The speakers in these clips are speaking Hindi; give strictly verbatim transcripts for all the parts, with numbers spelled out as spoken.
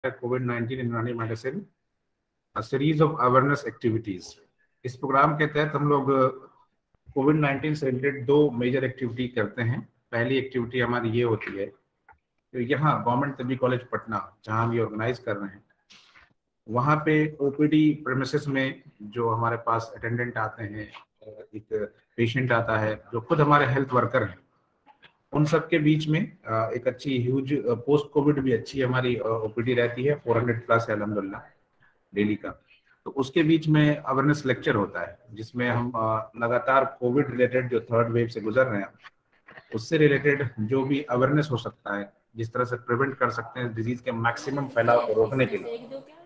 Covid nineteen in Unani medicine, a series of awareness activities. इस प्रोग्राम के तहत हम लोग कोविड नाइनटीन से रिलेटेड दो मेजर एक्टिविटी करते हैं। पहली एक्टिविटी हमारी ये होती है, तो यहाँ गवर्नमेंट तबी कॉलेज पटना जहाँ हम ये ऑर्गेनाइज कर रहे हैं, वहाँ पे ओपीडी प्रेमिसेस में जो हमारे पास अटेंडेंट आते हैं, एक पेशेंट आता है जो खुद हमारे हेल्थ वर्कर हैं, उन सब के बीच में एक अच्छी ह्यूज पोस्ट कोविड भी अच्छी हमारी ओपीडी रहती है, चार सौ प्लस है अल्हम्दुलिल्लाह डेली का। तो उसके बीच में अवेयरनेस लेक्चर होता है जिसमें हम लगातार कोविड रिलेटेड जो थर्ड वेव से गुजर रहे हैं उससे रिलेटेड जो भी अवेयरनेस हो सकता है, जिस तरह से प्रिवेंट कर सकते हैं डिजीज के मैक्सिमम फैलाव को रोकने के लिए,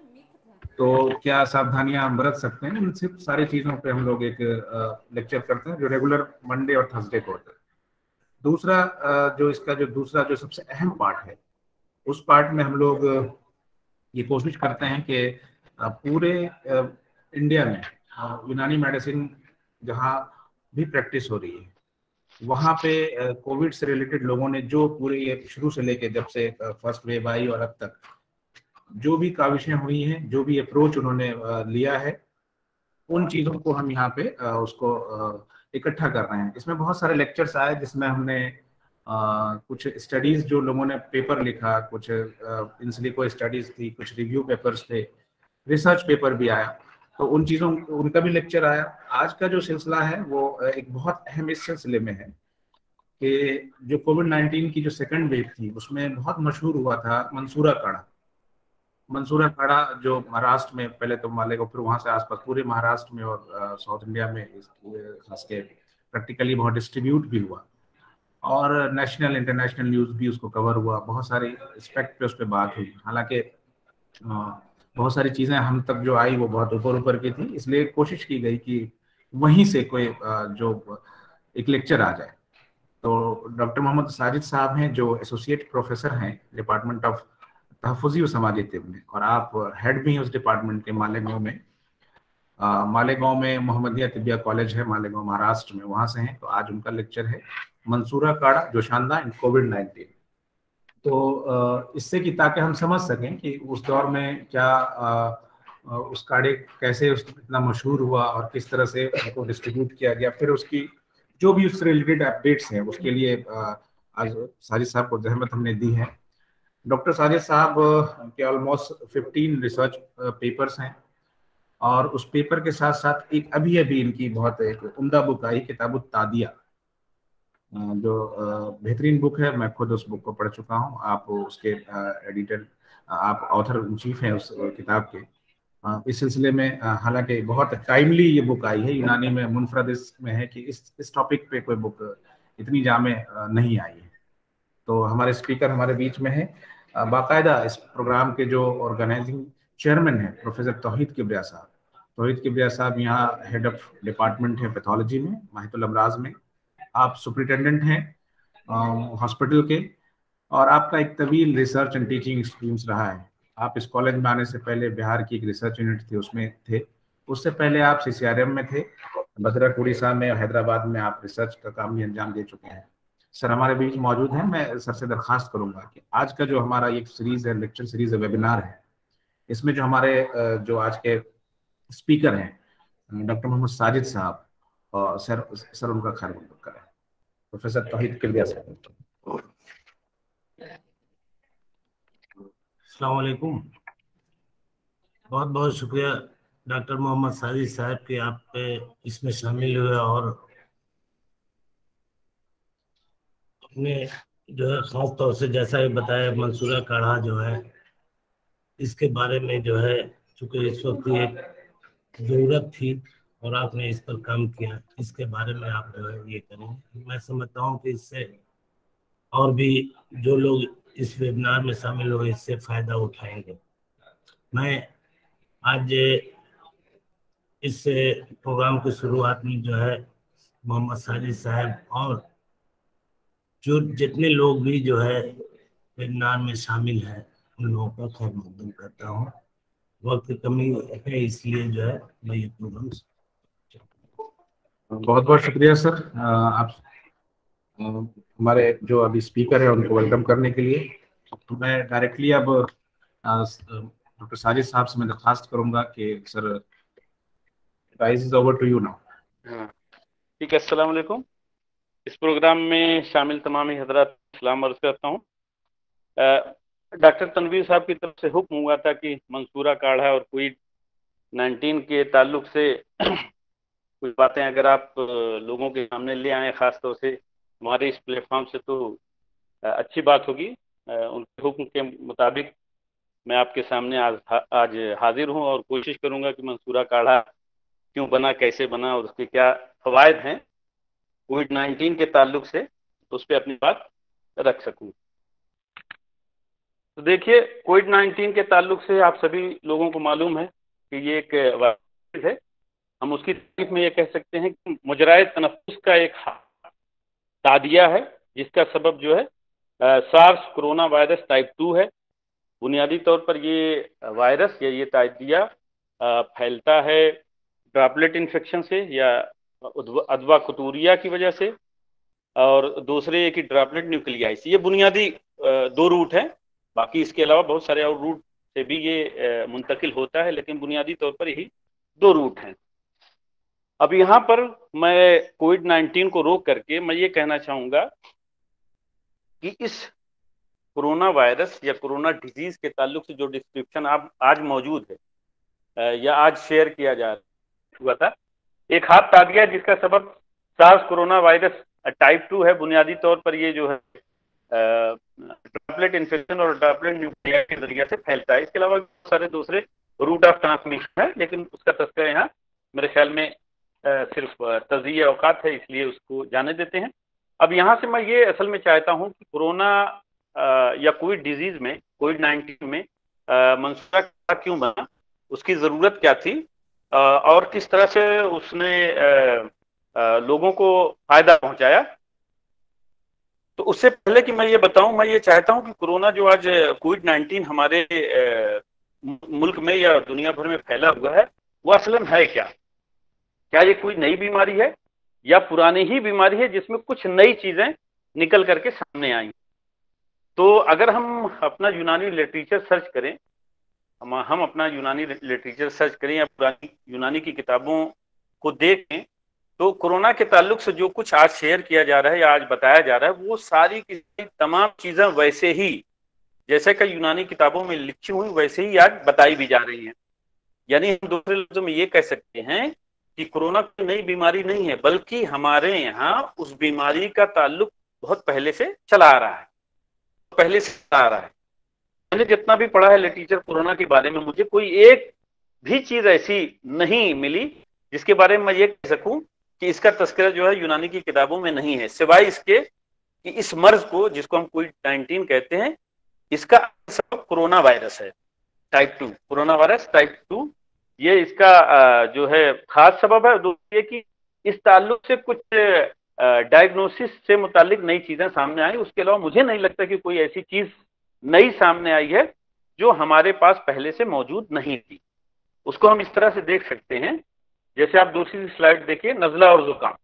तो क्या सावधानियां हम बरत सकते हैं, इन सिर्फ सारी चीजों पे हम लोग एक लेक्चर करते हैं जो रेगुलर मंडे और थर्सडे को होता है। दूसरा जो इसका जो दूसरा जो सबसे अहम पार्ट है, उस पार्ट में हम लोग ये कोशिश करते हैं कि पूरे इंडिया में यूनानी मेडिसिन जहाँ भी प्रैक्टिस हो रही है वहाँ पे कोविड से रिलेटेड लोगों ने जो पूरे ये शुरू से लेके जब से फर्स्ट वेव आई और अब तक जो भी काविशें हुई हैं, जो भी अप्रोच उन्होंने लिया है, उन चीज़ों को हम यहाँ पे उसको इकट्ठा कर रहे हैं। इसमें बहुत सारे लेक्चर्स आए जिसमें हमने आ, कुछ स्टडीज जो लोगों ने पेपर लिखा, कुछ इनसिलिको स्टडीज थी, कुछ रिव्यू पेपर्स थे, रिसर्च पेपर भी आया, तो उन चीज़ों उनका भी लेक्चर आया। आज का जो सिलसिला है वो एक बहुत अहम इस सिलसिले में है कि जो कोविड नाइनटीन की जो सेकंड वेव थी उसमें बहुत मशहूर हुआ था मंसूरा काढ़ा। मंसूरा काढ़ा जो महाराष्ट्र में, पहले तो मालेगांव फिर वहाँ से आसपास पूरे महाराष्ट्र में और साउथ इंडिया में खास के प्रैक्टिकली बहुत डिस्ट्रीब्यूट भी हुआ और नेशनल इंटरनेशनल न्यूज़ भी उसको कवर हुआ, बहुत सारे एस्पेक्ट पे उस पर बात हुई। हालांकि बहुत सारी चीज़ें हम तक जो आई वो बहुत ऊपर ऊपर की थी, इसलिए कोशिश की गई कि वहीं से कोई जो एक लेक्चर आ जाए। तो डॉक्टर मोहम्मद साजिद साहब हैं जो एसोसिएट प्रोफेसर हैं डिपार्टमेंट ऑफ तहफ़्फ़ुज़ी व समाजी तिब में, और आप हेड भी हैं उस डिपार्टमेंट के मालेगांव में। मालेगांव में मोहम्मदिया तिबिया कॉलेज है मालेगांव महाराष्ट्र में, वहाँ से हैं। तो आज उनका लेक्चर है मंसूरा काढ़ा जो शानदार इन कोविड नाइनटीन। तो इससे कि ताकि हम समझ सकें कि उस दौर में क्या उस काढ़े कैसे उस इतना मशहूर हुआ और किस तरह से उसको डिस्ट्रीब्यूट किया गया, फिर उसकी जो भी उससे रिलेटेड अपडेट्स हैं उसके लिए आज साजिद साहब को जहमत हमने दी है। डॉक्टर साजिद साहब के ऑलमोस्ट फिफ्टीन रिसर्च पेपर्स हैं और उस पेपर के साथ साथ एक अभी अभी इनकी बहुत एक उम्दा बुक आई, किताब तादिया, जो बेहतरीन बुक है। मैं खुद उस बुक को पढ़ चुका हूँ। आप उसके एडिटर, आप ऑथर इन चीफ हैं उस किताब के। इस सिलसिले में हालांकि बहुत टाइमली ये बुक आई है, यूनानी में मुनफरद इसमें है कि इस इस टॉपिक पे कोई बुक इतनी जामे नहीं आई है। तो हमारे स्पीकर हमारे बीच में है, बाकायदा इस प्रोग्राम के जो ऑर्गेनाइजिंग चेयरमैन हैं प्रोफेसर तौहीद किबरिया साहब। तौहीद किबरिया साहब यहाँ हेड ऑफ डिपार्टमेंट है पैथोलॉजी में माहितुल अमराज में। आप सुपरिटेंडेंट हैं हॉस्पिटल के और आपका एक तवील रिसर्च एंड टीचिंग एक्सपीरियंस रहा है। आप इस कॉलेज में आने से पहले बिहार की एक रिसर्च यूनिट थी उसमें थे, उससे पहले आप सीसीआरएम में थे, भद्रक उड़ीसा में और हैदराबाद में आप रिसर्च का काम भी अंजाम दे चुके हैं। सर हमारे बीच मौजूद हैं। मैं सर से दरख्वास्त करूंगा कि आज का जो हमारा एक सीरीज है, लेक्चर सीरीज है, वेबिनार है, इसमें जो हमारे जो आज के स्पीकर हैं डॉक्टर मोहम्मद साजिद साहब, और सर सर उनका खैर मकदम करें। प्रोफेसर तौहीद किबरिया साहब। अस्सलाम वालेकुम। बहुत बहुत शुक्रिया डॉक्टर मोहम्मद साजिद साहब के आप पे इसमें शामिल हुए और अपने जो है खास तौर से जैसा ही बताया मंसूरा काढ़ा जो है इसके बारे में जो है चूंकि इस वक्त एक ज़रूरत थी और आपने इस पर काम किया, इसके बारे में आप जो है ये करेंगे। मैं समझता हूँ कि इससे और भी जो लोग इस वेबिनार में शामिल हुए इससे फायदा उठाएंगे। मैं आज इस प्रोग्राम की शुरुआत में जो है मोहम्मद साजिद साहब और जो जितने लोग भी जो है वेबिनार में शामिल हैं उन लोगों का खैर मकदम करता हूँ। वक्त की कमी है इसलिए जो है मैं ये प्रोग्राम। बहुत बहुत शुक्रिया सर, आप हमारे जो अभी स्पीकर है उनको वेलकम करने के लिए। तो मैं डायरेक्टली अब डॉक्टर साजिद साहब से मैं दरखास्त करूंगा कि sir rise is over to you now. हाँ ठीक है, अस्सलाम वालेकुम। इस प्रोग्राम में शामिल तमाम हजरात सलाम अर्ज करता हूँ। डॉक्टर तनवीर साहब की तरफ से हुक्म हुआ था कि मंसूरा काढ़ा और कोविड नाइन्टीन के ताल्लुक से कुछ बातें अगर आप लोगों के सामने ले आए, ख़ास तौर से हमारे इस प्लेटफॉर्म से, तो अच्छी बात होगी। उनके हुक्म के मुताबिक मैं आपके सामने आज आज हाजिर हूँ और कोशिश करूँगा कि मंसूरा काढ़ा क्यों बना, कैसे बना और उसके क्या फ़वाइद हैं कोविड नाइन्टीन के ताल्लुक से, तो उस पर अपनी बात रख सकूँ। तो देखिए, कोविड नाइन्टीन के ताल्लुक से आप सभी लोगों को मालूम है कि ये एक वायरस है। हम उसकी तारीफ में ये कह सकते हैं कि मुजराए तनफ्फुस का एक तादिया है, जिसका सबब जो है SARS corona virus type two है। बुनियादी तौर पर ये वायरस या ये तादिया फैलता है ड्रॉपलेट इन्फेक्शन से या अदवा कुतूरिया की वजह से, और दूसरे एक ही ड्रॉपलेट न्यूक्लियाई से। ये बुनियादी दो रूट हैं, बाकी इसके अलावा बहुत सारे और रूट से भी ये मुंतकिल होता है, लेकिन बुनियादी तौर पर यही दो रूट हैं। अब यहाँ पर मैं कोविड नाइन्टीन को रोक करके मैं ये कहना चाहूँगा कि इस कोरोना वायरस या कोरोना डिजीज के ताल्लुक से जो डिस्क्रिप्शन आप आज मौजूद है या आज शेयर किया जा हुआ था, एक हाथ तादिया जिसका सबब SARS corona virus type two है। बुनियादी तौर पर ये जो है ड्रॉपलेट इन्फेक्शन और ड्रॉपलेट न्यूक्लिया के जरिए से फैलता है। इसके अलावा बहुत सारे दूसरे रूट ऑफ ट्रांसमिशन है, लेकिन उसका तस्करा यहाँ मेरे ख्याल में सिर्फ तज़िये औकात है, इसलिए उसको जाने देते हैं। अब यहाँ से मैं ये असल में चाहता हूँ कि कोरोना या कोविड डिजीज में, कोविड नाइन्टीन में मंसूरा काढ़ा क्यों बना, उसकी ज़रूरत क्या थी और किस तरह से उसने लोगों को फायदा पहुंचाया। तो उससे पहले कि मैं ये बताऊं, मैं ये चाहता हूं कि कोरोना जो आज कोविड नाइन्टीन हमारे मुल्क में या दुनिया भर में फैला हुआ है, वो असल में है क्या? क्या ये कोई नई बीमारी है या पुरानी ही बीमारी है जिसमें कुछ नई चीजें निकल करके सामने आई? तो अगर हम अपना यूनानी लिटरेचर सर्च करें, हम हम अपना यूनानी लिटरेचर सर्च करें या पुरानी यूनानी की किताबों को देखें, तो कोरोना के ताल्लुक से जो कुछ आज शेयर किया जा रहा है या आज बताया जा रहा है, वो सारी की तमाम चीजें वैसे ही जैसे कि यूनानी किताबों में लिखी हुई वैसे ही आज बताई भी जा रही हैं। यानी हम दूसरे लफ्जों में ये कह सकते हैं कि कोरोना कोई नई बीमारी नहीं है, बल्कि हमारे यहाँ उस बीमारी का ताल्लुक बहुत पहले से चला आ रहा है, पहले से चला आ रहा है। मैंने जितना भी पढ़ा है लिटरेचर कोरोना के बारे में, मुझे कोई एक भी चीज ऐसी नहीं मिली जिसके बारे में मैं ये कह सकूं कि इसका तस्करा जो है यूनानी की किताबों में नहीं है, सिवाय इसके कि इस मर्ज को जिसको हम कोविड नाइन्टीन कहते हैं, इसका सबब कोरोना वायरस है type two, corona virus type two, ये इसका जो है खास सबब है। दूसरी कि इस ताल्लुक से कुछ डायग्नोसिस से मुतालिक नई चीजें सामने आई। उसके अलावा मुझे नहीं लगता कि कोई ऐसी चीज नई सामने आई है जो हमारे पास पहले से मौजूद नहीं थी। उसको हम इस तरह से देख सकते हैं, जैसे आप दूसरी स्लाइड देखिए, नजला और जुकाम।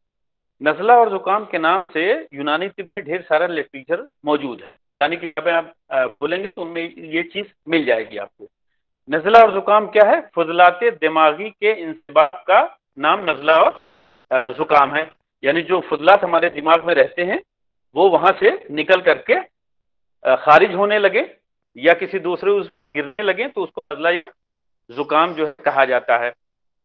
नजला और जुकाम के नाम से यूनानी तिब में ढेर सारा लिटरेचर मौजूद है, यानी कि जब आप बोलेंगे तो उनमें ये चीज मिल जाएगी आपको। नजला और जुकाम क्या है? फजलाते दिमागी के इंसबाब का नाम नजला और जुकाम है। यानी जो फजलात हमारे दिमाग में रहते हैं वो वहां से निकल करके खारिज होने लगे या किसी दूसरे उस गिरने लगे, तो उसको नजला जुकाम जो है कहा जाता है।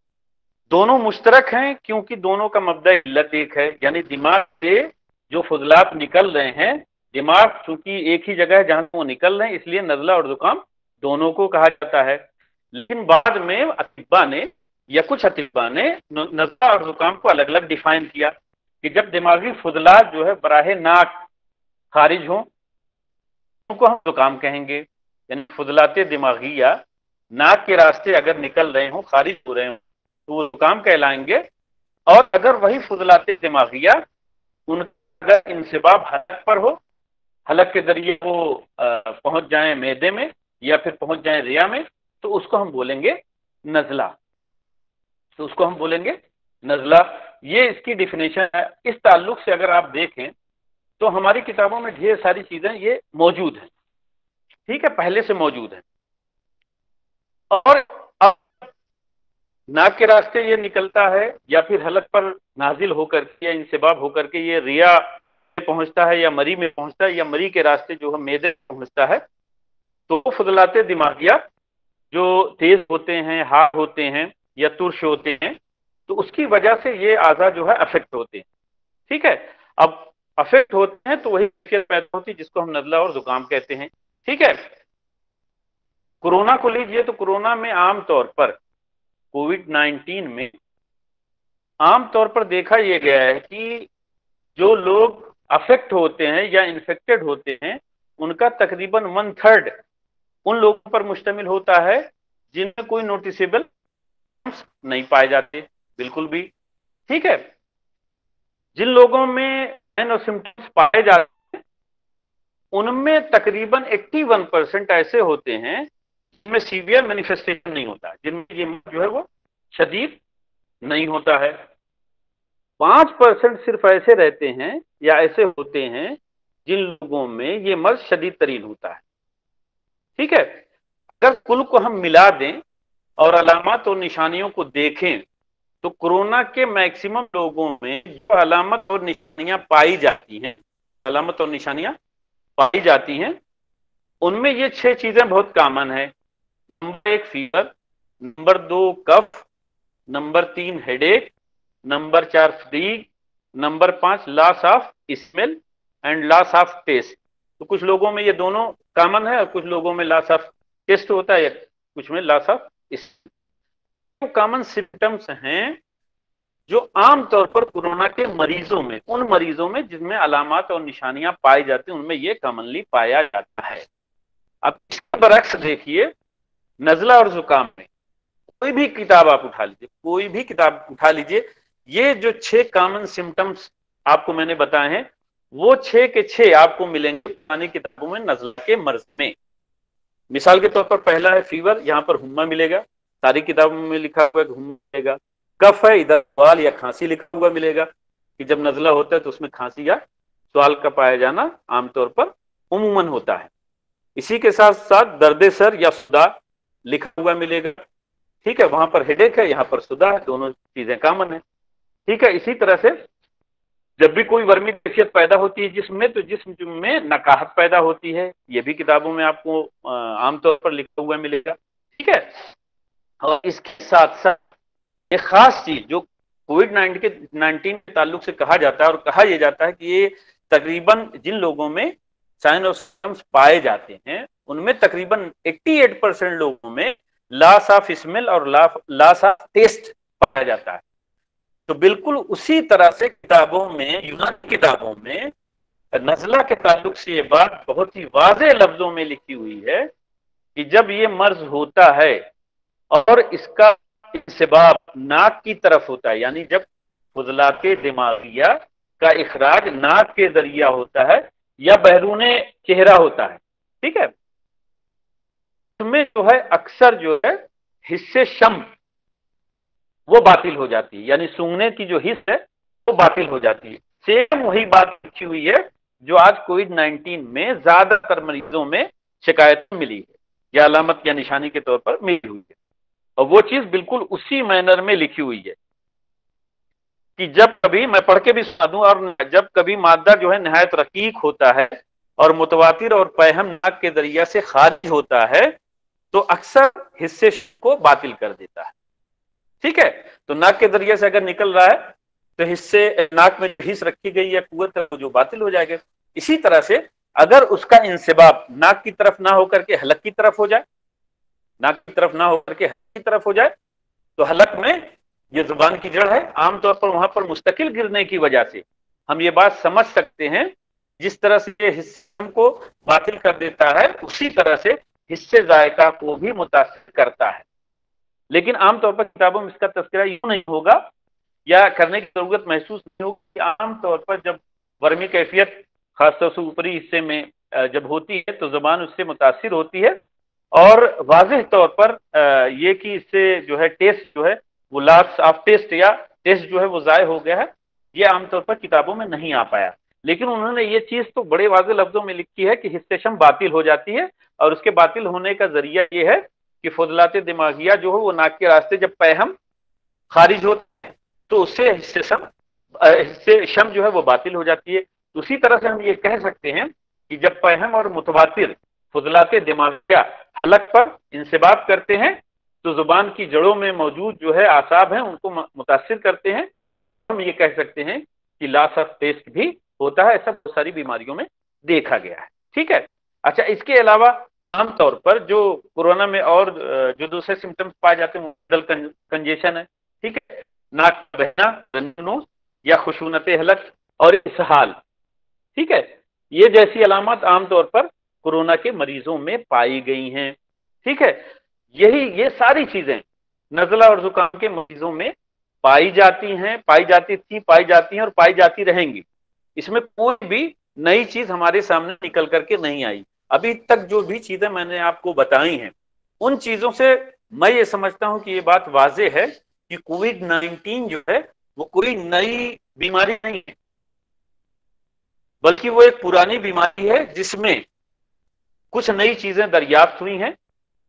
दोनों मुश्तरक हैं क्योंकि दोनों का मबदा इल्लत एक है, यानी दिमाग से जो फजलात निकल रहे हैं, दिमाग चूंकि एक ही जगह है जहां वो निकल रहे हैं, इसलिए नजला और जुकाम दोनों को कहा जाता है। लेकिन बाद में अतिब्बा ने या कुछ अतिब्बा ने नजला और जुकाम को अलग अलग डिफाइन किया कि जब दिमागी फजलात जो है बराहे नाक खारिज हों, उनको हम जुकाम कहेंगे। यानी फजलाते दिमागिया नाक के रास्ते अगर निकल रहे हों, खारिज हो रहे हों, तो वो जुकाम कहलाएंगे। और अगर वही फजलाते दिमागिया उनका अगर इंसिबाब हलक पर हो, हलक के जरिए वो पहुंच जाए मैदे में या फिर पहुंच जाए रिया में, तो उसको हम बोलेंगे नजला, तो उसको हम बोलेंगे नजला। ये इसकी डिफिनेशन है। इस ताल्लुक से अगर आप देखें तो हमारी किताबों में ढेर सारी चीजें ये मौजूद हैं। ठीक है, पहले से मौजूद है। और अब नाक के रास्ते ये निकलता है या फिर हलक पर नाजिल होकर के या इंसिबाब होकर के ये रिया में पहुंचता है या मरी में पहुंचता है या मरी के रास्ते जो है मेदे में पहुंचता है, तो वो फुदलाते दिमागिया जो तेज होते हैं, हार होते हैं या तुर्श होते हैं, तो उसकी वजह से ये आज़ा जो है अफेक्ट होते हैं। ठीक है, अब अफेक्ट होते हैं तो वही पैदा होती है जिसको हम नज़ला और जुकाम कहते हैं। ठीक है, कोरोना को लीजिए तो कोरोना में आमतौर पर कोविड नाइन्टीन में आमतौर पर देखा यह गया है कि जो लोग अफेक्ट होते हैं या इन्फेक्टेड होते हैं उनका तकरीबन वन थर्ड उन लोगों पर मुश्तमिल होता है जिनमें कोई नोटिसेबल नहीं पाए जाते बिल्कुल भी। ठीक है, जिन लोगों में साइन और सिम्टम्स पाए जाते हैं उनमें तकरीबन इक्यासी परसेंट ऐसे होते हैं जिनमें सीवियर मैनिफेस्टेशन नहीं होता, जिनमें ये जो है वो शदीद नहीं होता है। पांच परसेंट सिर्फ ऐसे रहते हैं या ऐसे होते हैं जिन लोगों में ये मर्ज शदीद तरीन होता है। ठीक है, अगर कुल को हम मिला दें और अलामत और निशानियों को देखें तो कोरोना के मैक्सिमम लोगों में जो अलामत और निशानियां पाई जाती हैं अलामत और निशानियां पाई जाती हैं उनमें ये छह चीजें बहुत कॉमन है। नंबर एक फीवर, नंबर दो कफ, नंबर तीन हेडेक, नंबर चार फटीग, नंबर पांच loss of smell and loss of taste. तो कुछ लोगों में ये दोनों कॉमन है और कुछ लोगों में लॉस ऑफ टेस्ट होता है, कुछ में loss of smell. Common symptoms हैं जो आमतौर पर कोरोना के मरीजों में उन मरीजों में जिनमें अलामत और निशानियां पाई जाती हैं उनमें ये कॉमनली पाया जाता है। अब इसके बरक्स देखिए नजला और जुकाम में कोई भी किताब आप उठा लीजिए कोई भी किताब उठा लीजिए ये जो छह कॉमन सिम्टम्स आपको मैंने बताए हैं वो छह के छह आपको मिलेंगे पुरानी किताबों में नजला के मर्ज में। मिसाल के तौर पर पहला है फीवर, यहाँ पर हुम्मा मिलेगा, सारी किताबों में लिखा हुआ है हुम्मा मिलेगा। कफ है, इधर सवाल या खांसी लिखा हुआ मिलेगा कि जब नजला होता है तो उसमें खांसी या सवाल का पाया जाना आमतौर पर उमूमन होता है। इसी के साथ साथ दर्द सर या सुदा लिखा हुआ मिलेगा। ठीक है, वहां पर हेडेक है, यहाँ पर सुदा है, दोनों चीजें कॉमन है। ठीक है, इसी तरह से जब भी कोई वर्मी कैफियत पैदा होती है जिस्म में तो जिस्म में नकाहत पैदा होती है, ये भी किताबों में आपको आमतौर पर लिखा हुआ मिलेगा। ठीक है, और इसके साथ साथ एक खास चीज जो कोविड नाइन्टीन के ताल्लुक से कहा जाता है और कहा यह जाता है कि ये तकरीबन जिन लोगों में साइन और सिम्टम्स पाए जाते हैं उनमें तकरीबन अट्ठासी परसेंट लोगों में लॉस ऑफ स्मेल और लॉस ऑफ टेस्ट पाया जाता है। तो बिल्कुल उसी तरह से किताबों में यूनानी किताबों में नजला के ताल्लुक से ये बात बहुत ही वाज़ेह लफ्जों में लिखी हुई है कि जब ये मर्ज होता है और इसका इंसिबाब नाक की तरफ होता है, यानी जब फुजलाते दिमागिया का इखराज नाक के जरिया होता है या बहरूने चेहरा होता है। ठीक है, उसमें जो है अक्सर जो है हिस्से शम वो बातिल हो जाती है, यानी सूंघने की जो हिस्स है वो बातिल हो जाती है। सेम वही बात लिखी हुई है जो आज कोविड नाइन्टीन में ज्यादातर मरीजों में शिकायतें मिली है या अलामत या निशानी के तौर पर मिली हुई है, और वो चीज बिल्कुल उसी मैनर में लिखी हुई है कि जब कभी मैं पढ़ के भी सुना दूं, और जब कभी मादा जो है नहायत रकीक होता है और मुतवातिर और पैहम नाक के जरिया से खारिज होता है तो अक्सर हिस्से को बातिल कर देता है। ठीक है, तो नाक के जरिए से अगर निकल रहा है तो हिस्से नाक में हिस्स रखी गई है कुव्वत है जो बातिल हो जाएगा। इसी तरह से अगर उसका इंसिबाब नाक की तरफ ना होकर के हलक की तरफ हो जाए, नाक की तरफ ना होकर के हलक की तरफ हो जाए तो हलक में ये जुबान की जड़ है, आमतौर पर वहां पर मुस्तकिल गिरने की वजह से हम ये बात समझ सकते हैं जिस तरह से ये हिस्से को बातिल कर देता है उसी तरह से हिस्से जायका को भी मुतासिर करता है। लेकिन आमतौर पर किताबों में इसका तज़किरा यूं नहीं होगा या करने की जरूरत महसूस नहीं होगी। आमतौर पर जब वर्मी कैफियत खासतौर से ऊपरी हिस्से में जब होती है तो जुबान उससे मुतासिर होती है और वाज़ेह तौर पर ये कि इससे जो है टेस्ट जो है वो लॉस ऑफ टेस्ट या टेस्ट जो है वो ज़ाय हो गया है, ये आमतौर पर किताबों में नहीं आ पाया। लेकिन उन्होंने ये चीज तो बड़े वाज़ेह लफ्जों में लिखी है कि हिस्सेशम बातिल हो जाती है, और उसके बातिल होने का जरिया ये है कि फुदलाते दिमागिया जो है वो नाक के रास्ते जब पैहम खारिज होता है तो उससे हिस्सेशम हिस्सेशम जो है वो बातिल हो जाती है। उसी तरह से हम ये कह सकते हैं कि जब पैहम और मुतवातिर फुदलाते दिमागिया हलक पर इंसिबाब करते हैं तो जुबान की जड़ों में मौजूद जो है आसाब हैं उनको मुतासिर करते हैं। हम ये कह सकते हैं कि लॉस ऑफ टेस्ट भी होता है, ऐसा बहुत सारी बीमारियों में देखा गया है। ठीक है। अच्छा, इसके अलावा आमतौर पर जो कोरोना में और जो दूसरे सिम्टम्स पाए जाते हैं मॉडल कंजेशन है, ठीक है, नाक बहना, रन्नोस या खुशूनत हलक और इसहाल, ठीक है, ये जैसी अलामत आमतौर पर कोरोना के मरीजों में पाई गई हैं। ठीक है, यही ये सारी चीजें नजला और जुकाम के मरीजों में पाई जाती हैं, पाई जाती थी, पाई जाती हैं और पाई जाती रहेंगी। इसमें कोई भी नई चीज हमारे सामने निकल करके नहीं आई। अभी तक जो भी चीजें मैंने आपको बताई हैं उन चीजों से मैं ये समझता हूं कि ये बात वाजे है कि कोविड नाइन्टीन जो है वो कोई नई बीमारी नहीं है, बल्कि वो एक पुरानी बीमारी है जिसमें कुछ नई चीजें दरियाफ्त हुई हैं,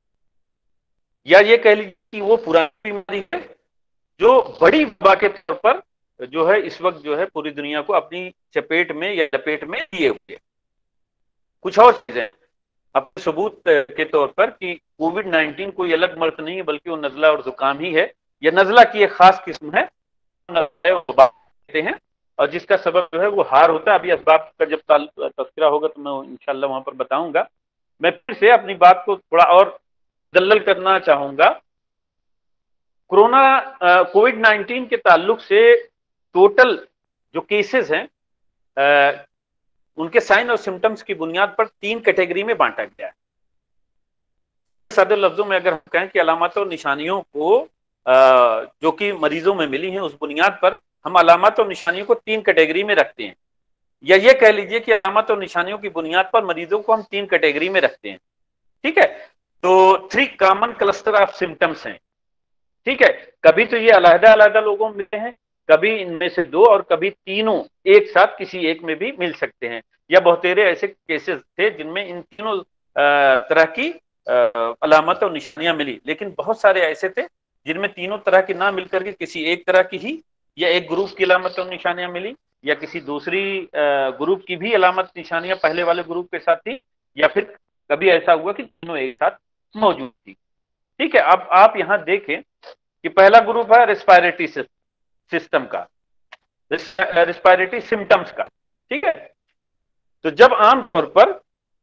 या ये कह लीजिए कि वो पुरानी बीमारी है जो बड़ी वबा के तौर पर जो है इस वक्त जो है पूरी दुनिया को अपनी चपेट में या लपेट में लिए हुए। कुछ और चीजें अपने सबूत के तौर पर कि कोविड नाइन्टीन कोई अलग मर्ज नहीं है, बल्कि वो नजला और जुकाम ही है। यह नजला की एक खास किस्म है कहते हैं, और जिसका सबब जो है वो हार होता है। अभी असबाब का जब तस्करा होगा तो मैं इंशाल्लाह वहां पर बताऊंगा। मैं फिर से अपनी बात को थोड़ा और दल्लल करना चाहूंगा। कोरोना कोविड नाइन्टीन के ताल्लुक से टोटल जो केसेस हैं आ, उनके साइन और सिम्टम्स की बुनियाद पर तीन कैटेगरी में बांटा गया है। सादे लफ्जों में अगर हम कहें कि अलामत और निशानियों को आ, जो कि मरीजों में मिली हैं उस बुनियाद पर हम अलामत और निशानियों को तीन कैटेगरी में रखते हैं, या ये कह लीजिए कि अलामत और निशानियों की बुनियाद पर मरीजों को हम तीन कैटेगरी में रखते हैं। ठीक है, तो three common cluster of symptoms हैं। ठीक है, कभी तो ये अलहदा अलहदा लोगों में मिलते हैं, कभी इनमें से दो और कभी तीनों एक साथ किसी एक में भी मिल सकते हैं, या बहुतेरे ऐसे केसेस थे जिनमें इन तीनों तरह की अलामत और निशानियां मिली। लेकिन बहुत सारे ऐसे थे जिनमें तीनों तरह की ना मिलकर के किसी एक तरह की ही या एक ग्रुप की अलामत और निशानियां मिली, या किसी दूसरी ग्रुप की भी अलामत निशानियां पहले वाले ग्रुप के साथ थी, या फिर कभी ऐसा हुआ कि तीनों एक साथ मौजूद थी। ठीक है, अब आप यहां देखें कि पहला ग्रुप है रेस्पिरेटरी सिस्टम का, रेस्पिरेटरी सिम्टम्स का। ठीक है, तो जब आमतौर पर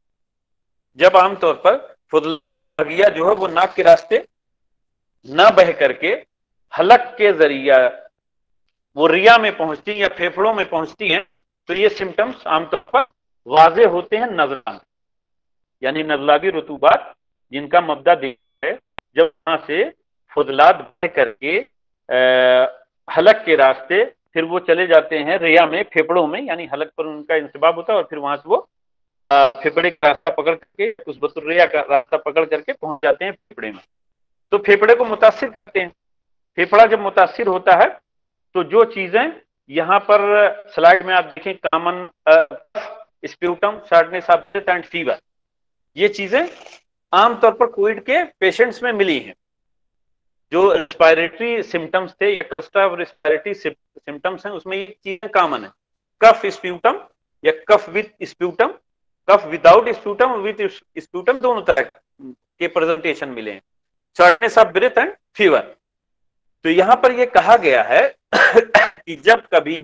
जब आमतौर पर फुदलागिया जो है वो नाक के रास्ते न बह करके हलक के जरिया वो रिया में पहुंचती या फेफड़ों में पहुंचती हैं, तो ये सिम्टम्स आमतौर पर वाजे होते हैं नजला, यानी नजलाबी रुतूबात जिनका मबदा है, जब वहां से फुदलात बह करके आ, हलक के रास्ते फिर वो चले जाते हैं रिया में, फेफड़ों में, यानी हलक पर उनका इंसिबाब होता है और फिर वहां से वो फेफड़े का रास्ता पकड़ करके उस बतुर्रिया का रास्ता पकड़ करके पहुंच जाते हैं फेफड़े में। तो फेफड़े को मुतासिर करते हैं। फेफड़ा जब मुतासिर होता है तो जो चीजें यहाँ पर स्लाइड में आप देखें, common sputum, shortness of breath and fever, ये चीजें आमतौर पर कोविड के पेशेंट्स में मिली हैं। जो रेस्पिरेटरी सिम्टम्स थे या क्लस्टर ऑफ रेस्पिरेटरी सिम्टम्स हैं उसमें ये चीजें कॉमन है, कफ स्प्यूटम या cough with sputum, cough without sputum, with sputum, दोनों तरह के प्रेजेंटेशन मिले हैं, shortness of breath and fever. तो यहां पर यह कहा गया है कि जब कभी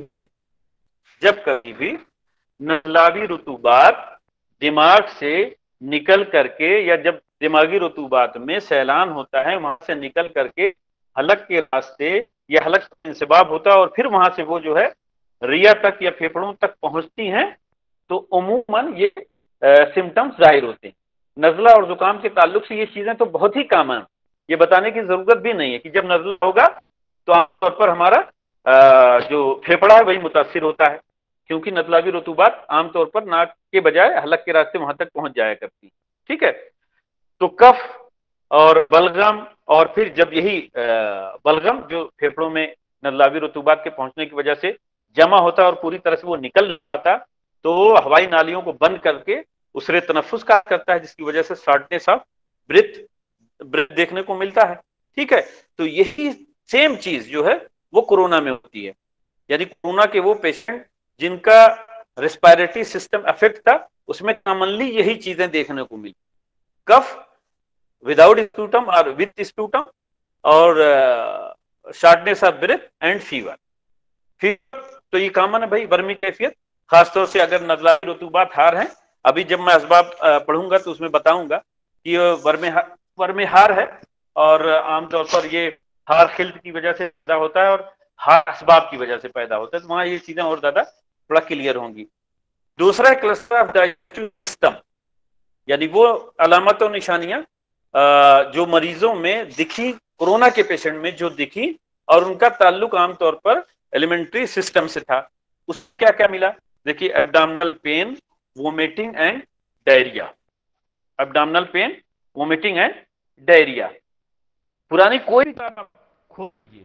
जब कभी भी नजलावी रुतूबात दिमाग से निकल करके, या जब दिमागी रुतूबात में सैलान होता है वहां से निकल करके हलक के रास्ते या हलक का इंसिबाब होता है और फिर वहां से वो जो है रिया तक या फेफड़ों तक पहुंचती हैं, तो उमूमन ये सिम्टम्स जाहिर होते हैं। नजला और जुकाम के ताल्लुक से ये चीजें तो बहुत ही कॉमन, ये बताने की जरूरत भी नहीं है कि जब नजला होगा तो आमतौर पर हमारा आ, जो फेफड़ा है वही मुतासिर होता है, क्योंकि नजलावी रुतूबात आमतौर पर नाक के बजाय हलक के रास्ते वहां तक पहुंच जाया करती। ठीक है, तो कफ और बलगम, और फिर जब यही बलगम जो फेफड़ों में नजलावी रुतूबात के पहुंचने की वजह से जमा होता है और पूरी तरह से वो निकल जाता, तो हवाई नालियों को बंद करके उससे तनफ्फुस का करता है, जिसकी वजह से शॉर्टनेस ऑफ ब्रेथ ब्रेथ देखने को मिलता है। ठीक है, तो यही सेम चीज जो है वो कोरोना में होती है। यानी कोरोना के वो पेशेंट जिनका रेस्पिरेटरी सिस्टम अफेक्ट था, उसमें कॉमनली यही चीजें देखने को मिली, कफ विदाउट स्पूटम और विथ स्पूटम, और shortness of breath and fever. Fever तो ये कॉमन है भाई, वर्मी कैफियत, खासतौर से अगर नजला रुतूबात हार है। अभी जब मैं असबाब पढ़ूंगा तो उसमें बताऊंगा कि वर्मे वर्मे हार है, और आमतौर पर ये हार खिल्त की वजह से पैदा होता है और हार असबाब की वजह से पैदा होता है, तो वहां ये चीजें और ज्यादा थोड़ा क्लियर होंगी। दूसरा है क्लस्टर ऑफ डाइजेस्टिव सिस्टम, यानी वो अलामत और निशानियां जो मरीजों में दिखी, कोरोना के पेशेंट में जो दिखी, और उनका ताल्लुक आमतौर पर एलिमेंट्री सिस्टम से था। उस क्या क्या मिला, देखिए, abdominal pain, vomiting and diarrhoea. Abdominal pain, vomiting and diarrhoea. पुरानी कोई भी किताब आप खोल लीजिए,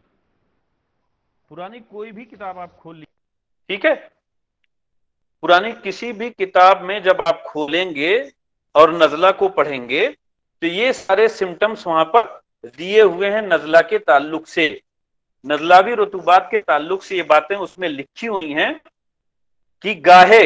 पुरानी कोई भी किताब आप खोल लीजिए, ठीक है, पुरानी किसी भी किताब में जब आप खोलेंगे और नजला को पढ़ेंगे तो ये सारे सिम्टम्स वहां पर दिए हुए हैं नजला के ताल्लुक से, नजलावी रुतूबात के ताल्लुक से ये बातें उसमें लिखी हुई हैं कि गाहे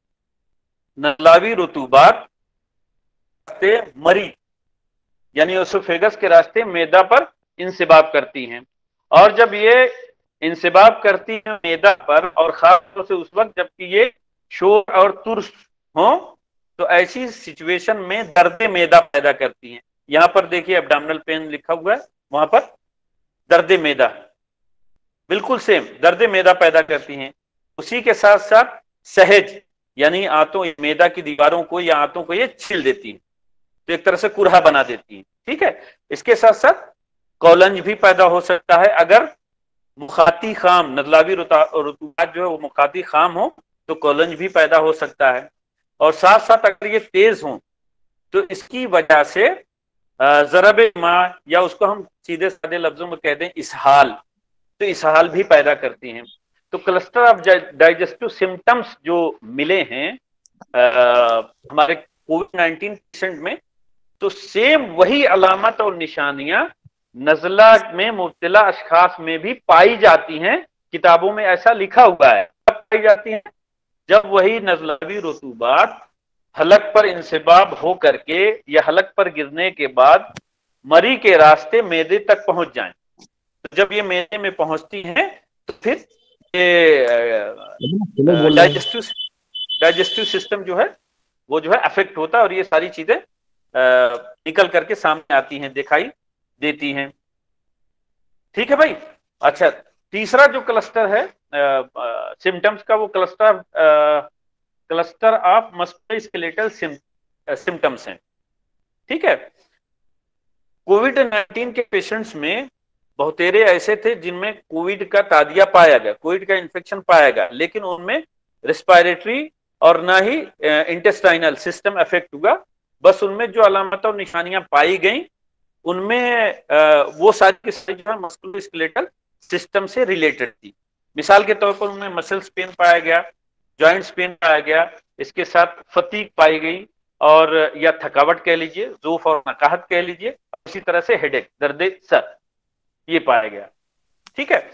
नजलावी रुतूबात रास्ते मरी, यानी ओसोफेगस के रास्ते मैदा पर इंसिबाब करती हैं, और जब ये इंसिबाब करती हैं मैदा पर, और खासतौर से उस वक्त जबकि ये शोर और तुर्स हो, तो ऐसी सिचुएशन में दर्द मैदा पैदा करती हैं। यहां पर देखिए एब्डोमिनल पेन लिखा हुआ है, वहां पर दर्द मैदा, बिल्कुल सेम दर्द मैदा पैदा करती हैं। उसी के साथ साथ सहज, यानी आंतों मैदा की दीवारों को या आंतों को ये छील देती है, तो एक तरह से कुरहा बना देती है। ठीक है, इसके साथ साथ कॉलंज भी पैदा हो सकता है, अगर मुखाती खाम, नजलावी रुतूबात जो है वो मुखाती खाम हो तो कॉलंज भी पैदा हो सकता है, और साथ साथ अगर ये तेज हो तो इसकी वजह से जरब माँ, या उसको हम सीधे साधे लफ्जों में कहते हैं इसहाल, तो इसहाल भी पैदा करती हैं। तो क्लस्टर ऑफ डाइजेस्टिव सिम्टम्स जो मिले हैं आ, हमारे कोविड नाइन्टीन पेशेंट में, तो सेम वही अलामत और निशानियां नजला में मुब्तला अशखास में भी पाई जाती हैं। किताबों में ऐसा लिखा हुआ है, कब पाई जाती हैं, जब वही नजलावी रुतूबात हलक पर इंसिबाब हो करके या हलक पर गिरने के बाद मरी के रास्ते मैदे तक पहुंच जाएं। तो जब ये मैदे में पहुंचती हैं तो फिर ये डाइजेस्टिव डाइजेस्टिव सिस्टम जो है वो जो है अफेक्ट होता है, और ये सारी चीजें निकल करके सामने आती हैं, दिखाई देती हैं। ठीक है भाई। अच्छा, तीसरा जो क्लस्टर है सिम्टम्स का, वो cluster cluster of musculoskeletal symptoms हैं। ठीक है, कोविड नाइन्टीन के पेशेंट्स में बहुतेरे ऐसे थे जिनमें कोविड का तादिया पाया गया, कोविड का इन्फेक्शन पाया गया, लेकिन उनमें रेस्पिरेटरी और ना ही इंटेस्टाइनल सिस्टम अफेक्ट हुआ। बस उनमें जो अलामत और निशानियां पाई गई उनमें वो सारी की सारी जो है मस्कुलोस्केलेटल सिस्टम से रिलेटेड थी। मिसाल के तौर पर उनमें मसल्स पेन पाया गया, जॉइंट्स पेन पाया गया, इसके साथ फटीग पाई गई, और या थकावट कह लीजिए, ज़ूफ और नकाहत कह लीजिए, इसी तरह से हेडेक, दर्द सर, ये पाया गया। ठीक है,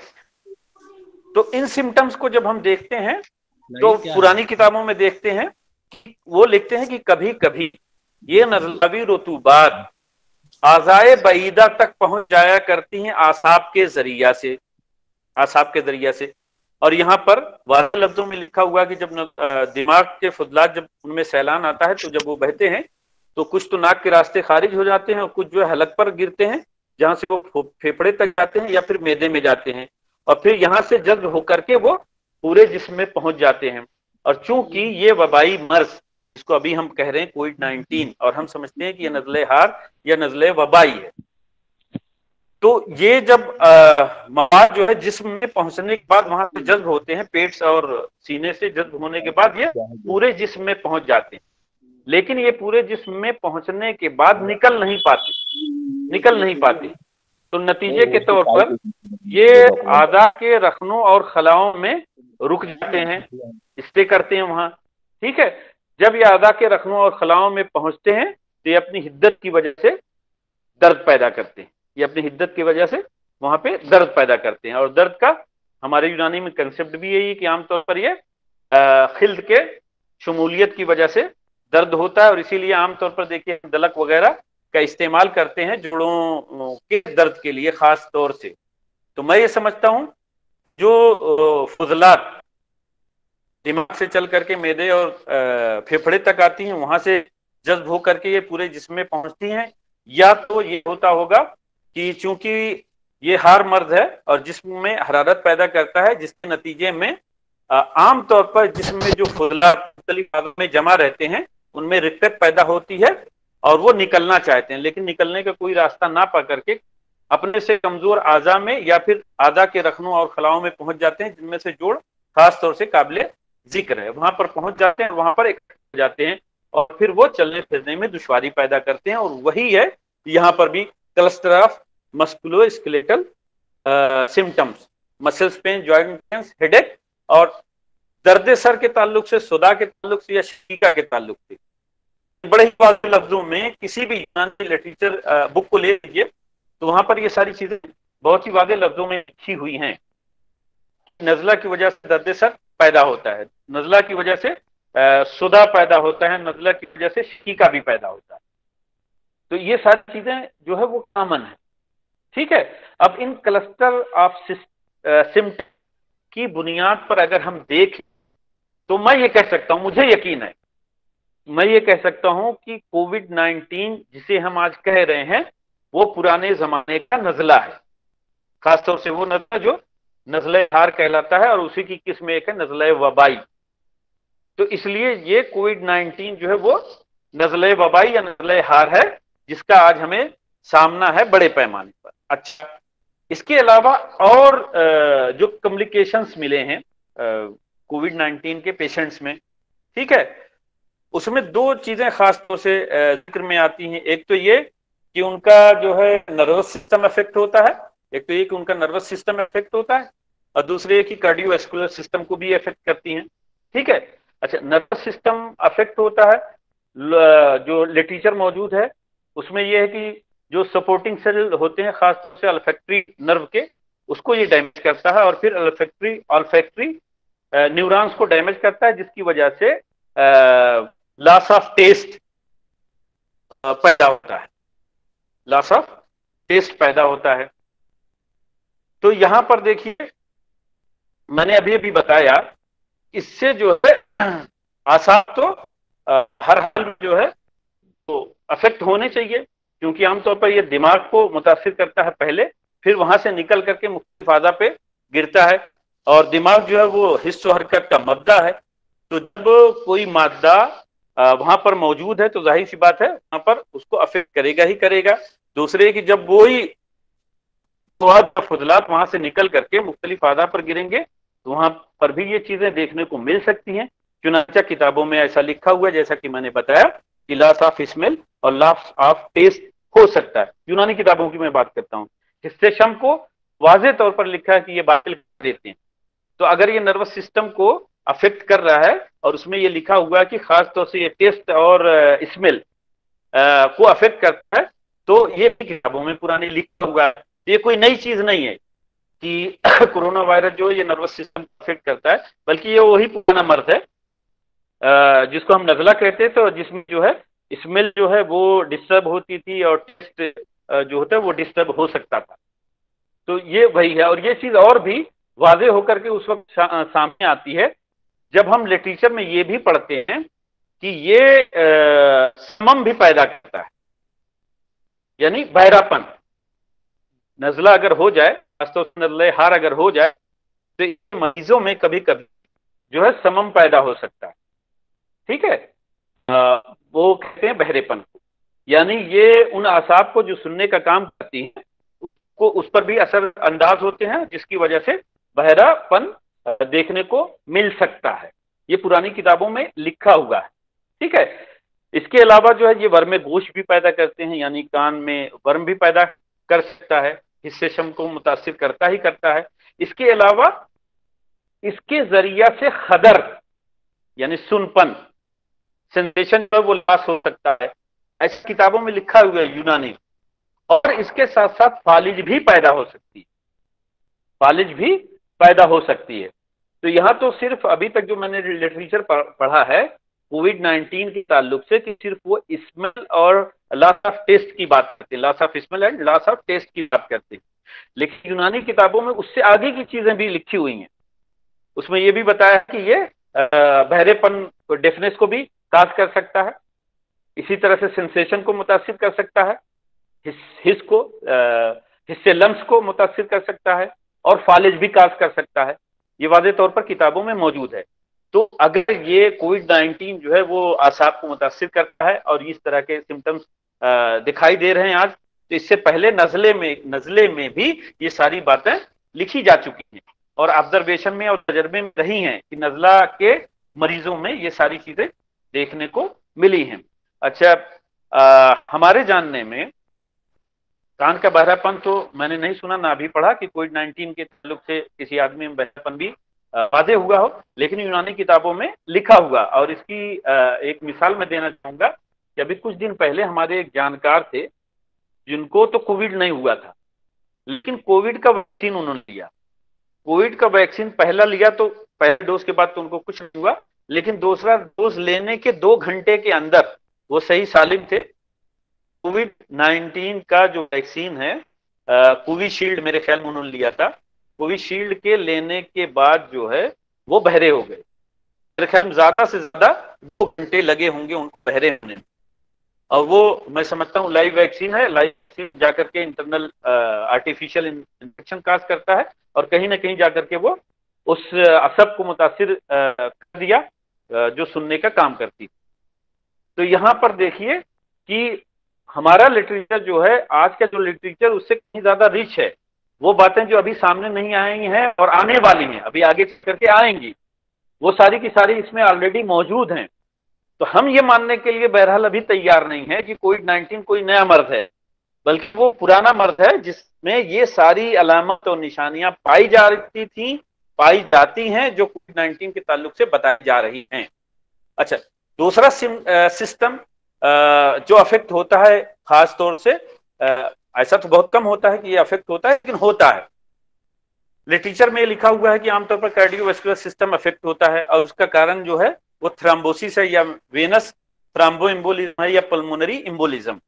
तो इन सिम्टम्स को जब हम देखते हैं तो पुरानी किताबों में देखते हैं, वो लिखते हैं कि कभी कभी ये नजलावी रुतूबात आज़ाए बईदा तक पहुंच जाया करती हैं आसाब के जरिया से, आसाब के जरिया से। और यहाँ पर वाज़ेह लफ्जों में लिखा हुआ कि जब दिमाग के फुदलात, जब उनमें सैलान आता है तो जब वो बहते हैं तो कुछ तो नाक के रास्ते खारिज हो जाते हैं और कुछ जो है हलक पर गिरते हैं, जहां से वो फेफड़े तक जाते हैं या फिर मैदे में जाते हैं, और फिर यहाँ से जज्ब होकर के वो पूरे जिस्म में पहुंच जाते हैं। और चूंकि ये वबाई मर्ज, इसको अभी हम कह रहे हैं कोविड नाइन्टीन, और हम समझते हैं कि ये नजले हार या नजले वबाई है, तो ये जब मवाद जो है जिस्म में पहुंचने के बाद वहां से जज्ब होते हैं, पेट और सीने से जज्ब होने के बाद ये पूरे जिस्म में पहुंच जाते हैं, लेकिन ये पूरे जिस्म में पहुंचने के बाद निकल नहीं पाते, निकल नहीं पाते। तो नतीजे के तौर पर ये आदा के रखनों और खलाओं में रुक जाते हैं, स्टे करते हैं वहां, ठीक है। जब ये अदा के रखनों और खलाओं में पहुंचते हैं तो ये अपनी हिद्दत की वजह से दर्द पैदा करते हैं, ये अपनी हिद्दत की वजह से वहां पे दर्द पैदा करते हैं। और दर्द का हमारे यूनानी में कंसेप्ट भी यही है कि आमतौर पर ये खिल्द के शमूलियत की वजह से दर्द होता है, और इसीलिए आमतौर पर देखिए दलक वगैरह का इस्तेमाल करते हैं जोड़ों के दर्द के लिए खास तौर से। तो मैं ये समझता हूं जो फुजलात दिमाग से चल करके मैदे और फेफड़े तक आती हैं, वहां से जज्ब हो करके ये पूरे जिस्म में पहुंचती हैं, या तो ये होता होगा कि चूंकि ये हार मर्द है और जिस्म में हरारत पैदा करता है, जिसके नतीजे में आम तौर पर जिस्म में जो फुजलात मुख्तलिफ आज़ा में जमा रहते हैं उनमें रिक्कत पैदा होती है और वो निकलना चाहते हैं, लेकिन निकलने का कोई रास्ता ना पा करके अपने से कमजोर आज़ा में या फिर आज़ा के रखनों और खलाओं में पहुंच जाते हैं, जिनमें से जोड़ खास तौर से काबिले जिक्र है। वहां पर पहुंच जाते हैं, वहां पर इकट्ठे हो जाते हैं और फिर वो चलने फिरने में दुश्वारी पैदा करते हैं। और वही है यहाँ पर भी cluster of musculoskeletal symptoms, muscles pain, joint pain, headache और दर्द सर के ताल्लुक से, सुदा के ताल्लुक से या शकीका के ताल्लुक से। बड़े ही वाज़ेह लफ्जों में किसी भी यूनानी लिटरेचर बुक को ले लीजिए तो वहां पर ये सारी चीजें बहुत ही वाज़ेह लफ्जों में लिखी हुई हैं। नजला की वजह से दर्द सर पैदा होता है, नजला की वजह से सुदा पैदा होता है, नजला की वजह से शकीका भी पैदा होता है। तो ये सारी चीजें जो है वो कॉमन है, ठीक है। अब इन क्लस्टर ऑफ सिम्टम की बुनियाद पर अगर हम देखें तो मैं ये कह सकता हूं, मुझे यकीन है, मैं ये कह सकता हूं कि कोविड नाइन्टीन जिसे हम आज कह रहे हैं वो पुराने जमाने का नजला है, खासतौर से वो नजला जो नजले हार कहलाता है और उसी की किस्म एक है नजले वबाई। तो इसलिए ये कोविड नाइन्टीन जो है वो नजले वबाई या नजले हार है जिसका आज हमें सामना है बड़े पैमाने पर। अच्छा, इसके अलावा और जो कॉम्प्लिकेशंस मिले हैं कोविड नाइन्टीन के पेशेंट्स में, ठीक है, उसमें दो चीजें खासतौर से जिक्र में आती हैं। एक तो ये कि उनका जो है नर्वस सिस्टम अफेक्ट होता है, एक तो ये कि उनका नर्वस सिस्टम अफेक्ट होता है, और दूसरे ये कि कार्डियोवैस्कुलर सिस्टम को भी अफेक्ट करती हैं, ठीक है। अच्छा, नर्वस सिस्टम अफेक्ट होता है, जो लिटरेचर मौजूद है उसमें यह है कि जो सपोर्टिंग सेल होते हैं खासतौर से अल्फैक्टरी नर्व के, उसको ये डैमेज करता है और फिर अल्फैक्टरी अल्फैक्टरी न्यूरॉन्स को डैमेज करता है, जिसकी वजह से लॉस ऑफ टेस्ट पैदा होता है, लॉस ऑफ टेस्ट पैदा होता है। तो यहां पर देखिए मैंने अभी अभी बताया, इससे जो है आसार तो हर हाल में जो है तो अफेक्ट होने चाहिए, क्योंकि आमतौर पर यह दिमाग को मुतासिर करता है पहले, फिर वहां से निकल करके मुख्तलिफ आज़ा पे गिरता है, और दिमाग जो है वो हिस्सो हरकत का मद्दा है। तो जब कोई मादा वहां पर मौजूद है तो जाहिर सी बात है वहां पर उसको अफेक्ट करेगा ही करेगा। दूसरे कि जब वो ही फुजलात वहां से निकल करके मुख्तलिफ आज़ा पर गिरेंगे तो वहां पर भी ये चीजें देखने को मिल सकती हैं। चुनांचा किताबों में ऐसा लिखा हुआ है, जैसा कि मैंने बताया कि लॉस ऑफ स्मेल और लॉस ऑफ टेस्ट हो सकता है। यूनानी किताबों की मैं बात करता हूँ, हिस्से शम को वाज़ेह तौर पर लिखा है कि ये बातिल कर देते हैं। तो अगर ये नर्वस सिस्टम को अफेक्ट कर रहा है और उसमें ये लिखा हुआ है कि खास तौर से ये टेस्ट और स्मेल को अफेक्ट करता है, तो ये किताबों में पुराने लिखा हुआ है। ये कोई नई चीज नहीं है कि कोरोना वायरस जो है ये नर्वस सिस्टम को अफेक्ट करता है, बल्कि ये वही पुराना मर्ज है जिसको हम नजला कहते थे, और जिसमें जो है स्मेल जो है वो डिस्टर्ब होती थी और टेस्ट जो होता है वो डिस्टर्ब हो सकता था। तो ये वही है, और ये चीज और भी वाज़ेह होकर के उस वक्त सामने आती है जब हम लिटरेचर में ये भी पढ़ते हैं कि ये समम भी पैदा करता है, यानी बहरापन। नजला अगर हो जाए, नजले हार अगर हो जाए तो मरीजों में कभी कभी जो है समम पैदा हो सकता है, ठीक है। आ, वो कहते हैं बहरेपन को, यानी ये उन आसाब को जो सुनने का काम करती हैं को उस पर भी असर अंदाज होते हैं, जिसकी वजह से बहरापन देखने को मिल सकता है। ये पुरानी किताबों में लिखा हुआ है, ठीक है। इसके अलावा जो है ये वर्म गोश भी पैदा करते हैं, यानी कान में वर्म भी पैदा कर सकता है, हिस्से शम को मुतासिर करता ही करता है। इसके अलावा इसके जरिया से खदर यानी सुनपन, सेंसेशन जो है वो लॉस हो सकता है, ऐसी किताबों में लिखा हुआ है यूनानी। और इसके साथ साथ फालिज भी पैदा हो सकती है, फालिज भी पैदा हो सकती है। तो यहां तो सिर्फ अभी तक जो मैंने लिटरेचर पढ़ा है कोविड नाइन्टीन के ताल्लुक से, कि सिर्फ वो स्मेल और लॉस ऑफ टेस्ट की बात करते हैं, loss of smell and loss of taste की बात करते हैं। लेकिन यूनानी किताबों में उससे आगे की चीजें भी लिखी हुई हैं। उसमें ये भी बताया कि ये बहरेपन, डेफनेस को भी काज कर सकता है, इसी तरह से सेंसेशन को मुतासिर कर सकता है, हिस, हिस को हिस्से लम्स को मुतासिर कर सकता है, और फालिज भी काज कर सकता है। ये वाज़ेह तौर पर किताबों में मौजूद है। तो अगर ये कोविड नाइन्टीन जो है वो आसाब को मुतासिर करता है और इस तरह के सिम्टम्स दिखाई दे रहे हैं आज, तो इससे पहले नजले में नजले में भी ये सारी बातें लिखी जा चुकी हैं और ऑब्जर्वेशन में और तजर्बे में रही हैं कि नजला के मरीजों में ये सारी चीजें देखने को मिली हैं। अच्छा, आ, हमारे जानने में कान का बहरापन तो मैंने नहीं सुना, ना भी पढ़ा कि कोविड नाइन्टीन के ताल्लुक से किसी आदमी में बहरापन भी वादे हुआ हो, लेकिन यूनानी किताबों में लिखा हुआ। और इसकी एक मिसाल मैं देना चाहूंगा कि अभी कुछ दिन पहले हमारे एक जानकार थे जिनको तो कोविड नहीं हुआ था, लेकिन कोविड का वैक्सीन उन्होंने लिया। कोविड का वैक्सीन पहला लिया तो पहले डोज के बाद तो उनको कुछ नहीं हुआ, लेकिन दूसरा डोज लेने के दो घंटे के अंदर वो सही सालिम थे। कोविड नाइन्टीन का जो वैक्सीन है कोविशील्ड, मेरे ख्याल में उन्होंने लिया था, कोविशील्ड के लेने के बाद जो है वो बहरे हो गए। मेरे ख्याल में ज्यादा से ज्यादा दो घंटे लगे होंगे उनको बहरे होने में। और वो मैं समझता हूँ लाइव वैक्सीन है, लाइव वैक्सीन जाकर के इंटरनल आर्टिफिशियल इन्फेक्शन काज करता है और कहीं ना कहीं जाकर के वो उस असब को मुतासिर कर दिया जो सुनने का काम करती थी। तो यहाँ पर देखिए कि हमारा लिटरेचर जो है, आज का जो लिटरेचर उससे कहीं ज्यादा रिच है। वो बातें जो अभी सामने नहीं आई हैं और आने वाली हैं, अभी आगे करके आएंगी, वो सारी की सारी इसमें ऑलरेडी मौजूद हैं। तो हम ये मानने के लिए बहरहाल अभी तैयार नहीं है कि कोविड नाइन्टीन कोई नया मर्ज है, बल्कि वो पुराना मर्ज है जिसमें ये सारी अलामत और निशानियां पाई जा रही थी, पाई जाती हैं, जो कोविड नाइन्टीन के ताल्लुक से बताई जा रही हैं। अच्छा, दूसरा सिस्टम जो अफेक्ट होता है खास तौर से, ऐसा तो बहुत कम होता है कि ये अफेक्ट होता है, लेकिन होता है। लिटरेचर में लिखा हुआ है कि आमतौर पर कार्डियोवास्कुलर सिस्टम अफेक्ट होता है और उसका कारण जो है वो थ्रोम्बोसिस है, या वेनस थ्रोम्बो एम्बोलिज्म है, या पल्मोनरी एम्बोलिज्म।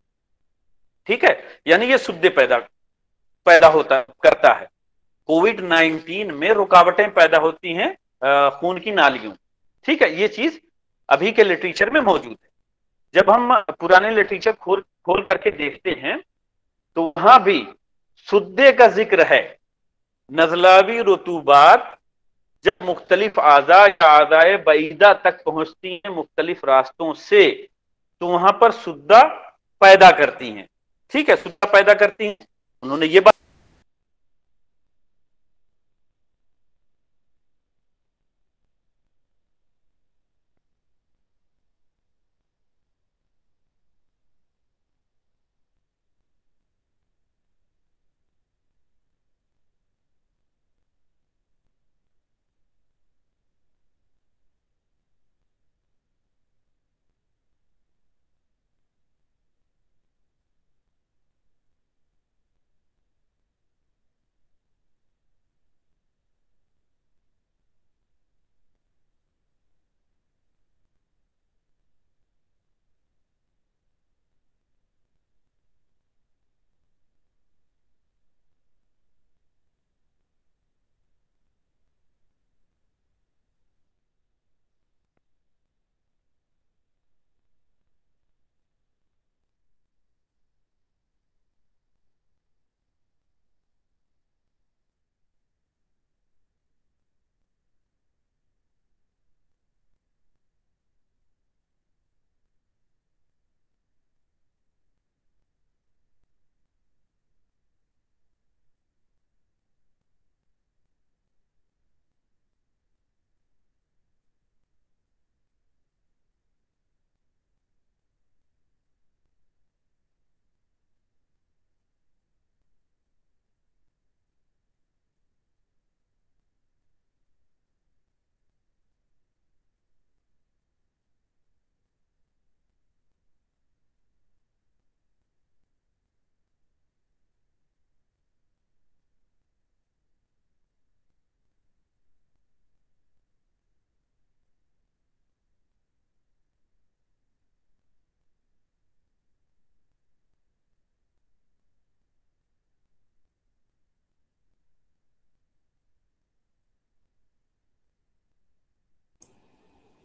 ठीक है, यानी ये सुद्दे पैदा पैदा होता करता है। कोविड नाइन्टीन में रुकावटें पैदा होती हैं खून की नालियों। ठीक है, ये चीज अभी के लिटरेचर में मौजूद है। जब हम पुराने लिटरेचर खोल खोल करके देखते हैं तो वहां भी सुद्दे का जिक्र है। नजलावी रुतूबात जब मुख्तलिफ आज़ा या आज़ाए बईदा तक पहुंचती हैं मुख्तलिफ रास्तों से, तो वहां पर सुद्दा पैदा करती हैं। ठीक है, सुद्दा पैदा करती हैं। उन्होंने ये बात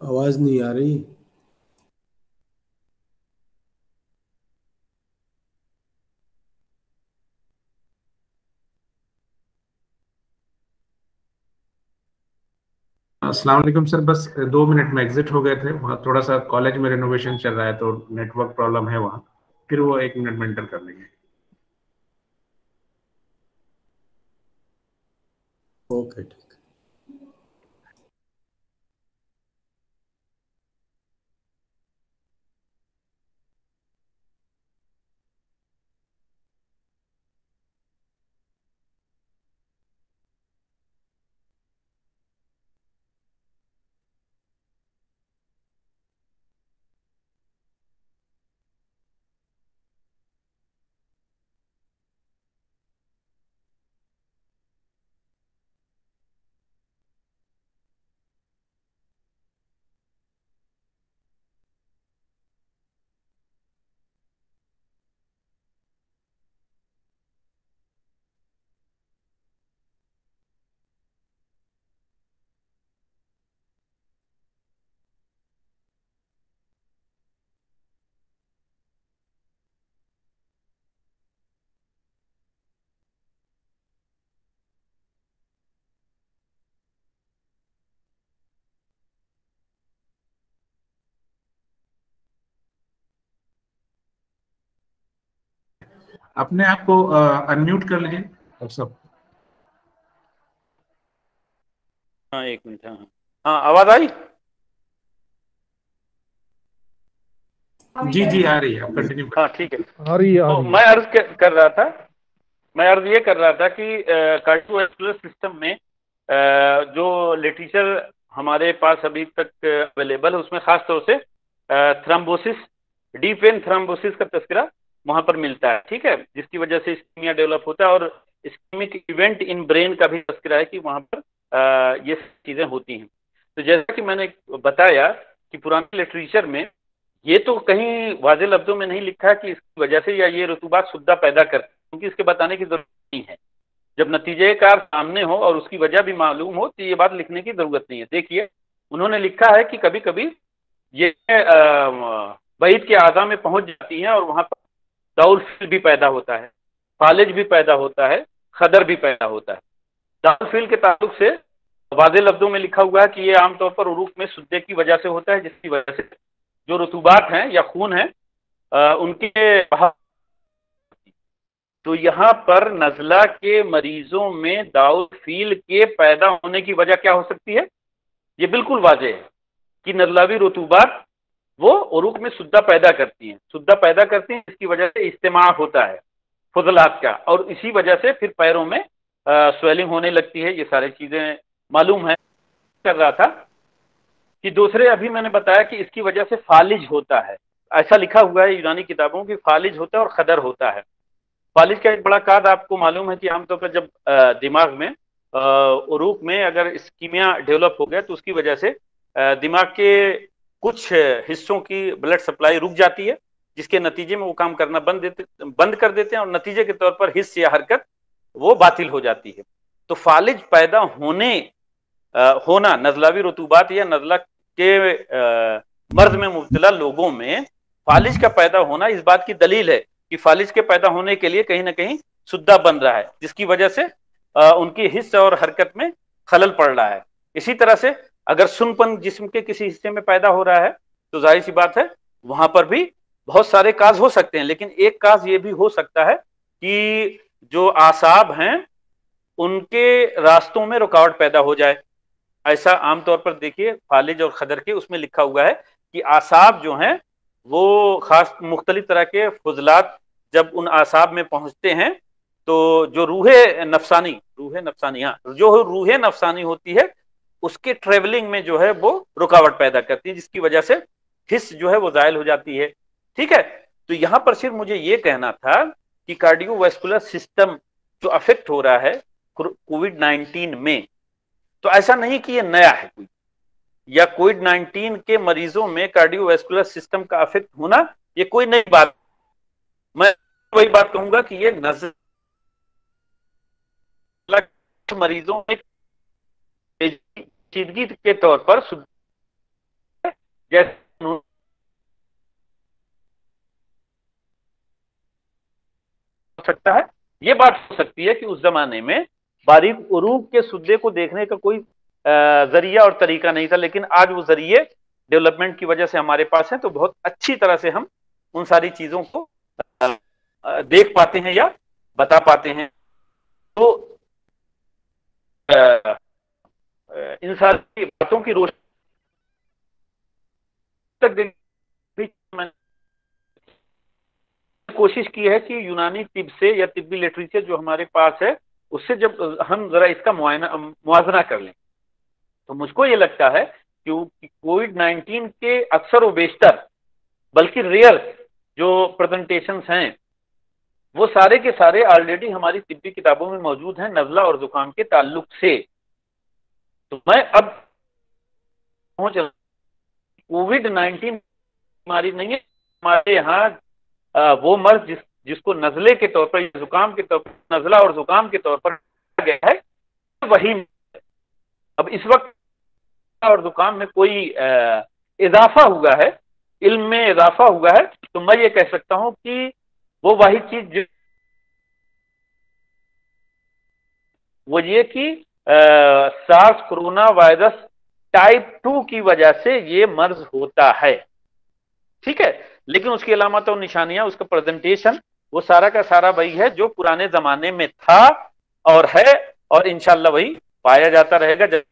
आवाज नहीं आ रही। अस्सलाम वालेकुम सर, बस दो मिनट में एग्जिट हो गए थे, वहाँ थोड़ा सा कॉलेज में रेनोवेशन चल रहा है तो नेटवर्क प्रॉब्लम है वहाँ, फिर वो एक मिनट में एंटर कर लेंगे। ओके ठीक। अपने आप को अनम्यूट कर लीजिए और सब। हाँ एक मिनट। हाँ हाँ आवाज आई? जी जी आ रही है, आप कंटिन्यू हाँ ठीक है। आ रही है, आ तो रही है। मैं अर्ज कर कर रहा था मैं अर्ज ये कर रहा था कि कार्डियोवैस्कुलर सिस्टम में अ, जो लिटरेचर हमारे पास अभी तक अवेलेबल है उसमें खास तौर से थ्रम्बोसिस, डीप वेन थ्रम्बोसिस का तस्करा वहां पर मिलता है, ठीक है, जिसकी वजह से इस्कीमिया डेवलप होता है, और इस्कीमिक इवेंट इन ब्रेन का भी तस्करा है कि वहां पर आ, ये चीजें होती हैं। तो जैसा कि मैंने नहीं कि पुराने लिटरेचर में ये तो कहीं वाज़ेह लफ्जों में नहीं लिखा है कि इसकी वजह से या ये रुतूबात सुद्दा पैदा करते हैं, क्योंकि इसके बताने की जरूरत नहीं है। जब नतीजे कार सामने हो और उसकी वजह भी मालूम हो तो ये बात लिखने की जरूरत नहीं है। देखिए उन्होंने लिखा है कि कभी कभी ये बईद के आज़ा में पहुंच जाती हैं और वहां पर दाउल फील भी पैदा होता है, फालिज भी पैदा होता है, खदर भी पैदा होता है। दाउल फील के ताल्लुक से वाज़ेह लफ्जों में लिखा हुआ है कि ये आमतौर पर उरूक में सुद्दे की वजह से होता है, जिसकी वजह से जो रतूबात हैं या खून है आ, उनके बहाव। तो यहाँ पर नजला के मरीजों में दाउल फील के पैदा होने की वजह क्या हो सकती है? ये बिल्कुल वाज़ेह है कि नजलावी रतूबात वो उरूक में सुद्दा पैदा करती हैं, सुद्दा पैदा करती हैं, इसकी वजह से इज्तिमा होता है फजलात का, और इसी वजह से फिर पैरों में स्वेलिंग होने लगती है। ये सारी चीजें मालूम है। कर रहा था कि दूसरे अभी मैंने बताया कि इसकी वजह से फालिज होता है, ऐसा लिखा हुआ है यूनानी किताबों की, फालिज होता है और खदर होता है। फालिज का एक बड़ा काद आपको मालूम है कि आमतौर पर जब दिमाग में उरूक में अगर इस्कीमिया डेवलप हो गया तो उसकी वजह से दिमाग के कुछ हिस्सों की ब्लड सप्लाई रुक जाती है, जिसके नतीजे में वो काम करना बंद देते बंद कर देते हैं और नतीजे के तौर पर हिस्स या हरकत वो बातिल हो जाती है। तो फालिज पैदा होने आ, होना नजलावी रतूबात या नजला के आ, मर्ज में मुब्तला लोगों में फालिज का पैदा होना इस बात की दलील है कि फालिज के पैदा होने के लिए कहीं ना कहीं सुद्दा बन रहा है, जिसकी वजह से आ, उनकी हिस्स और हरकत में खलल पड़ रहा है। इसी तरह से अगर सुनपन जिस्म के किसी हिस्से में पैदा हो रहा है तो जाहिर सी बात है वहां पर भी बहुत सारे काज हो सकते हैं, लेकिन एक काज ये भी हो सकता है कि जो आसाब हैं उनके रास्तों में रुकावट पैदा हो जाए। ऐसा आमतौर पर देखिए फालिज और खदर के उसमें लिखा हुआ है कि आसाब जो हैं वो खास मुख्तलिफ तरह के फजलात जब उन आसाब में पहुंचते हैं तो जो रूहे नफसानी रूहे नफसानी हाँ जो रूहे नफसानी होती है उसके ट्रेवलिंग में जो है वो रुकावट पैदा करती है, जिसकी वजह से हिस्स जो है वो जायल हो जाती है। ठीक है, तो यहां पर सिर्फ मुझे ये कहना था कि कार्डियोवैस्कुलर सिस्टम जो अफेक्ट हो रहा है कोविड नाइन्टीन में, तो ऐसा नहीं कि ये नया है कोई, या कोविड नाइन्टीन के मरीजों में कार्डियोवैस्कुलर सिस्टम का अफेक्ट होना ये कोई नई बात। मैं वही बात कहूंगा कि ये नजर मरीजों में पेचीदगी के तौर पर जैसे हो सकता है, ये बात हो सकती है कि उस जमाने में बारीक उरूग के सुद्दे को देखने का कोई जरिया और तरीका नहीं था, लेकिन आज वो जरिए डेवलपमेंट की वजह से हमारे पास है, तो बहुत अच्छी तरह से हम उन सारी चीजों को देख पाते हैं या बता पाते हैं। तो इन सारी बातों की रोशनी तक मैंने कोशिश की है कि यूनानी तिब से या तिब्बी लिटरेचर जो हमारे पास है उससे जब हम जरा इसका मुआयना मुआवजा कर लें, तो मुझको ये लगता है कि कोविड नाइन्टीन के अक्सर व बेशतर बल्कि रेयर जो प्रेजेंटेशंस हैं वो सारे के सारे ऑलरेडी हमारी तिब्बी किताबों में मौजूद हैं नज़ला और जुकाम के ताल्लुक से। तो मैं अब पहुंच कोविड नाइन्टीन बीमारी नहीं है, हमारे यहाँ वो मर्ज जिस जिसको नज़ले के तौर पर, जुकाम के तौर पर, नज़ला और जुकाम के तौर पर गया है, वही अब इस वक्त और जुकाम में कोई इजाफा हुआ है, इल्म में इजाफा हुआ है, तो मैं ये कह सकता हूं कि वो वही चीज वो ये कि SARS corona virus type two की वजह से ये मर्ज होता है, ठीक है। लेकिन उसकी अलामत और निशानियां, उसका प्रेजेंटेशन, वो सारा का सारा वही है जो पुराने जमाने में था और है, और इंशाल्लाह वही पाया जाता रहेगा जब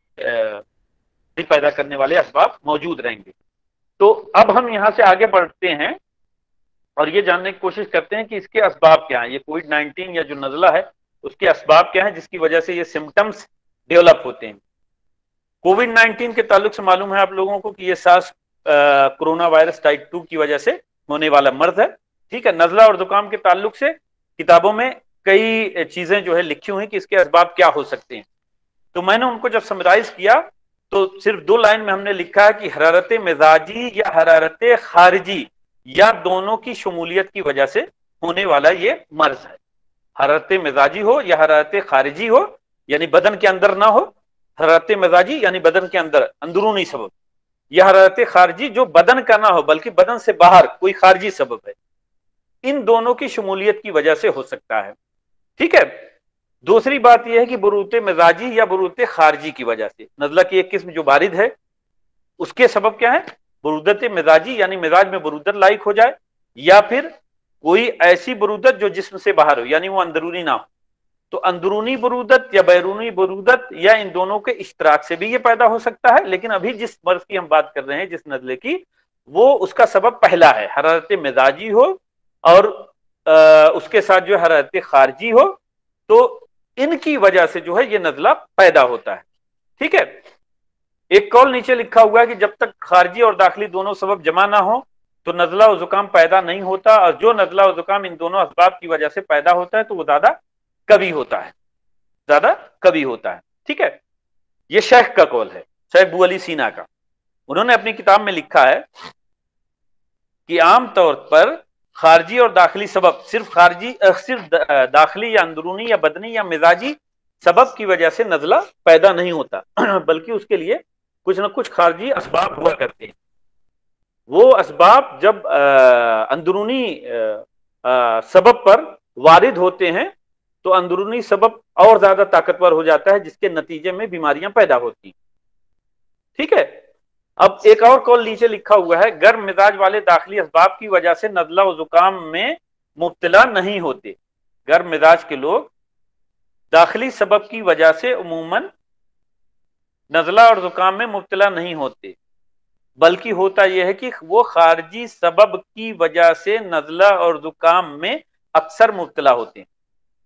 पैदा करने वाले असबाब मौजूद रहेंगे। तो अब हम यहां से आगे बढ़ते हैं और ये जानने की कोशिश करते हैं कि इसके असबाब क्या हैं, ये कोविड नाइन्टीन या जो नज़ला है उसके असबाब क्या हैं जिसकी वजह से ये सिम्टम्स डेवलप होते हैं। कोविड नाइन्टीन के ताल्लुक से मालूम है आप लोगों को कि ये SARS corona virus type two की वजह से होने वाला मर्ज है, ठीक है। नज़ला और जुकाम के ताल्लुक से किताबों में कई चीजें जो है लिखी हुई कि इसके असबाब क्या हो सकते हैं। तो मैंने उनको जब समराइज किया तो सिर्फ दो लाइन में हमने लिखा है कि हरारत मिजाजी या हरारत खारिजी या दोनों की शमूलियत की वजह से होने वाला ये मर्ज है। हरारत मिजाजी हो या हरारत खारिजी हो, यानी बदन के अंदर ना हो, हरारत मिजाजी यानी बदन के अंदर अंदरूनी सबब, या हरारत खारिजी जो बदन का ना हो बल्कि बदन से बाहर कोई खारिजी सबब है, इन दोनों की शमूलियत की वजह से हो सकता है, ठीक है। दूसरी बात यह है कि बरूत मिजाजी या बरूत खारिजी की वजह से, नज़ला की एक किस्म जो बारिद है उसके सबब क्या है, बरूदत मिजाजी यानी मिजाज में बरूदत लाइक हो जाए, या फिर कोई ऐसी बरूदत जो जिस्म से बाहर हो यानी वो अंदरूनी ना हो। तो अंदरूनी बरूदत या बैरूनी बरूदत या इन दोनों के इश्तराक से भी ये पैदा हो सकता है, लेकिन अभी जिस मर्ज की हम बात कर रहे हैं, जिस नज़ले की, वो उसका सबब पहला है, हरारत मिजाजी हो और आ, उसके साथ जो हरारत खारिजी हो, तो इनकी वजह से जो है ये नज़ला पैदा होता है, ठीक है। एक कौल नीचे लिखा हुआ है कि जब तक खारिजी और दाखिली दोनों सबब जमा ना हो तो नज़ला और जुकाम पैदा नहीं होता, और जो नज़ला और जुकाम इन दोनों असबाब की वजह से पैदा होता है तो वो ज्यादा कभी होता है, ज्यादा कभी होता है, ठीक है। ये शेख का कौल है, शेख अबू अली सीना का। उन्होंने अपनी किताब में लिखा है कि आम तौर पर खारजी और दाखिली सबब, सिर्फ खारजी सिर्फ दाखिली या अंदरूनी या बदनी या मिजाजी सबब की वजह से नज़ला पैदा नहीं होता, बल्कि उसके लिए कुछ ना कुछ खारजी असबाब हुआ करते हैं। वो असबाब जब अंदरूनी सबब पर वारिद होते हैं तो अंदरूनी सबब और ज्यादा ताकतवर हो जाता है, जिसके नतीजे में बीमारियां पैदा होती, ठीक है। अब एक और कौल नीचे लिखा हुआ है, गर्म मिजाज वाले दाखिली असबाब की वजह से नज़ला और जुकाम में मुब्तला नहीं होते। गर्म मिजाज के लोग दाखिली सबब की वजह से उमूमन नज़ला और जुकाम में मुब्तला नहीं होते, बल्कि होता यह है कि वो खारजी सबब की वजह से नज़ला और जुकाम में अक्सर मुब्तला होते हैं,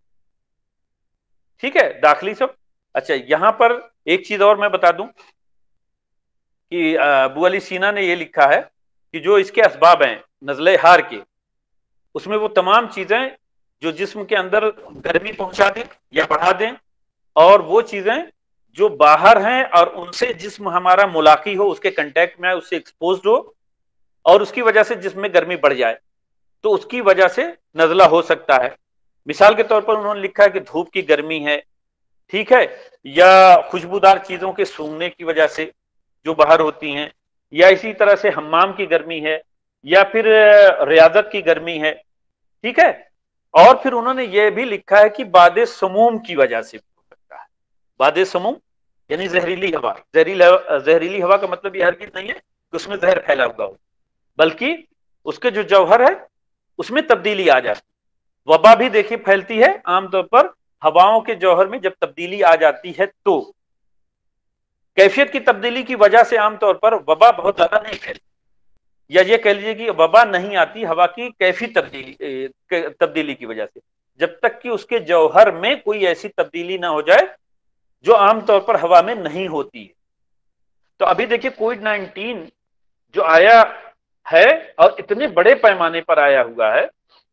ठीक है, दाखिली सब। अच्छा, यहां पर एक चीज और मैं बता दूं कि अबू अली सीना ने यह लिखा है कि जो इसके असबाब हैं नज़ले हार के, उसमें वो तमाम चीजें जो जिस्म के अंदर गर्मी पहुंचा दें या बढ़ा दें, और वो चीजें जो बाहर हैं और उनसे जिस्म हमारा मुलाकी हो, उसके कांटेक्ट में आए, उससे एक्सपोज्ड हो और उसकी वजह से जिस्म में गर्मी बढ़ जाए, तो उसकी वजह से नज़ला हो सकता है। मिसाल के तौर पर उन्होंने लिखा है कि धूप की गर्मी है, ठीक है, या खुशबूदार चीजों के सूंघने की वजह से जो बाहर होती हैं, या इसी तरह से हम्माम की गर्मी है, या फिर रियाजत की गर्मी है, ठीक है। और फिर उन्होंने ये भी लिखा है कि बादे समूम की वजह से हो सकता है। बादे समूम यानी जहरीली हवा। जहरीली जहरीली हवा का मतलब यह हरगिज नहीं है कि उसमें जहर फैला हुआ हो, बल्कि उसके जो जौहर है उसमें तब्दीली आ जाती है। वबा भी देखिए फैलती है आमतौर पर हवाओं के जौहर में जब तब्दीली आ जाती है, तो कैफियत की तब्दीली की वजह से आमतौर पर वबा बहुत ज्यादा नहीं फैलती, या ये कह लीजिए कि वबा नहीं आती हवा की कैफी तब्दीली तब्दीली की वजह से, जब तक कि उसके जौहर में कोई ऐसी तब्दीली ना हो जाए जो आमतौर पर हवा में नहीं होती है। तो अभी देखिए कोविड नाइन्टीन जो आया है और इतने बड़े पैमाने पर आया हुआ है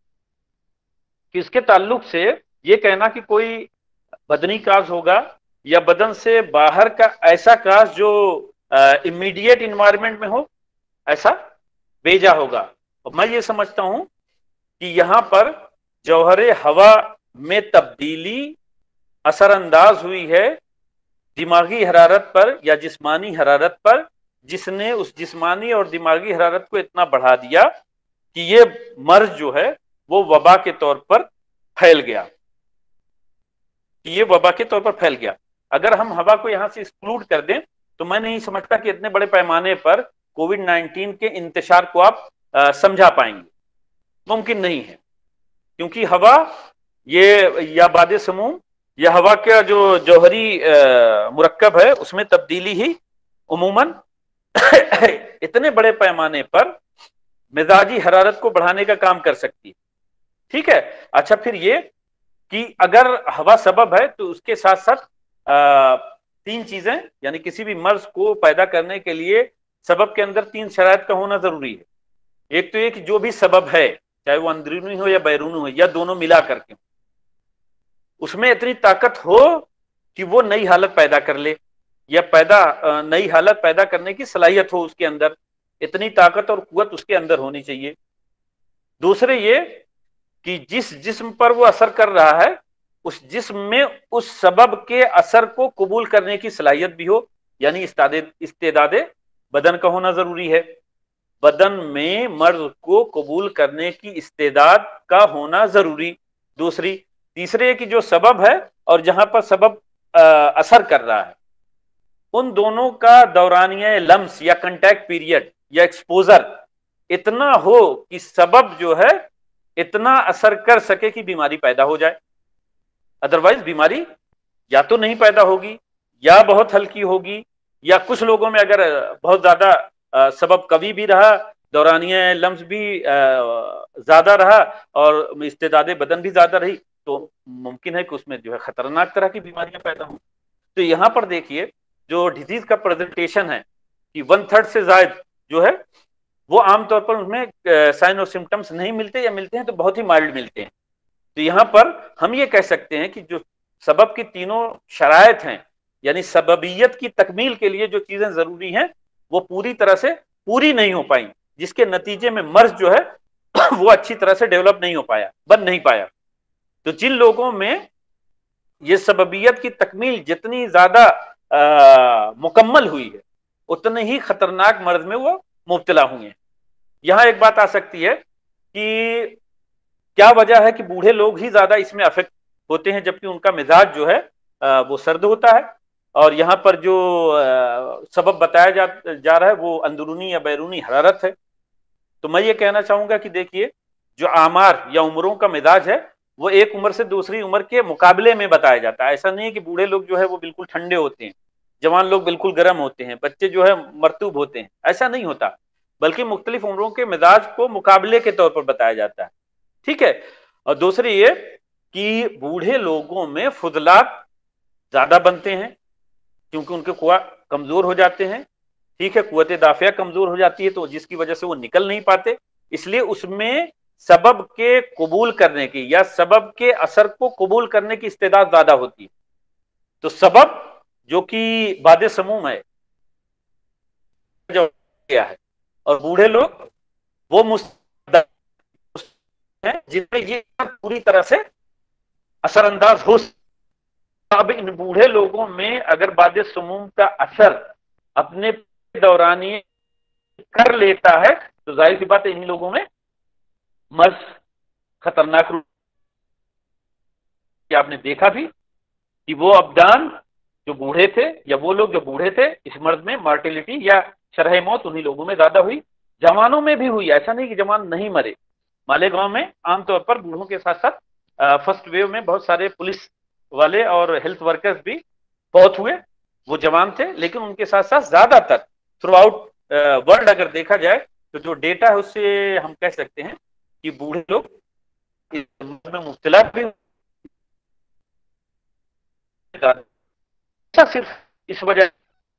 कि इसके ताल्लुक से ये कहना कि कोई बदनी काज होगा या बदन से बाहर का ऐसा काज जो इमीडिएट इन्वायरमेंट में हो, ऐसा बेजा होगा। और मैं ये समझता हूं कि यहां पर जौहरे हवा में तब्दीली असरअंदाज हुई है दिमागी हरारत पर या जिस्मानी हरारत पर, जिसने उस जिस्मानी और दिमागी हरारत को इतना बढ़ा दिया कि ये मर्ज जो है वो वबा के तौर पर फैल गया, कि ये वबा के तौर पर फैल गया। अगर हम हवा को यहां से एक्सक्लूड कर दें तो मैं नहीं समझता कि इतने बड़े पैमाने पर कोविड नाइन्टीन के इंतशार को आप आ, समझा पाएंगे, मुमकिन नहीं है। क्योंकि हवा ये या बादे समूह या हवा का जो जौहरी मुरक्कब है उसमें तब्दीली ही उमूमन इतने बड़े पैमाने पर मिजाजी हरारत को बढ़ाने का काम कर सकती है, ठीक है। अच्छा, फिर ये कि अगर हवा सबब है तो उसके साथ साथ आ, तीन चीजें, यानी किसी भी मर्ज को पैदा करने के लिए सबब के अंदर तीन शराइत का होना जरूरी है। एक तो ये कि जो भी सबब है, चाहे वो अंदरूनी हो या बैरूनी हो या दोनों मिला करके, उसमें इतनी ताकत हो कि वो नई हालत पैदा कर ले, या पैदा नई हालत पैदा करने की सलाहियत हो उसके अंदर, इतनी ताकत और कुव्वत उसके अंदर होनी चाहिए। दूसरे ये कि जिस जिस्म पर वो असर कर रहा है उस जिस्म में उस सबब के असर को कबूल करने की सलाहियत भी हो, यानी इस्तेदादे बदन का होना जरूरी है। बदन में मर्ज को कबूल करने की इस्तेदाद का होना जरूरी। दूसरी तीसरे कि जो सबब है और जहां पर सबब आ, असर कर रहा है, उन दोनों का दौरानिया लम्स या कंटैक्ट पीरियड या एक्सपोजर इतना हो कि सबब जो है इतना असर कर सके कि बीमारी पैदा हो जाए। अदरवाइज बीमारी या तो नहीं पैदा होगी या बहुत हल्की होगी, या कुछ लोगों में अगर बहुत ज्यादा सबब कवी भी रहा, दौरानिया लम्स भी ज्यादा रहा और इस्तेदादे बदन भी ज्यादा रही, तो मुमकिन है कि उसमें जो है खतरनाक तरह की बीमारियां पैदा हों। तो यहां पर देखिए जो डिजीज का प्रेजेंटेशन है कि वन थर्ड से ज्यादा जो है वो आमतौर पर उसमें साइन और सिम्टम्स नहीं मिलते, या मिलते हैं तो बहुत ही माइल्ड मिलते हैं। तो यहां पर हम ये कह सकते हैं कि जो सबब की तीनों शराइत हैं, यानी सबबियत की तकमील के लिए जो चीजें जरूरी हैं वो पूरी तरह से पूरी नहीं हो पाई, जिसके नतीजे में मर्ज जो है वो अच्छी तरह से डेवलप नहीं हो पाया, बन नहीं पाया। तो जिन लोगों में ये सबबियत की तकमील जितनी ज्यादा मुकम्मल हुई है उतने ही खतरनाक मर्ज में वो मुब्तला हुए हैं। यहां एक बात आ सकती है कि क्या वजह है कि बूढ़े लोग ही ज्यादा इसमें अफेक्ट होते हैं, जबकि उनका मिजाज जो है वो सर्द होता है, और यहाँ पर जो सबब बताया जा, जा रहा है वो अंदरूनी या बैरूनी हरारत है। तो मैं ये कहना चाहूंगा कि देखिए जो आमार या उम्रों का मिजाज है वो एक उम्र से दूसरी उम्र के मुकाबले में बताया जाता है। ऐसा नहीं है कि बूढ़े लोग जो है वो बिल्कुल ठंडे होते हैं, जवान लोग बिल्कुल गर्म होते हैं, बच्चे जो है मरतूब होते हैं, ऐसा नहीं होता, बल्कि मुख्तलिफ उम्रों के मिजाज को मुकाबले के तौर पर बताया जाता है, ठीक है। और दूसरी ये कि बूढ़े लोगों में फुजलात ज्यादा बनते हैं क्योंकि उनके कुआ कमजोर हो जाते हैं, ठीक है, कुव्वत दाफिया कमजोर हो जाती है, तो जिसकी वजह से वो निकल नहीं पाते, इसलिए उसमें सबब के कबूल करने की या सबब के असर को कबूल करने की इस्तेदाद ज्यादा होती है। तो सबब जो कि बादे समूम है जो क्या है, और बूढ़े लोग वो मुस्तद हैं जिनमें ये पूरी तरह से असरअंदाज हो। अब इन बूढ़े लोगों में अगर बादे समूम का असर अपने दौरानी कर लेता है तो जाहिर सी बात है इन लोगों में मर्ज खतरनाक रूप आपने देखा भी कि वो अबदान जो बूढ़े थे या वो लोग जो बूढ़े थे इस मर्ज में मार्टिलिटी या शरह मौत उन्हीं लोगों में ज्यादा हुई। जवानों में भी हुई, ऐसा नहीं कि जवान नहीं मरे। मालेगांव में आमतौर पर बूढ़ों के साथ साथ फर्स्ट वेव में बहुत सारे पुलिस वाले और हेल्थ वर्कर्स भी बहुत हुए, वो जवान थे, लेकिन उनके साथ साथ ज्यादातर थ्रू आउट वर्ल्ड अगर देखा जाए तो जो डेटा है उससे हम कह सकते हैं कि बूढ़े लोग में मुब्तला भी सिर्फ इस वजह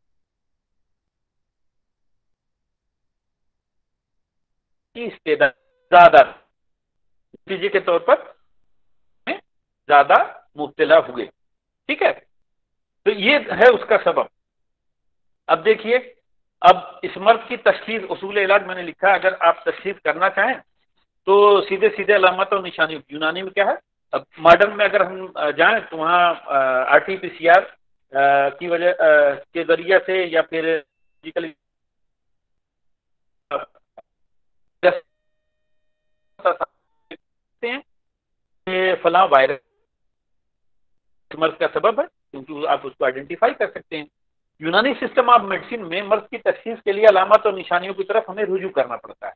की इस्तेदाद ज्यादा नतीजे के तौर पर ज्यादा मुब्तला हुए। ठीक है, तो ये है उसका सबब। अब देखिए, अब इस मर्ज की तशखीस उसूल इलाज मैंने लिखा, अगर आप तशखीस करना चाहें तो सीधे सीधे अलामत और निशानी यूनानी में क्या है। अब मॉडर्न में अगर हम जाएं तो वहाँ R T P C R की वजह के जरिए से या फिर फिजिकली फला वायरस मर्ज का सबब है, क्योंकि आप उसको आइडेंटिफाई कर सकते हैं। यूनानी सिस्टम ऑफ मेडिसिन में मर्ज की तशखीस के लिए अलामत और निशानियों की तरफ हमें रुजू करना पड़ता है।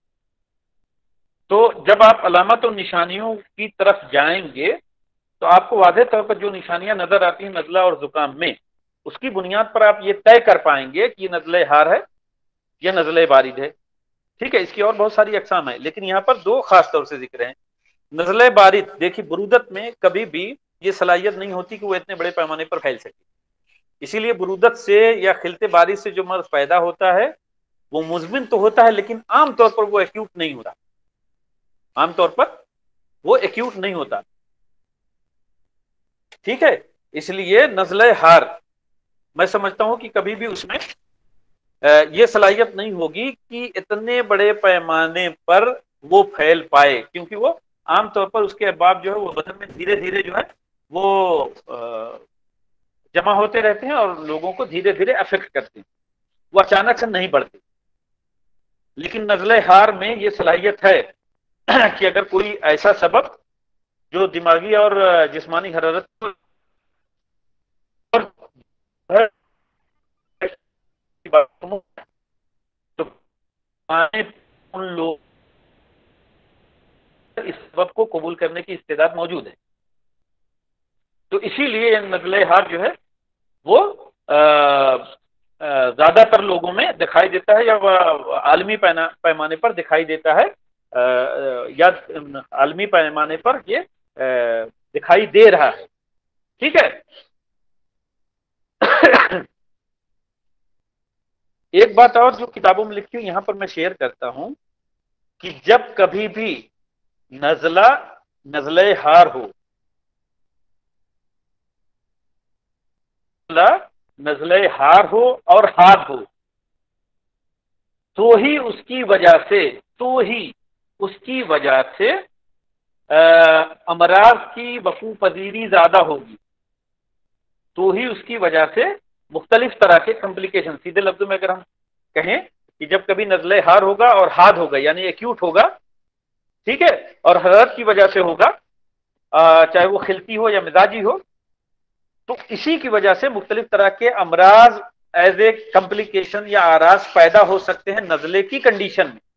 तो जब आप अलामत और निशानियों की तरफ जाएंगे तो आपको वाज़ेह तौर पर जो निशानियां नजर आती हैं नज़ला और जुकाम में, उसकी बुनियाद पर आप ये तय कर पाएंगे कि ये नज़ले हार है या नज़ले बारिद है। ठीक है, इसकी और बहुत सारी अकसाम है, लेकिन यहाँ पर दो खास तौर से जिक्र हैं। नज़ले बारिद, देखिए बुरूदत में कभी भी ये सलाहियत नहीं होती कि वो इतने बड़े पैमाने पर फैल सके, इसीलिए बुरूदत से या खिलते बारिश से जो मर्ज पैदा होता है वो मुज़मिन तो होता है, लेकिन आमतौर पर वो एक्यूट नहीं होता, आमतौर पर वो एक्यूट नहीं होता। ठीक है, इसलिए नज़ले हार मैं समझता हूं कि कभी भी उसमें ये सलाहियत नहीं होगी कि इतने बड़े पैमाने पर वो फैल पाए, क्योंकि वो आमतौर पर उसके अहबाब जो है वो बदन में धीरे धीरे जो है वो जमा होते रहते हैं और लोगों को धीरे धीरे अफेक्ट करते हैं, वो अचानक से नहीं बढ़ते। लेकिन नज़ले हार में ये सलाहियत है कि अगर कोई ऐसा सबब जो दिमागी और जिस्मानी हरारत तो उन लोग इस सबब को कबूल करने की इस्तेदाद मौजूद है। तो इसीलिए नज़ले हार जो है वो ज्यादातर लोगों में दिखाई देता है या आलमी पैमाने पर दिखाई देता है, या आलमी पैमाने पर ये दिखाई दे रहा है। ठीक है, एक बात और जो किताबों में लिखी हुई यहां पर मैं शेयर करता हूं कि जब कभी भी नज़ला नज़ले हार हो, नज़ले हार हो और हाद हो, तो ही उसकी वजह से तो ही उसकी वजह से अमराज की वकू पजीरी ज्यादा होगी, तो ही उसकी वजह से मुख्तलिफ तरह के कॉम्प्लिकेशन, सीधे लफ्जों में अगर हम कहें कि जब कभी नज़ले हार होगा और हाद होगा यानी एक्यूट होगा, ठीक है, और हरारत की वजह से होगा, चाहे वो खिलती हो या मिजाजी हो, तो इसी की वजह से मुख्तलिफ तरह के अमराज एज ए कॉम्प्लिकेशन या आराज पैदा हो सकते हैं नज़ले की कंडीशन में।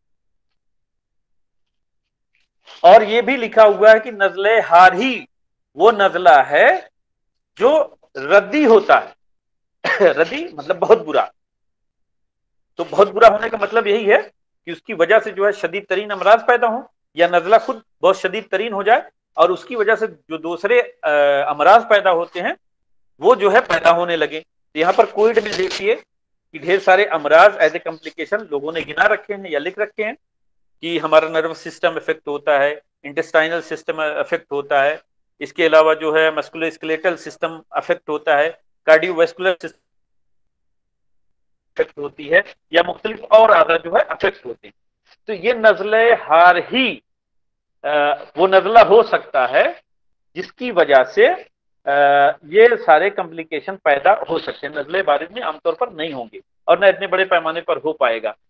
और ये भी लिखा हुआ है कि नज़ले हार ही वो नज़ला है जो रद्दी होता है। रद्दी मतलब बहुत बुरा, तो बहुत बुरा होने का मतलब यही है कि उसकी वजह से जो है शदीद तरीन अमराज पैदा हो या नज़ला खुद बहुत शदीद तरीन हो जाए और उसकी वजह से जो दूसरे अमराज पैदा होते हैं वो जो है पैदा होने लगे। तो यहाँ पर कोविड में देखिए कि ढेर सारे अमराज एज ए कॉम्प्लिकेशन लोगों ने गिना रखे हैं या लिख रखे हैं कि हमारा नर्वस सिस्टम इफेक्ट होता है, इंटेस्टाइनल सिस्टम अफेक्ट होता है, इसके अलावा जो है मस्कुलोस्केलेटल सिस्टम अफेक्ट होता है, कार्डियोवैस्कुलर सिस्टम अफेक्ट होती है, या मुख्तलिफ और आधा जो है अफेक्ट होते हैं। तो ये नज़ले हार ही आ, वो नज़ला हो सकता है जिसकी वजह से आ, ये सारे कॉम्प्लिकेशन पैदा हो सकते हैं। नज़ले बारिद में आमतौर पर नहीं होंगे और न इतने बड़े पैमाने पर हो पाएगा।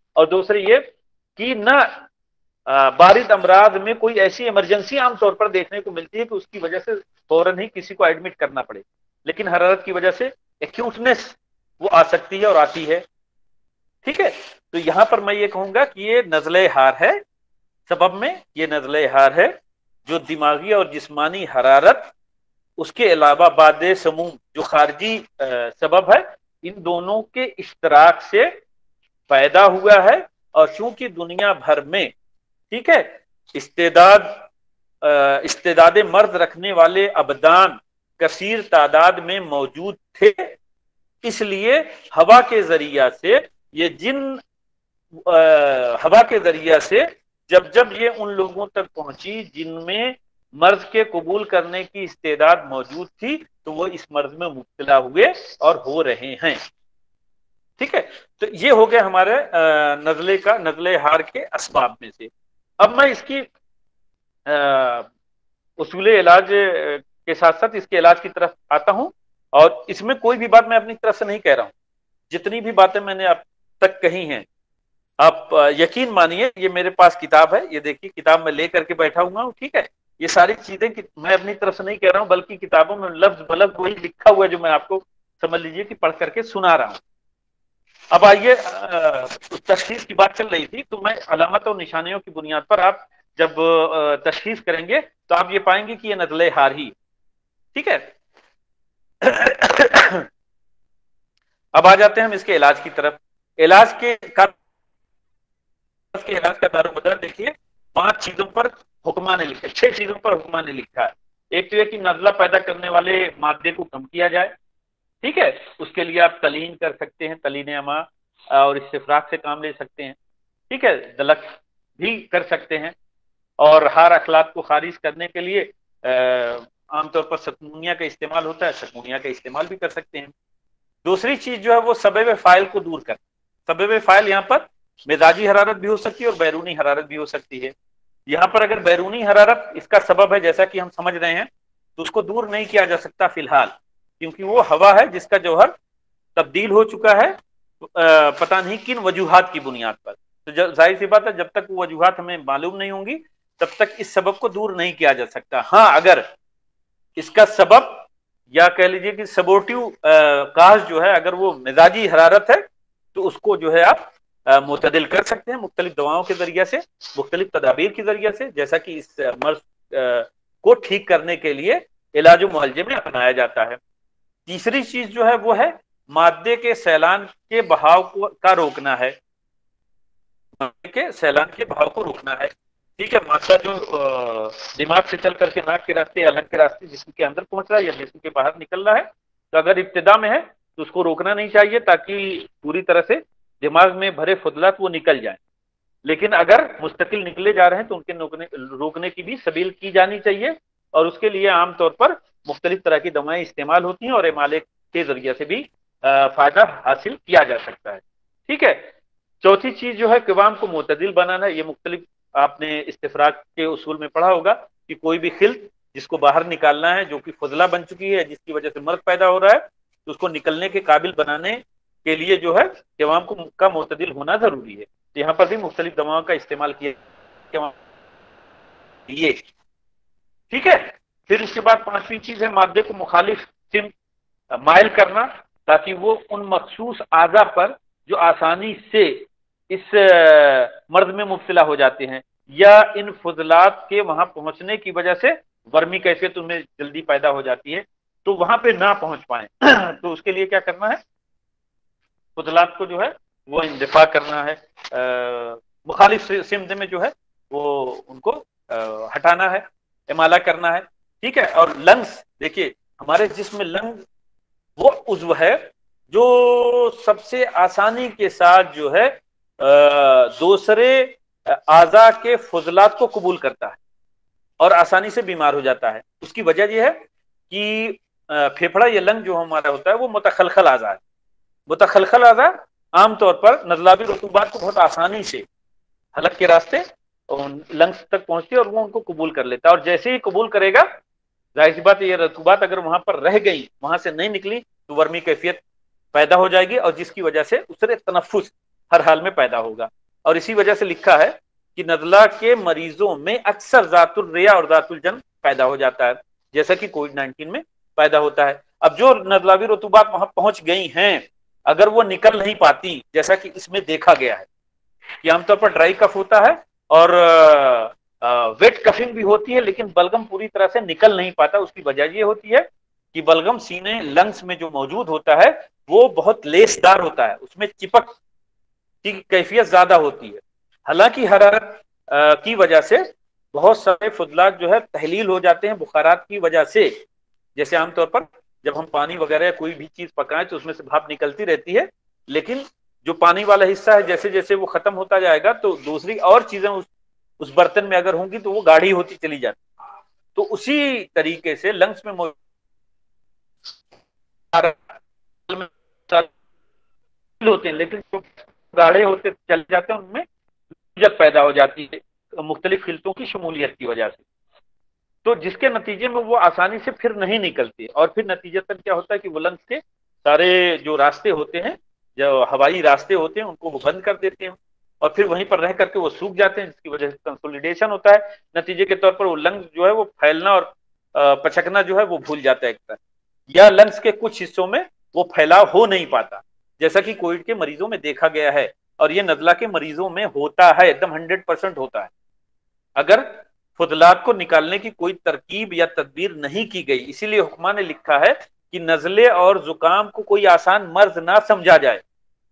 और दूसरी ये कि न बारिद अमराज में कोई ऐसी इमरजेंसी आमतौर पर देखने को मिलती है कि उसकी वजह से फौरन ही किसी को एडमिट करना पड़े, लेकिन हरारत की वजह से एक्यूटनेस वो आ सकती है और आती है। ठीक है, तो यहां पर मैं ये कहूंगा कि ये नज़ले हार है, सबब में ये नज़ले हार है जो दिमागी और जिस्मानी हरारत, उसके अलावा बादे समूम जो खारजी सबब है, इन दोनों के इश्तराक से पैदा हुआ है। और चूंकि दुनिया भर में, ठीक है, इस्तेदाद इस्तेदाद मर्द रखने वाले अबदान कसीर तादाद में मौजूद थे, इसलिए हवा के जरिया से ये जिन आ, हवा के जरिया से जब जब ये उन लोगों तक पहुंची जिनमें मर्ज के कबूल करने की इस्तेदाद मौजूद थी, तो वो इस मर्ज में मुब्तला हुए और हो रहे हैं। ठीक है, तो ये हो गया हमारे नजले का नजले हार के असबाब में से। अब मैं इसकी उसूले इलाज के साथ साथ इसके इलाज की तरफ आता हूं, और इसमें कोई भी बात मैं अपनी तरफ से नहीं कह रहा हूं, जितनी भी बातें मैंने अब तक कही हैं, आप यकीन मानिए, ये मेरे पास किताब है, ये देखिए किताब में लेकर के बैठा हुआ हूं। ठीक है, ये सारी चीजें मैं अपनी तरफ से नहीं कह रहा हूं, बल्कि किताबों में लफ्ज बलफ्ज वही लिखा हुआ है जो मैं आपको समझ लीजिए कि पढ़ करके सुना रहा हूं। अब आइए, तशखीस की बात चल रही थी, तो मैं अलामत और निशानियों की बुनियाद पर आप जब तशखीस करेंगे तो आप ये पाएंगे कि ये नज़ले हार ही। ठीक है, अब आ जाते हैं हम इसके इलाज की तरफ। इलाज के का के इलाज का दारोमदार देखिए, पांच चीजों पर हुक्मा ने लिखा, छह चीजों पर हुक्मा ने लिखा है। एक तो यह कि नज़ला पैदा करने वाले मादे को कम किया जाए। ठीक है, उसके लिए आप तलीन कर सकते हैं, तलीन अमा, और इस्तिफराक से काम ले सकते हैं। ठीक है, दलक भी कर सकते हैं, और हार अखलात को खारिज करने के लिए आमतौर पर सकूनिया का इस्तेमाल होता है, सकूनिया का इस्तेमाल भी कर सकते हैं। दूसरी चीज जो है वो सबब फाइल को दूर कर, सबब फाइल यहाँ पर मिजाजी हरारत भी हो सकती है और बैरूनी हरारत भी हो सकती है। यहाँ पर अगर बैरूनी हरारत इसका सबब है, जैसा कि हम समझ रहे हैं, तो उसको दूर नहीं किया जा सकता फिलहाल, क्योंकि वो हवा है जिसका जौहर तब्दील हो चुका है, आ, पता नहीं किन वजूहात की बुनियाद पर। तो जाहिर सी बात है, जब तक वो वजूहात हमें मालूम नहीं होंगी तब तक इस सबब को दूर नहीं किया जा सकता। हाँ, अगर इसका सबब या कह लीजिए कि सपोर्टिव काज जो है, अगर वो मिजाजी हरारत है, तो उसको जो है आप मुतदिल कर सकते हैं मुख्तलिफ दवाओं के जरिए से, मुख्तलिफ तदाबीर के जरिए से, जैसा कि इस मर्ज को ठीक करने के लिए इलाज मुआलजे में अपनाया जाता है। तीसरी चीज जो है वो है मादे के सैलान के बहाव को का रोकना है, मादे के सैलान के बहाव को रोकना है। ठीक है, मादा जो दिमाग से चल करके नाक के रास्ते या अलग के रास्ते जिस्म के अंदर पहुंच रहा है या जिस्म के बाहर निकल रहा है, तो अगर इब्तिदा में है तो उसको रोकना नहीं चाहिए, ताकि पूरी तरह से दिमाग में भरे फुदलात वो निकल जाए। लेकिन अगर मुस्तकिल निकले जा रहे हैं तो उनके रोकने रोकने की भी सबील की जानी चाहिए, और उसके लिए आमतौर पर मुख्तलिफ तरह की दवाएं इस्तेमाल होती हैं और इमाले के जरिए से भी फायदा हासिल किया जा सकता है। ठीक है, चौथी चीज जो है क़िवाम को मुतदिल बनाना है। ये मुख्तलिफ आपने इस्तिफराक के उसूल में पढ़ा होगा कि कोई भी खिल्त जिसको बाहर निकालना है, जो कि फजला बन चुकी है, जिसकी वजह से मर्द पैदा हो रहा है, तो उसको निकलने के काबिल बनाने के लिए जो है क़िवाम को का मुतदिल होना जरूरी है। तो यहाँ पर भी मुख्तलिफ दवाओं का इस्तेमाल किया ये। ठीक है, फिर उसके बाद पांचवी चीज है मादे को मुखालिफ सिम माइल करना, ताकि वो उन मखसूस आज़ा पर जो आसानी से इस मर्द में मुब्तला हो जाते हैं या इन फजलात के वहां पहुंचने की वजह से वर्मी कैफियत उनमें जल्दी पैदा हो जाती है, तो वहां पे ना पहुंच पाए तो उसके लिए क्या करना है, फजलात को जो है वो इंदिफा करना है, मुखालिफ सिमत में जो है वो उनको आ, हटाना है, इमाला करना है। ठीक है, और लंग्स देखिए, हमारे जिस्म में लंग वो उज़्व है जो सबसे आसानी के साथ जो है दूसरे आज़ा के फजलात को कबूल करता है और आसानी से बीमार हो जाता है। उसकी वजह यह है कि फेफड़ा या लंग जो हमारा होता है वो मुतखलखल आज़ा है। मुतखलखल आज़ा आमतौर पर नज़लाबी रतूबात को बहुत आसानी से हलक के रास्ते लंग्स तक पहुंचती है और वो उनको कबूल कर लेता है, और जैसे ही कबूल करेगा, जाहिर सी बात है ये रतूबात अगर वहां पर रह गई, वहां से नहीं निकली, तो वर्मी कैफियत पैदा हो जाएगी और जिसकी वजह से उससे तनफ्फुस हर हाल में पैदा होगा। और इसी वजह से लिखा है कि नज़ला के मरीजों में अक्सर जातुल रिया और जातुल जन पैदा हो जाता है, जैसा कि कोविड नाइन्टीन में पैदा होता है। अब जो नज़लावी रुतूबात वहां पहुंच गई हैं, अगर वो निकल नहीं पाती, जैसा कि इसमें देखा गया है कि आमतौर पर ड्राई कफ होता है और वेट कफिंग भी होती है, लेकिन बलगम पूरी तरह से निकल नहीं पाता। उसकी वजह ये होती है कि बलगम सीने लंग्स में जो मौजूद होता है वो बहुत लेसदार होता है, उसमें चिपक की कैफियत ज्यादा होती है। हालांकि हरारत की वजह से बहुत सारे फुदलात जो है तहलील हो जाते हैं बुखारात की वजह से। जैसे आमतौर पर जब हम पानी वगैरह कोई भी चीज पकाएं तो उसमें से भाप निकलती रहती है, लेकिन जो पानी वाला हिस्सा है जैसे जैसे वो खत्म होता जाएगा तो दूसरी और चीजें उस उस बर्तन में अगर होंगी तो वो गाढ़ी होती चली जाती। तो उसी तरीके से लंग्स में होते हैं, लेकिन जो गाढ़े होते चले जाते हैं उनमें लचक पैदा हो जाती है मुख्तलिफ खिलतों की शमूलियत की वजह से, तो जिसके नतीजे में वो आसानी से फिर नहीं निकलती। और फिर नतीजतन क्या होता है कि वो लंग्स के सारे जो रास्ते होते हैं, जो हवाई रास्ते होते हैं, उनको वो बंद कर देते हैं और फिर वहीं पर रह करके वो सूख जाते हैं, जिसकी वजह से कंसोलिडेशन होता है। नतीजे के तौर पर वो लंग्स जो है वो फैलना और पचकना जो है वो भूल जाता है एक तरह, या लंग्स के कुछ हिस्सों में वो फैलाव हो नहीं पाता, जैसा कि कोविड के मरीजों में देखा गया है। और ये नज़ला के मरीजों में होता है, एकदम हंड्रेड परसेंट होता है। अगर फुदलात को निकालने की कोई तरकीब या तदबीर नहीं की गई, इसीलिए हुक्मा ने लिखा है कि नज़ले और जुकाम को कोई आसान मर्ज ना समझा जाए।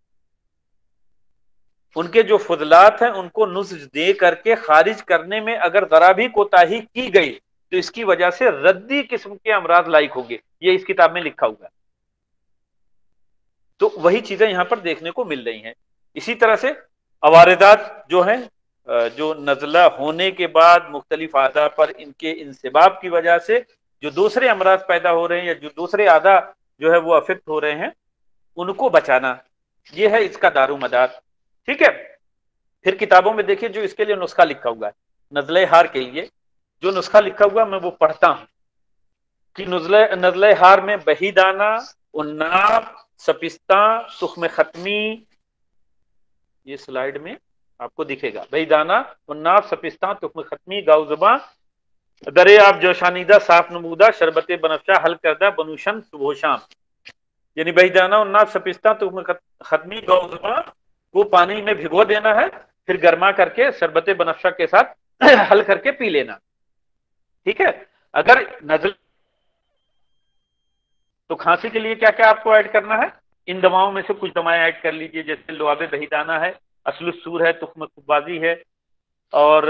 उनके जो फुदलात हैं उनको नुस्ख दे करके खारिज करने में अगर जरा भी कोताही की गई तो इसकी वजह से रद्दी किस्म के अमराज लाइक होंगे, ये इस किताब में लिखा हुआ है। तो वही चीजें यहां पर देखने को मिल रही हैं। इसी तरह से अवारदात जो हैं, जो नज़ला होने के बाद मुख्तलिफ आदा पर इनके इंसिबाब की वजह से जो दूसरे अमराज पैदा हो रहे हैं या जो दूसरे आदा जो है वो अफेक्ट हो रहे हैं, उनको बचाना, ये है इसका दारुमदार। ठीक है, फिर किताबों में देखिए जो इसके लिए नुस्खा लिखा हुआ है, नज़ले हार के लिए जो नुस्खा लिखा हुआ मैं वो पढ़ता हूं कि नज़ले नज़ले हार में बहीदाना, उन्नाब, सपिस्ता, सुख्म खत्मी, ये स्लाइड में आपको दिखेगा, बहीदाना, उन्नाब, सपिस्ता, तुख्म खत्मी, गाउज़बा, दरे आप जोशानीदा, साफ नमूदा, शरबत बनफशा, हल करदा, बनुशन, सुबह शाम। यानी बहीदाना, उन्नाब, सपिस्ता, तुख्म खत्मी, गाउज़बा को पानी में भिगो देना है, फिर गर्मा करके शरबत बनफशा के साथ हल करके पी लेना। ठीक है, अगर नज़ल तो खांसी के लिए क्या क्या आपको ऐड करना है, इन दवाओं में से कुछ दवाएं ऐड कर लीजिए, जैसे लुआब बहीदाना है, असलुस्सूर है, तुख्म खुब्बाजी है। और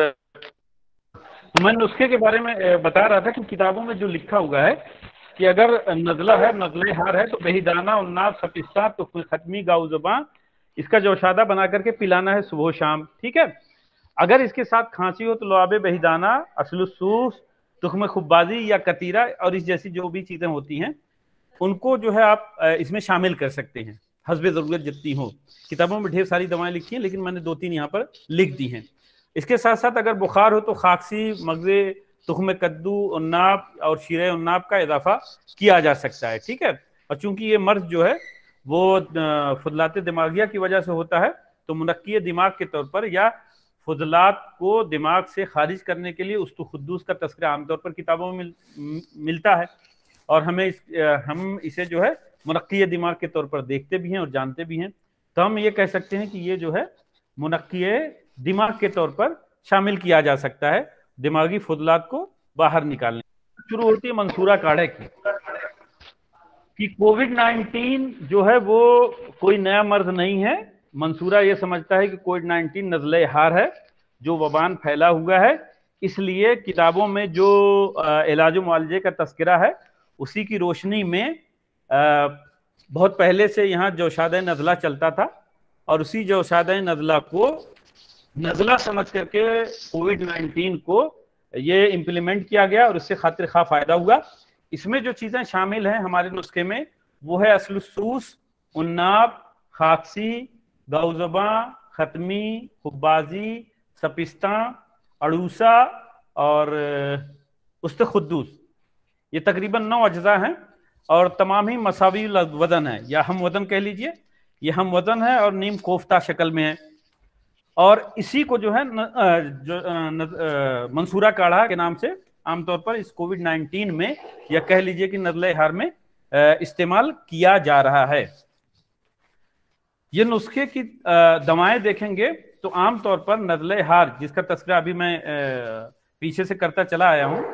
मैं नुस्खे के बारे में बता रहा था कि किताबों में जो लिखा हुआ है कि अगर नज़ला है, नज़ले हार है, तो बहीदाना, उन्नाब, सपिस्ता, तुख्म खत्मी, गाउज़बा, इसका जोशादा बना करके पिलाना है सुबह शाम। ठीक है, अगर इसके साथ खांसी हो तो लुआब बहीदाना, असलुस्सूर, तुख्म खुब्बाजी या कतीरा और इस जैसी जो भी चीजें होती हैं उनको जो है आप इसमें शामिल कर सकते हैं, हस्बे ज़रूरत जितनी हो। किताबों में ढेर सारी दवाएं लिखी हैं, लेकिन मैंने दो तीन यहाँ पर लिख दी हैं। इसके साथ साथ अगर बुखार हो तो खांसी, मगज़े, तुख्म कद्दू, उन्नाब और शीरे उन्नाब का इजाफा किया जा सकता है। ठीक है, और चूंकि ये मर्ज जो है वो फुदलात दिमागिया की वजह से होता है, तो मुनक्की दिमाग के तौर पर या फुदलात को दिमाग से खारिज करने के लिए उस्तुखुद्दूस का तस्करा आमतौर पर किताबों में मिल, मिलता है, और हमें इस, हम इसे जो है मुनक्की दिमाग के तौर पर देखते भी हैं और जानते भी हैं। तो हम ये कह सकते हैं कि ये जो है मुनक्की दिमाग के तौर पर शामिल किया जा सकता है, दिमागी फुदलात को बाहर निकालने। शुरू होती है मंसूरा काढ़े की कि कोविड नाइन्टीन जो है वो कोई नया मर्ज नहीं है। मंसूरा ये समझता है कि कोविड नाइन्टीन नज़ले हार है जो वबान फैला हुआ है, इसलिए किताबों में जो इलाज मुआलजे का तस्करा है उसी की रोशनी में आ, बहुत पहले से यहाँ जोशादा नज़ला चलता था, और उसी जोशादा नज़ला को नज़ला समझ करके कोविड नाइन्टीन को ये इम्प्लीमेंट किया गया और उससे खातिर खा फायदा हुआ। इसमें जो चीज़ें शामिल हैं हमारे नुस्खे में वो है असलुस्सूस, उन्नाब, खांसी, गाउज़बा, खत्मी, खुब्बाजी, सपिस्ता, अड़ूसा और उस्तखुद्दूस। ये तकरीबन नौ अज्जा हैं और तमाम ही मसावी वज़न है, या हम वज़न कह लीजिए, ये हम वज़न है और नीम कोफ्ता शक्ल में है। और इसी को जो है न, जो न, मंसूरा काढ़ा के नाम से आमतौर पर इस कोविड नाइन्टीन में या कह लीजिए कि नज़ले हार में इस्तेमाल किया जा रहा है। ये नुस्खे की दवाएं देखेंगे तो आमतौर पर नज़ले हार जिसका तस्करा अभी मैं पीछे से करता चला आया हूं,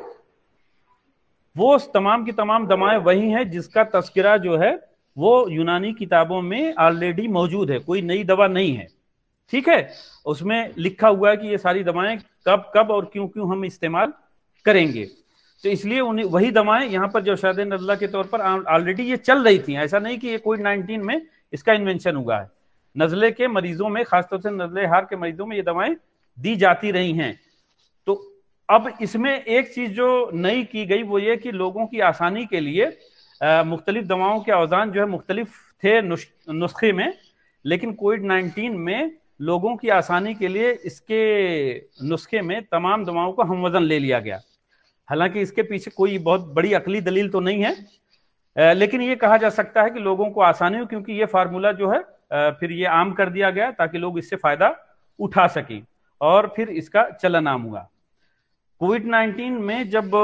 वो तमाम की तमाम दवाएं वही हैं जिसका तस्करा जो है वो यूनानी किताबों में ऑलरेडी मौजूद है, कोई नई दवा नहीं है। ठीक है, उसमें लिखा हुआ है कि ये सारी दवाएं कब कब और क्यों क्यों हम इस्तेमाल करेंगे। तो इसलिए उन्हें वही दवाएं यहाँ पर जो शायद नज़ला के तौर पर ऑलरेडी ये चल रही थी। ऐसा नहीं कि ये कोविड नाइन्टीन में इसका इन्वेंशन हुआ है। नज़ले के मरीजों में, खासतौर से नज़ले हार के मरीजों में ये दवाएं दी जाती रही हैं। तो अब इसमें एक चीज जो नई की गई वो ये कि लोगों की आसानी के लिए मुख्तलिफ दवाओं के औजान जो है मुख्तलिफ थे नुस्खे में, लेकिन कोविड नाइन्टीन में लोगों की आसानी के लिए इसके नुस्खे में तमाम दवाओं को हम वजन ले लिया गया। हालांकि इसके पीछे कोई बहुत बड़ी अकली दलील तो नहीं है, लेकिन ये कहा जा सकता है कि लोगों को आसानी हो, क्योंकि ये फार्मूला जो है फिर ये आम कर दिया गया ताकि लोग इससे फायदा उठा सकें और फिर इसका चलन आम हुआ। कोविड नाइन्टीन में जब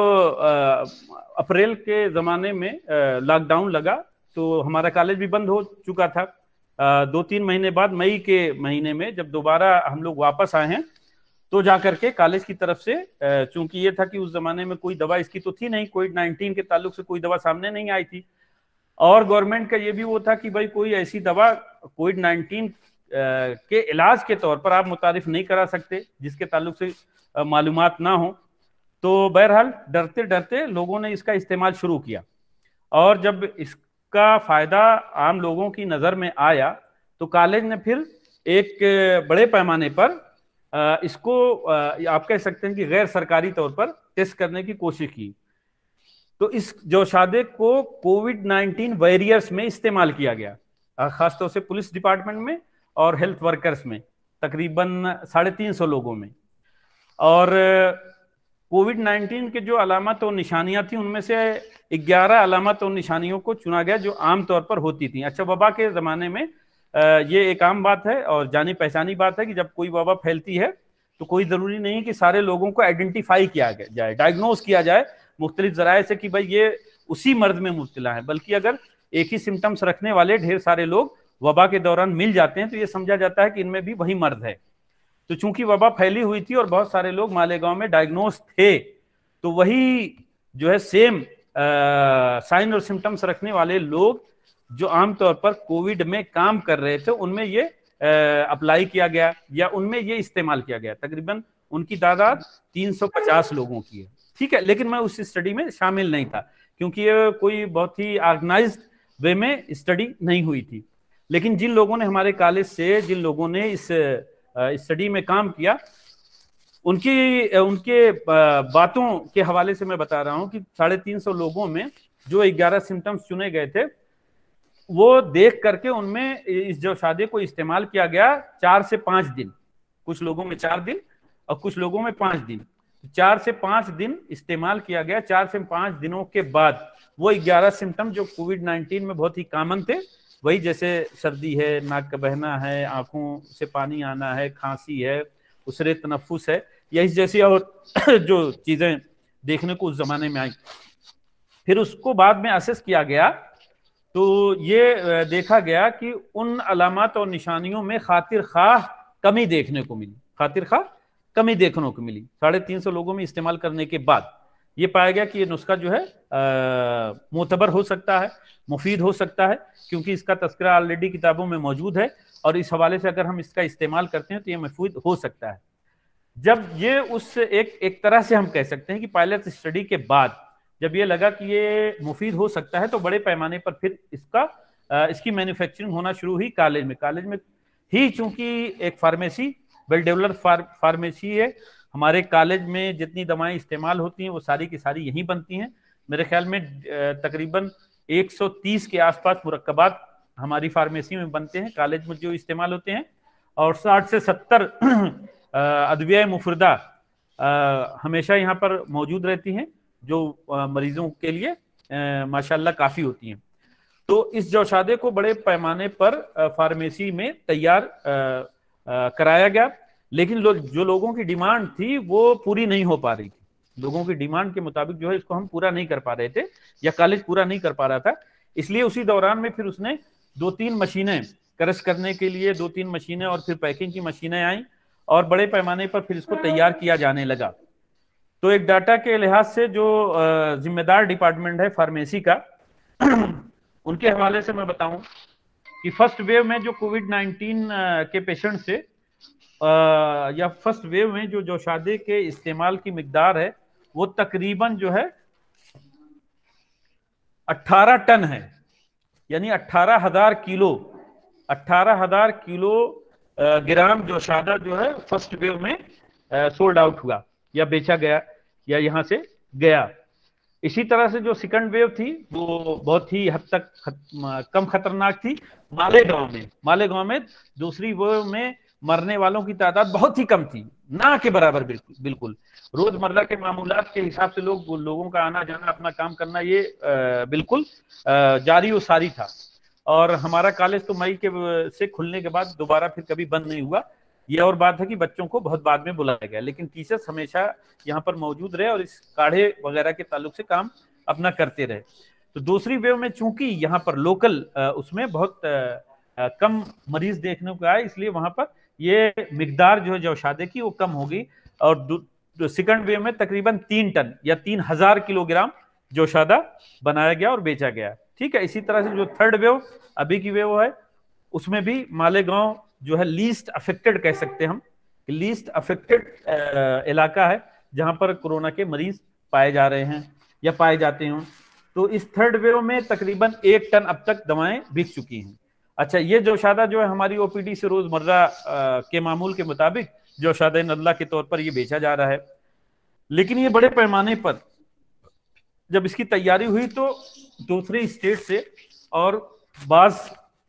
अप्रैल के ज़माने में लॉकडाउन लगा तो हमारा कॉलेज भी बंद हो चुका था। दो तीन महीने बाद मई के महीने में जब दोबारा हम लोग वापस आए हैं तो जाकर के कॉलेज की तरफ से, चूंकि ये था कि उस ज़माने में कोई दवा इसकी तो थी नहीं, कोविड नाइन्टीन के ताल्लुक से कोई दवा सामने नहीं आई थी, और गवर्नमेंट का ये भी वो था कि भाई कोई ऐसी दवा कोविड नाइन्टीन के इलाज के तौर पर आप मुतारिफ नहीं करा सकते जिसके ताल्लुक से मालूमात ना हो। तो बहरहाल डरते डरते लोगों ने इसका इस्तेमाल शुरू किया, और जब इसका फ़ायदा आम लोगों की नज़र में आया तो कॉलेज ने फिर एक बड़े पैमाने पर इसको आप कह सकते हैं कि गैर सरकारी तौर पर टेस्ट करने की कोशिश की। तो इस जोशादे को कोविड नाइन्टीन वॉरियर्स में इस्तेमाल किया गया, खासतौर से पुलिस डिपार्टमेंट में और हेल्थ वर्कर्स में, तकरीबन साढ़े तीन सौ लोगों में। और कोविड नाइन्टीन के जो अलामत और निशानियां थी उनमें से ग्यारह अलामत और निशानियों को चुना गया जो आम तौर पर होती थी। अच्छा, वबा के ज़माने में ये एक आम बात है और जानी पहचानी बात है कि जब कोई वबा फैलती है तो कोई ज़रूरी नहीं कि सारे लोगों को आइडेंटिफाई किया जाए, डायग्नोज किया जाए मुख्तलिफ ज़राए से कि भाई ये उसी मर्द में मुब्तला है, बल्कि अगर एक ही सिम्टम्स रखने वाले ढेर सारे लोग वबा के दौरान मिल जाते हैं तो ये समझा जाता है कि इनमें भी वही मर्द है। तो चूंकि वबा फैली हुई थी और बहुत सारे लोग मालेगांव में डायग्नोज थे, तो वही जो है सेम साइन और सिम्टम्स रखने वाले लोग जो आमतौर पर कोविड में काम कर रहे थे उनमें ये अप्लाई किया गया या उनमें ये इस्तेमाल किया गया। तकरीबन उनकी तादाद तीन सौ पचास लोगों की है। ठीक है, लेकिन मैं उस स्टडी में शामिल नहीं था क्योंकि ये कोई बहुत ही ऑर्गेनाइज्ड वे में स्टडी नहीं हुई थी। लेकिन जिन लोगों ने हमारे कॉलेज से, जिन लोगों ने इस स्टडी में काम किया, उनकी उनके बातों के हवाले से मैं बता रहा हूं कि साढ़े तीन सौ लोगों में जो ग्यारह सिम्टम्स चुने गए थे वो देख करके उनमें इस जोशादे को इस्तेमाल किया गया चार से पांच दिन, कुछ लोगों में चार दिन और कुछ लोगों में पांच दिन, चार से पांच दिन इस्तेमाल किया गया। चार से पांच दिनों के बाद वो ग्यारह सिम्टम जो कोविड नाइन्टीन में बहुत ही कॉमन थे, वही जैसे सर्दी है, नाक का बहना है, आंखों से पानी आना है, खांसी है, उसरे तनफ्फुस है, यही जैसी और जो चीजें देखने को उस जमाने में आई। फिर उसको बाद में असेस किया गया तो ये देखा गया कि उन अलामत और निशानियों में खातिर खाह कमी देखने को मिली, खातिर खाह कमी देखने को मिली साढ़े तीन सौ लोगों में इस्तेमाल करने के बाद। ये पाया गया कि ये नुस्खा जो है मोतबर हो सकता है, मुफीद हो सकता है, क्योंकि इसका तस्करा ऑलरेडी किताबों में मौजूद है और इस हवाले से अगर हम इसका इस्तेमाल करते हैं तो ये महफूज हो सकता है। जब ये उस एक एक तरह से हम कह सकते हैं कि पायलट स्टडी के बाद जब ये लगा कि ये मुफीद हो सकता है तो बड़े पैमाने पर फिर इसका इसकी मैन्युफैक्चरिंग होना शुरू हुई कॉलेज में। कॉलेज में ही चूंकि एक pharmacy, well developed far, pharmacy है, हमारे कॉलेज में जितनी दवाएं इस्तेमाल होती हैं वो सारी की सारी यहीं बनती हैं। मेरे ख्याल में तकरीबन एक सौ तीस के आसपास मुरक्कबात हमारी फार्मेसी में बनते हैं, कॉलेज में जो इस्तेमाल होते हैं, और साठ से सत्तर अद्विया मुफरदा हमेशा यहाँ पर मौजूद रहती हैं जो मरीजों के लिए माशाल्लाह काफ़ी होती हैं। तो इस जोशादे को बड़े पैमाने पर फार्मेसी में तैयार कराया गया लेकिन लो, जो लोगों की डिमांड थी वो पूरी नहीं हो पा रही थी। लोगों की डिमांड के मुताबिक जो है इसको हम पूरा नहीं कर पा रहे थे, या कॉलेज पूरा नहीं कर पा रहा था। इसलिए उसी दौरान में फिर उसने दो तीन मशीनें क्रश करने के लिए, दो तीन मशीनें और फिर पैकिंग की मशीनें आई, और बड़े पैमाने पर फिर इसको तैयार किया जाने लगा। तो एक डाटा के लिहाज से जो जिम्मेदार डिपार्टमेंट है फार्मेसी का, उनके हवाले से मैं बताऊं कि फर्स्ट वेव में जो कोविड नाइन्टीन के पेशेंट से या फर्स्ट वेव में जो जोशादे के इस्तेमाल की मिकदार है वो तकरीबन जो है अठारह टन है, यानी अठारह हजार किलो अठारह हजार किलो ग्राम जोशादा जो है फर्स्ट वेव में सोल्ड आउट हुआ या बेचा गया या यहां से गया। इसी तरह से जो सेकंड वेव थी वो बहुत ही हद तक खत, कम खतरनाक थी। मालेगांव में मालेगांव में दूसरी वेव में मरने वालों की तादाद बहुत ही कम थी, ना के बराबर। बिल्कुल बिल्कुल रोजमर्रा के मामूलात के हिसाब से लोग लोगों का आना जाना, अपना काम करना, ये आ, बिल्कुल आ, जारी और सारी था। और हमारा कॉलेज तो मई के से खुलने के बाद दोबारा फिर कभी बंद नहीं हुआ। ये और बात है कि बच्चों को बहुत बाद में बुलाया गया, लेकिन टीचर्स हमेशा यहाँ पर मौजूद रहे और इस काढ़े वगैरह के ताल्लुक से काम अपना करते रहे। तो दूसरी वेव में चूंकि यहाँ पर लोकल उसमें बहुत कम मरीज देखने को आए, इसलिए वहां पर ये मिकदार जो है जोशादे की वो कम हो गई, और सेकंड वेव में तकरीबन तीन टन या तीन हजार किलोग्राम जोशादा बनाया गया और बेचा गया। ठीक है। इसी तरह से जो थर्ड वेव अभी की वेव है, उसमें भी मालेगांव जो है लीस्ट अफेक्टेड कह सकते हैं हम, लीस्ट अफेक्टेड इलाका है जहां पर कोरोना के मरीज पाए जा रहे हैं या पाए जाते हैं। तो इस थर्ड वेव में तकरीबन एक टन अब तक दवाएं बिक चुकी हैं। अच्छा, ये जोशादा जो है हमारी ओपीडी से रोजमर्रा के मामूल के मुताबिक जोशादा नल्ला के तौर पर ये बेचा जा रहा है। लेकिन ये बड़े पैमाने पर जब इसकी तैयारी हुई तो दूसरे स्टेट से और बाज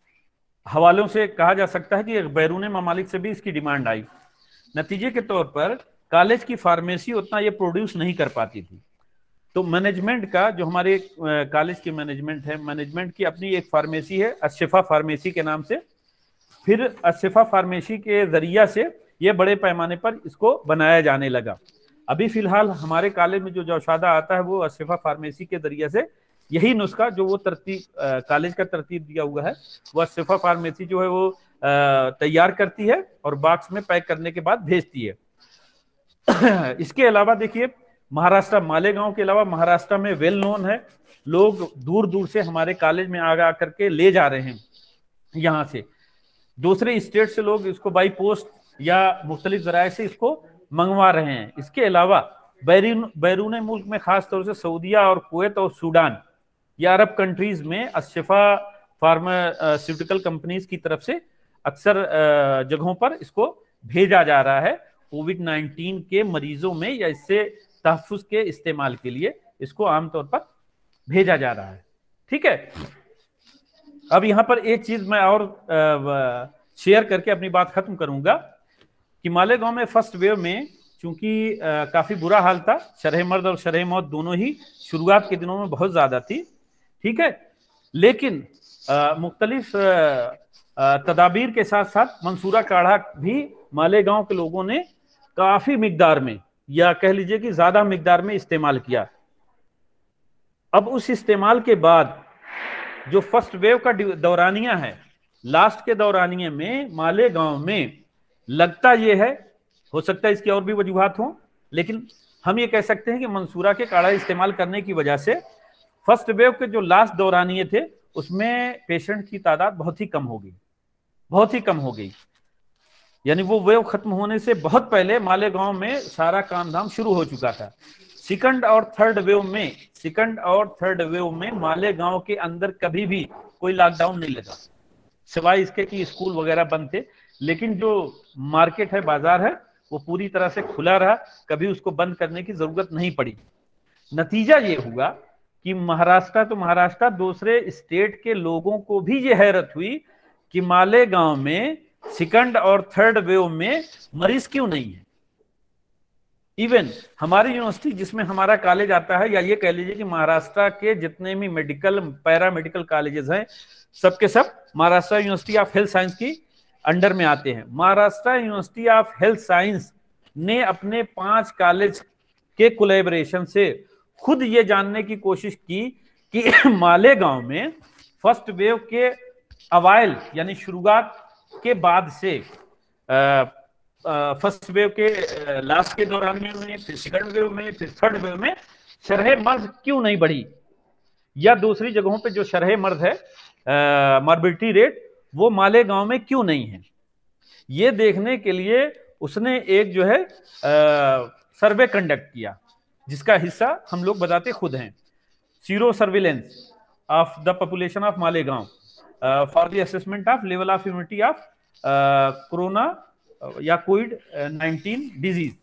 हवालों से कहा जा सकता है कि बैरून ममालिक से भी इसकी डिमांड आई। नतीजे के तौर पर कॉलेज की फार्मेसी उतना ये प्रोड्यूस नहीं कर पाती थी। तो मैनेजमेंट का जो हमारे कॉलेज की मैनेजमेंट है, मैनेजमेंट की अपनी एक फार्मेसी है अशफा फार्मेसी के नाम से। फिर अशफा फार्मेसी के जरिया से ये बड़े पैमाने पर इसको बनाया जाने लगा। अभी फिलहाल हमारे कॉलेज में जो जोशादा आता है वो अशफा फार्मेसी के जरिए से, यही नुस्खा जो वो तरतीब कॉलेज का तरतीब दिया हुआ है वो अशफा फार्मेसी जो है वो तैयार करती है और बॉक्स में पैक करने के बाद भेजती है। इसके अलावा देखिए महाराष्ट्र, मालेगांव के अलावा महाराष्ट्र में वेल नोन है, लोग दूर दूर से हमारे कॉलेज में आगा करके ले जा रहे हैं। यहाँ से दूसरे स्टेट से लोग इसको बाई पोस्ट या मुख्तलिफ जराए से इसको मंगवा रहे हैं। इसके अलावा बैरून बैरून मुल्क में खास तौर से सऊदीया और कुवैत और सूडान या अरब कंट्रीज में अशफा फार्मास्यूटिकल कंपनीज की तरफ से अक्सर जगहों पर इसको भेजा जा रहा है कोविड नाइन्टीन के मरीजों में या इससे तहफ़्फ़ुज़ के इस्तेमाल के लिए इसको आमतौर पर भेजा जा रहा है। ठीक है। अब यहाँ पर एक चीज मैं और शेयर करके अपनी बात खत्म करूंगा कि मालेगांव में फर्स्ट वेव में चूंकि काफी बुरा हाल था, शरह मर्द और शरह मौत दोनों ही शुरुआत के दिनों में बहुत ज्यादा थी। ठीक है। लेकिन मुख्तलिफ तदाबीर के साथ साथ मंसूरा काढ़ा भी मालेगांव के लोगों ने काफी मिकदार में या कह लीजिए कि ज्यादा मिकदार में इस्तेमाल किया। अब उस इस्तेमाल के बाद जो फर्स्ट वेव का दौरानिया है, लास्ट के दौरानिये में मालेगांव में लगता ये है, हो सकता है इसकी और भी वजूहात हों, लेकिन हम ये कह सकते हैं कि मंसूरा के काढ़ा इस्तेमाल करने की वजह से फर्स्ट वेव के जो लास्ट दौरानिये थे उसमें पेशेंट की तादाद बहुत ही कम हो गई, बहुत ही कम हो गई। यानी वो वेव खत्म होने से बहुत पहले मालेगांव में सारा काम धाम शुरू हो चुका था। सेकंड और थर्ड वेव में सेकंड और थर्ड वेव में मालेगांव के अंदर कभी भी कोई लॉकडाउन नहीं लगा, सिवाय इसके कि स्कूल वगैरह बंद थे। लेकिन जो मार्केट है, बाजार है, वो पूरी तरह से खुला रहा, कभी उसको बंद करने की जरूरत नहीं पड़ी। नतीजा ये हुआ कि महाराष्ट्र तो महाराष्ट्र दूसरे स्टेट के लोगों को भी ये हैरत हुई कि मालेगांव में सेकंड और थर्ड वेव में मरीज क्यों नहीं है। इवन हमारी यूनिवर्सिटी जिसमें हमारा कॉलेज आता है, या ये कह लीजिए कि महाराष्ट्र के जितने भी मेडिकल पैरा मेडिकल कॉलेजेस हैं, सबके सब Maharashtra University of Health Science की अंडर में आते हैं। Maharashtra University of Health Science ने अपने पांच कॉलेज के कोलैबोरेशन से खुद ये जानने की कोशिश की कि मालेगांव में फर्स्ट वेव के अवाइल यानी शुरुआत के बाद से फर्स्ट वेव के लास्ट के दौरान में, फिर सेकंड वेव में, फिर थर्ड वेव में शरह मर्द क्यों नहीं बढ़ी, या दूसरी जगहों पे जो शरह मर्द है मॉर्बिडिटी रेट वो मालेगांव में क्यों नहीं है। ये देखने के लिए उसने एक जो है सर्वे कंडक्ट किया, जिसका हिस्सा हम लोग बताते खुद हैं। Sero surveillance of the population of Malegaon for the assessment of level of immunity of corona या कोविड नाइन्टीन डिजीज।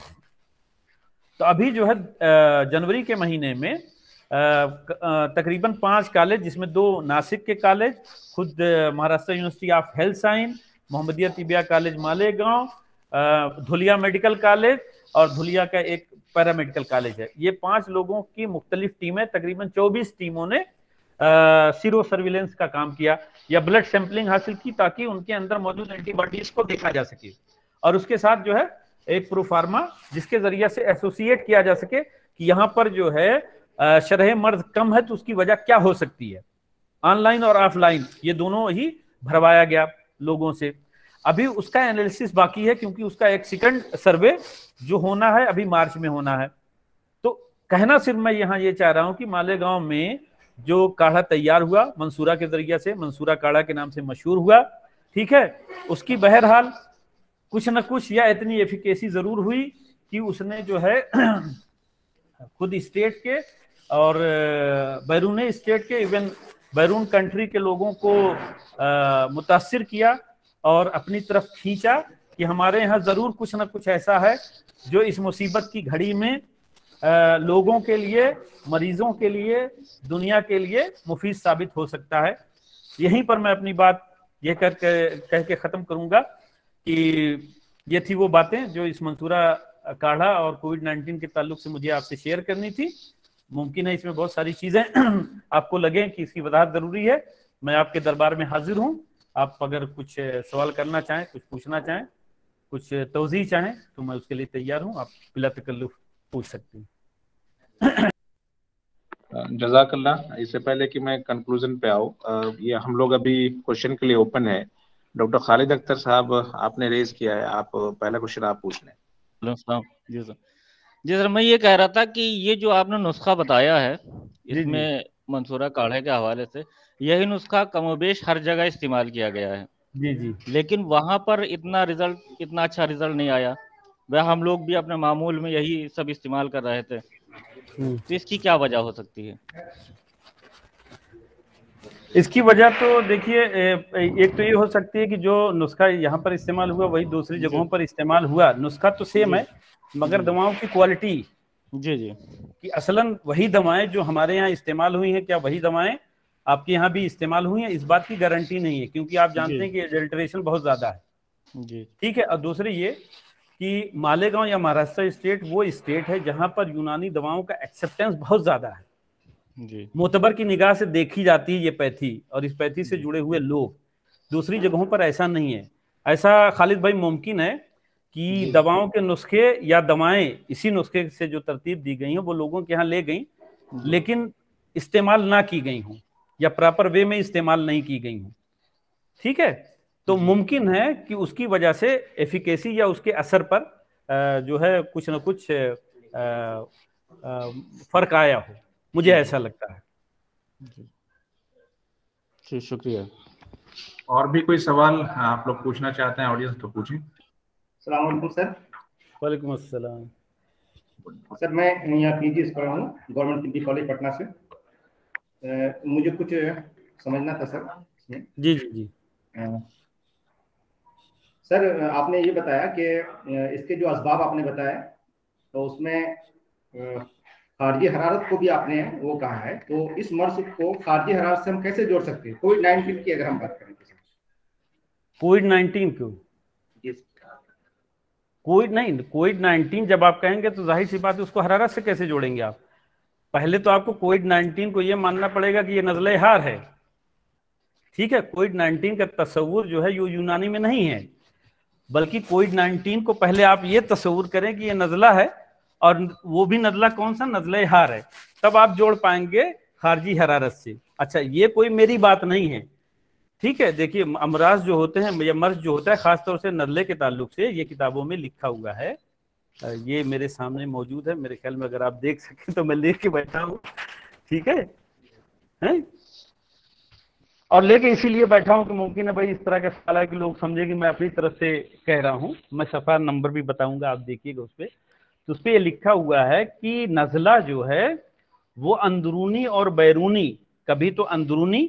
तो अभी जो है जनवरी के महीने में तकरीबन पांच कॉलेज, जिसमें दो नासिक के कॉलेज, खुद Maharashtra University of Health Science, Mohammadia Tibbia College Malegaon, Dhulia medical college और धुलिया का एक पैरामेडिकल कॉलेज है, ये पांच लोगों की मुख्तलिफ टीमें, तकरीबन चौबीस टीमों ने सीरो सर्विलेंस का काम किया या ब्लड सैंपलिंग हासिल की, ताकि उनके अंदर मौजूद एंटीबॉडीज को देखा जा सके और उसके साथ जो है एक प्रोफार्मा जिसके जरिए से एसोसिएट किया जा सके कि यहाँ पर जो है शरह मर्द कम है तो उसकी वजह क्या हो सकती है। ऑनलाइन और ऑफलाइन ये दोनों ही भरवाया गया लोगों से। अभी उसका एनालिसिस बाकी है, क्योंकि उसका एक सेकंड सर्वे जो होना है अभी मार्च में होना है। तो कहना सिर्फ मैं यहाँ ये चाह रहा हूँ कि मालेगांव में जो काढ़ा तैयार हुआ मंसूरा के जरिए से, मंसूरा काढ़ा के नाम से मशहूर हुआ, ठीक है, उसकी बहरहाल कुछ न कुछ या इतनी एफिकेसी जरूर हुई कि उसने जो है खुद स्टेट के और बैरून स्टेट के, इवन बैरून कंट्री के लोगों को मुतासिर किया और अपनी तरफ खींचा कि हमारे यहाँ जरूर कुछ ना कुछ ऐसा है जो इस मुसीबत की घड़ी में आ, लोगों के लिए, मरीजों के लिए, दुनिया के लिए मुफीद साबित हो सकता है। यहीं पर मैं अपनी बात ये कर कह के ख़त्म करूंगा कि ये थी वो बातें जो इस मंसूरा काढ़ा और कोविड नाइन्टीन के ताल्लुक से मुझे आपसे शेयर करनी थी। मुमकिन है इसमें बहुत सारी चीज़ें आपको लगे कि इसकी वजाहत ज़रूरी है। मैं आपके दरबार में हाजिर हूँ। आप अगर कुछ सवाल करना चाहें, कुछ पूछना चाहें, कुछ तवज़ीह चाहें तो मैं उसके लिए तैयार हूँ। आप बिला तकल्लुफ़ पूछ सकते हैं। जज़ाकल्लाह। इससे पहले कि मैं कंक्लूजन पे आऊँ, ये हम लोग अभी क्वेश्चन के लिए ओपन है। डॉक्टर खालिद अख्तर साहब आपने रेज किया है, आप पहला क्वेश्चन आप पूछ लें। जी सर जी सर मैं ये कह रहा था कि ये जो आपने नुस्खा बताया है इसमें मंसूरा काढ़े के हवाले से, यही नुस्खा कमोबेश हर जगह इस्तेमाल किया गया है। जी जी लेकिन वहां पर इतना रिजल्ट, इतना अच्छा रिजल्ट नहीं आया। वह हम लोग भी अपने मामूल में यही सब इस्तेमाल कर रहे थे, तो इसकी क्या वजह हो सकती है? इसकी वजह तो देखिए, एक तो ये हो सकती है कि जो नुस्खा यहाँ पर इस्तेमाल हुआ वही दूसरी जगहों पर इस्तेमाल हुआ। नुस्खा तो सेम है, मगर दवाओं की क्वालिटी जी जी कि असलन वही दवाएं जो हमारे यहाँ इस्तेमाल हुई हैं, क्या वही दवाएं आपके यहाँ भी इस्तेमाल हुई हैं, इस बात की गारंटी नहीं है, क्योंकि आप जानते हैं कि एडल्ट्रेशन बहुत ज्यादा है। जी ठीक है। और दूसरी ये कि मालेगांव या महाराष्ट्र स्टेट वो स्टेट है जहां पर यूनानी दवाओं का एक्सेप्टेंस बहुत ज्यादा है। जी मोतबर की निगाह से देखी जाती है ये पैथी और इस पैथी से जुड़े हुए लोग। दूसरी जगहों पर ऐसा नहीं है। ऐसा खालिद भाई मुमकिन है कि दवाओं के नुस्खे या दवाएं इसी नुस्खे से जो तरतीब दी गई हैं वो लोगों के यहाँ ले गई, लेकिन इस्तेमाल ना की गई हों या प्रॉपर वे में इस्तेमाल नहीं की गई हों। ठीक है। तो मुमकिन है कि उसकी वजह से एफिकेसी या उसके असर पर जो है कुछ ना कुछ फर्क आया हो, मुझे ऐसा लगता है। जी शुक्रिया। और भी कोई सवाल आप लोग पूछना चाहते हैं ऑडियंस तो पूछें। अस्सलाम वालेकुम सर। वालेकुम अस्सलाम। सर मैं यहाँ पीजी कर रहा हूँ गवर्नमेंट पीजी कॉलेज पटना से। आ, मुझे कुछ समझना था सर। जी जी जी आ, सर आपने ये बताया कि इसके जो असबाब आपने बताया तो उसमें खारजी हरारत को भी आपने वो कहा है, तो इस मर्ज को खारजी हरारत से हम कैसे जोड़ सकते हैं कोविड नाइन्टीन की अगर हम बात करें? कोविड नाइन्टीन क्यों? कोविड नहीं, कोविड नाइन्टीन जब आप कहेंगे तो जाहिर सी बात है उसको हरारत से कैसे जोड़ेंगे आप? पहले तो आपको कोविड नाइन्टीन को ये मानना पड़ेगा कि ये नज़ले हार है। ठीक है, कोविड नाइन्टीन का तस्वुर जो है यो यूनानी में नहीं है, बल्कि कोविड नाइन्टीन को पहले आप ये तस्वुर करें कि ये नजला है, और वो भी नजला कौन सा, नजले हार है, तब आप जोड़ पाएंगे खारजी हरारत से। अच्छा, ये कोई मेरी बात नहीं है, ठीक है। देखिए, अमराज जो होते हैं या मर्ज जो होता है खासतौर से नजले के ताल्लुक से, ये किताबों में लिखा हुआ है, ये मेरे सामने मौजूद है, मेरे ख्याल में अगर आप देख सकें तो मैं लेके के बैठा हूँ, ठीक है, हैं? और लेके इसीलिए बैठा हूं कि मुमकिन है भाई इस तरह का सवाल है कि लोग समझे कि मैं अपनी तरफ से कह रहा हूं। मैं सफा नंबर भी बताऊंगा, आप देखिएगा उस पर। तो उस पर यह लिखा हुआ है कि नज़ला जो है वो अंदरूनी और बैरूनी, कभी तो अंदरूनी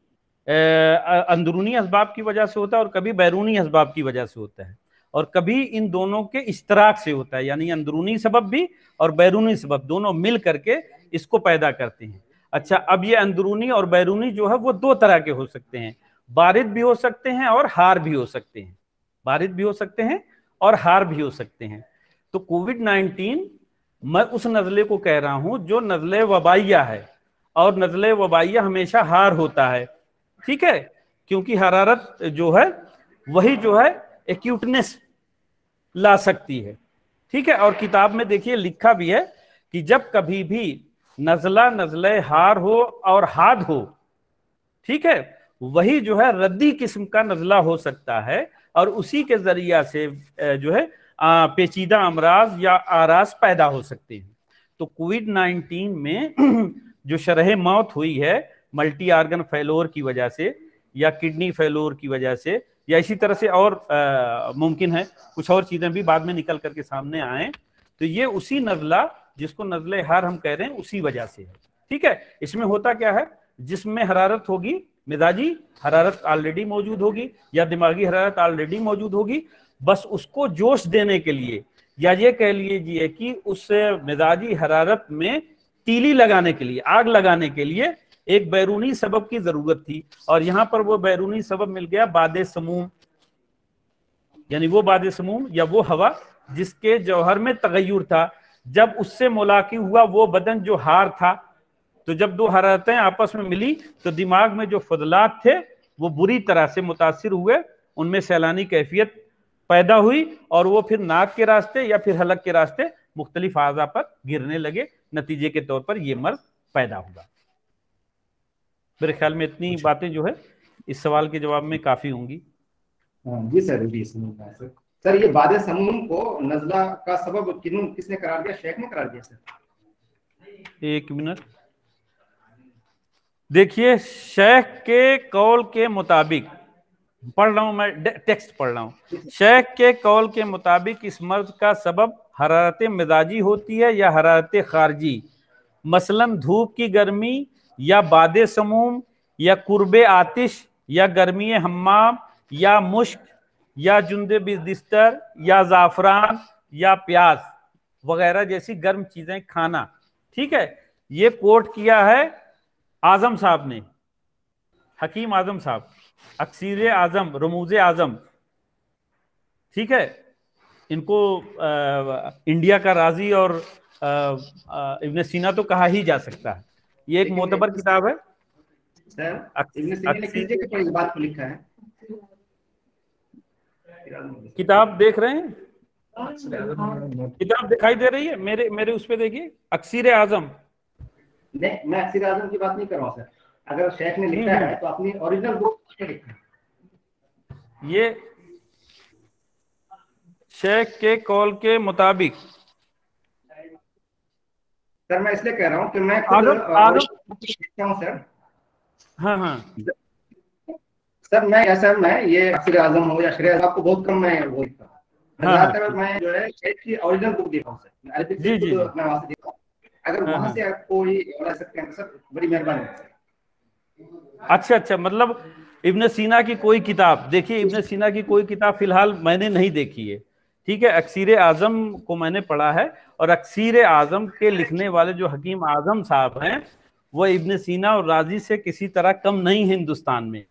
अंदरूनी असबाब की वजह से होता है और कभी बैरूनी असबाब की वजह से होता है, और कभी इन दोनों के इश्तराक से होता है, यानी अंदरूनी सबब भी और बैरूनी सबब दोनों मिल करके इसको पैदा करते हैं। अच्छा, अब ये अंदरूनी और बैरूनी जो है वो दो तरह के हो सकते हैं, बारिद भी हो सकते हैं और हार भी हो सकते हैं, बारिद भी हो सकते हैं और हार भी हो सकते हैं। तो कोविड नाइन्टीन मैं उस नज़ले को कह रहा हूं जो नज़ले वबाइया है, और नज़ले वबाइया हमेशा हार होता है, ठीक है, क्योंकि हरारत जो है वही जो है एक्यूटनेस ला सकती है, ठीक है। और किताब में देखिए लिखा भी है कि जब कभी भी नज़ला नज़ले हार हो और हाद हो, ठीक है, वही जो है रद्दी किस्म का नज़ला हो सकता है, और उसी के जरिया से जो है पेचीदा अमराज या आरास पैदा हो सकते हैं। तो कोविड नाइन्टीन में जो शरह मौत हुई है मल्टी आर्गन फेलोर की वजह से या किडनी फेलोर की वजह से या इसी तरह से और मुमकिन है कुछ और चीजें भी बाद में निकल करके सामने आए, तो ये उसी नज़ला जिसको नज़ले हार हम कह रहे हैं उसी वजह से है, ठीक है। इसमें होता क्या है, जिसमें हरारत होगी, मिजाजी हरारत ऑलरेडी मौजूद होगी या दिमागी हरारत ऑलरेडी मौजूद होगी, बस उसको जोश देने के लिए या ये कह लीजिए कि उस मिजाजी हरारत में तीली लगाने के लिए, आग लगाने के लिए एक बैरूनी सबब की जरूरत थी, और यहां पर वो बैरूनी सबब मिल गया बादे समूम, यानी वो बादे समूम या वो हवा जिसके जौहर में तगय्युर था। जब उससे मुलाकी हुआ वो बदन जो हार था, तो जब दो हरारतें आपस में मिली तो दिमाग में जो फजलात थे वो बुरी तरह से मुतासिर हुए, उनमें सैलानी कैफियत पैदा हुई, और वो फिर नाक के रास्ते या फिर हलक के रास्ते मुख्तलिफ आज़ा पर गिरने लगे, नतीजे के तौर पर ये मर्ज पैदा हुआ। मेरे ख्याल में इतनी बातें जो है इस सवाल के जवाब में काफी होंगी। जी सर, जी सर। सर, ये बादे समूम को नज़ला का सबब किन किसने करार दिया? शेख ने करार दिया सर? एक मिनट, देखिए, शेख के कौल के मुताबिक पढ़ रहा हूं मैं, टेक्स्ट पढ़ रहा हूं। शेख के कौल के मुताबिक इस मर्ज का सबब हरारत मिजाजी होती है या हरारत खारजी, मसलन धूप की गर्मी या बादे समूम या कुर्बे आतिश या गर्मी हम्माम या मुश्क या जुंदे बिस्तर या जाफरान या प्याज वगैरह जैसी गर्म चीजें खाना, ठीक है। ये कोट किया है आजम साहब ने, हकीम आजम साहब, अक्सीर आजम, रमूज आजम, ठीक है। इनको आ, इंडिया का राजी और आ, आ, इब्न सीना तो कहा ही जा सकता है। ये एक मोतबर किताब है सर। इब्न सीना ने किस जगह पर इस बात को लिखा है? किताब देख रहे हैं, किताब दिखाई दे रही है मेरे मेरे उस पे देखिए, अक्सीर आजम। नहीं, मैं अक्सीर आजम की बात नहीं कर रहा हूं सर। अगर शेख ने लिखा है तो अपनी ओरिजिनल बुक में लिखा है। ये शेख के कौल के मुताबिक, सर मैं इसलिए कह रहा हूं कि मैं खुद लिखता हूं सर। हाँ हाँ सर, मैं ऐसा मैं ये अक्सीर आजम हो या शेर आपको बहुत कम मैं वो लिखता हूं। ज्यादातर मैं जो है शेख की ओरिजिनल बुक देखा हूं सर, अरबिक जी जी मैं वहां से देखा हूं। अगर वहां से कोई और सकते हैं सर, बड़ी मेहरबानी सर। अच्छा अच्छा, मतलब इब्न सीना की कोई किताब देखिए, इब्न सीना की कोई किताब फिलहाल मैंने नहीं देखी है, ठीक है। अक्सीर आजम को मैंने पढ़ा है, और अक्सीर आजम के लिखने वाले जो हकीम आजम साहब हैं वो इब्न सीना और राजी से किसी तरह कम नहीं है हिंदुस्तान में।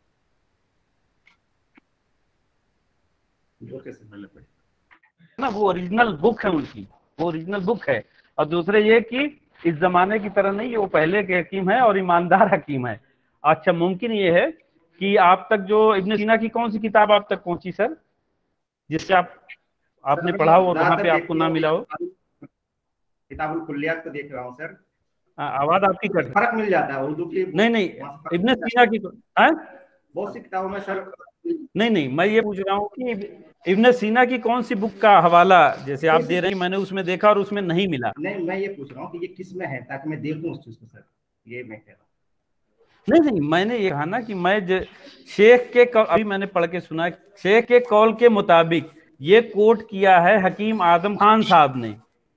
ना वो ओरिजिनल बुक है उनकी, वो ओरिजिनल बुक है। और दूसरे ये कि इस जमाने की तरह नहीं, वो पहले के हकीम है और ईमानदार हकीम है। अच्छा, मुमकिन ये है कि आप तक जो इब्न सीना की कौन सी किताब आप तक पहुंची सर, जिससे आप आपने पढ़ा हो, वहां पे आपको ना मिला हो? किताबुल कुल्लियात को देख रहा हूँ सर। आवाज आपकी कट, फर्क मिल जाता है उर्दू की। नहीं नहीं, इब्न सीना की बहुत सी किताबों में सर। नहीं नहीं, मैं ये पूछ रहा हूँ कि इब्न सीना की कौन सी बुक का हवाला जैसे आप दे रहे हैं, मैंने उसमें देखा और उसमें नहीं मिला। नहीं, मैं ये पूछ रहा हूँ कि ये किस में है, ताकि मैं देखूं उस चीज को सर, ये मैं कह रहा हूँ। नहीं नहीं, मैंने ये कहा ना कि मैं शेख के, अभी मैंने पढ़ के सुना, शेख के कौल के मुताबिक ये कोट किया है हकीम आदम खान साहब ने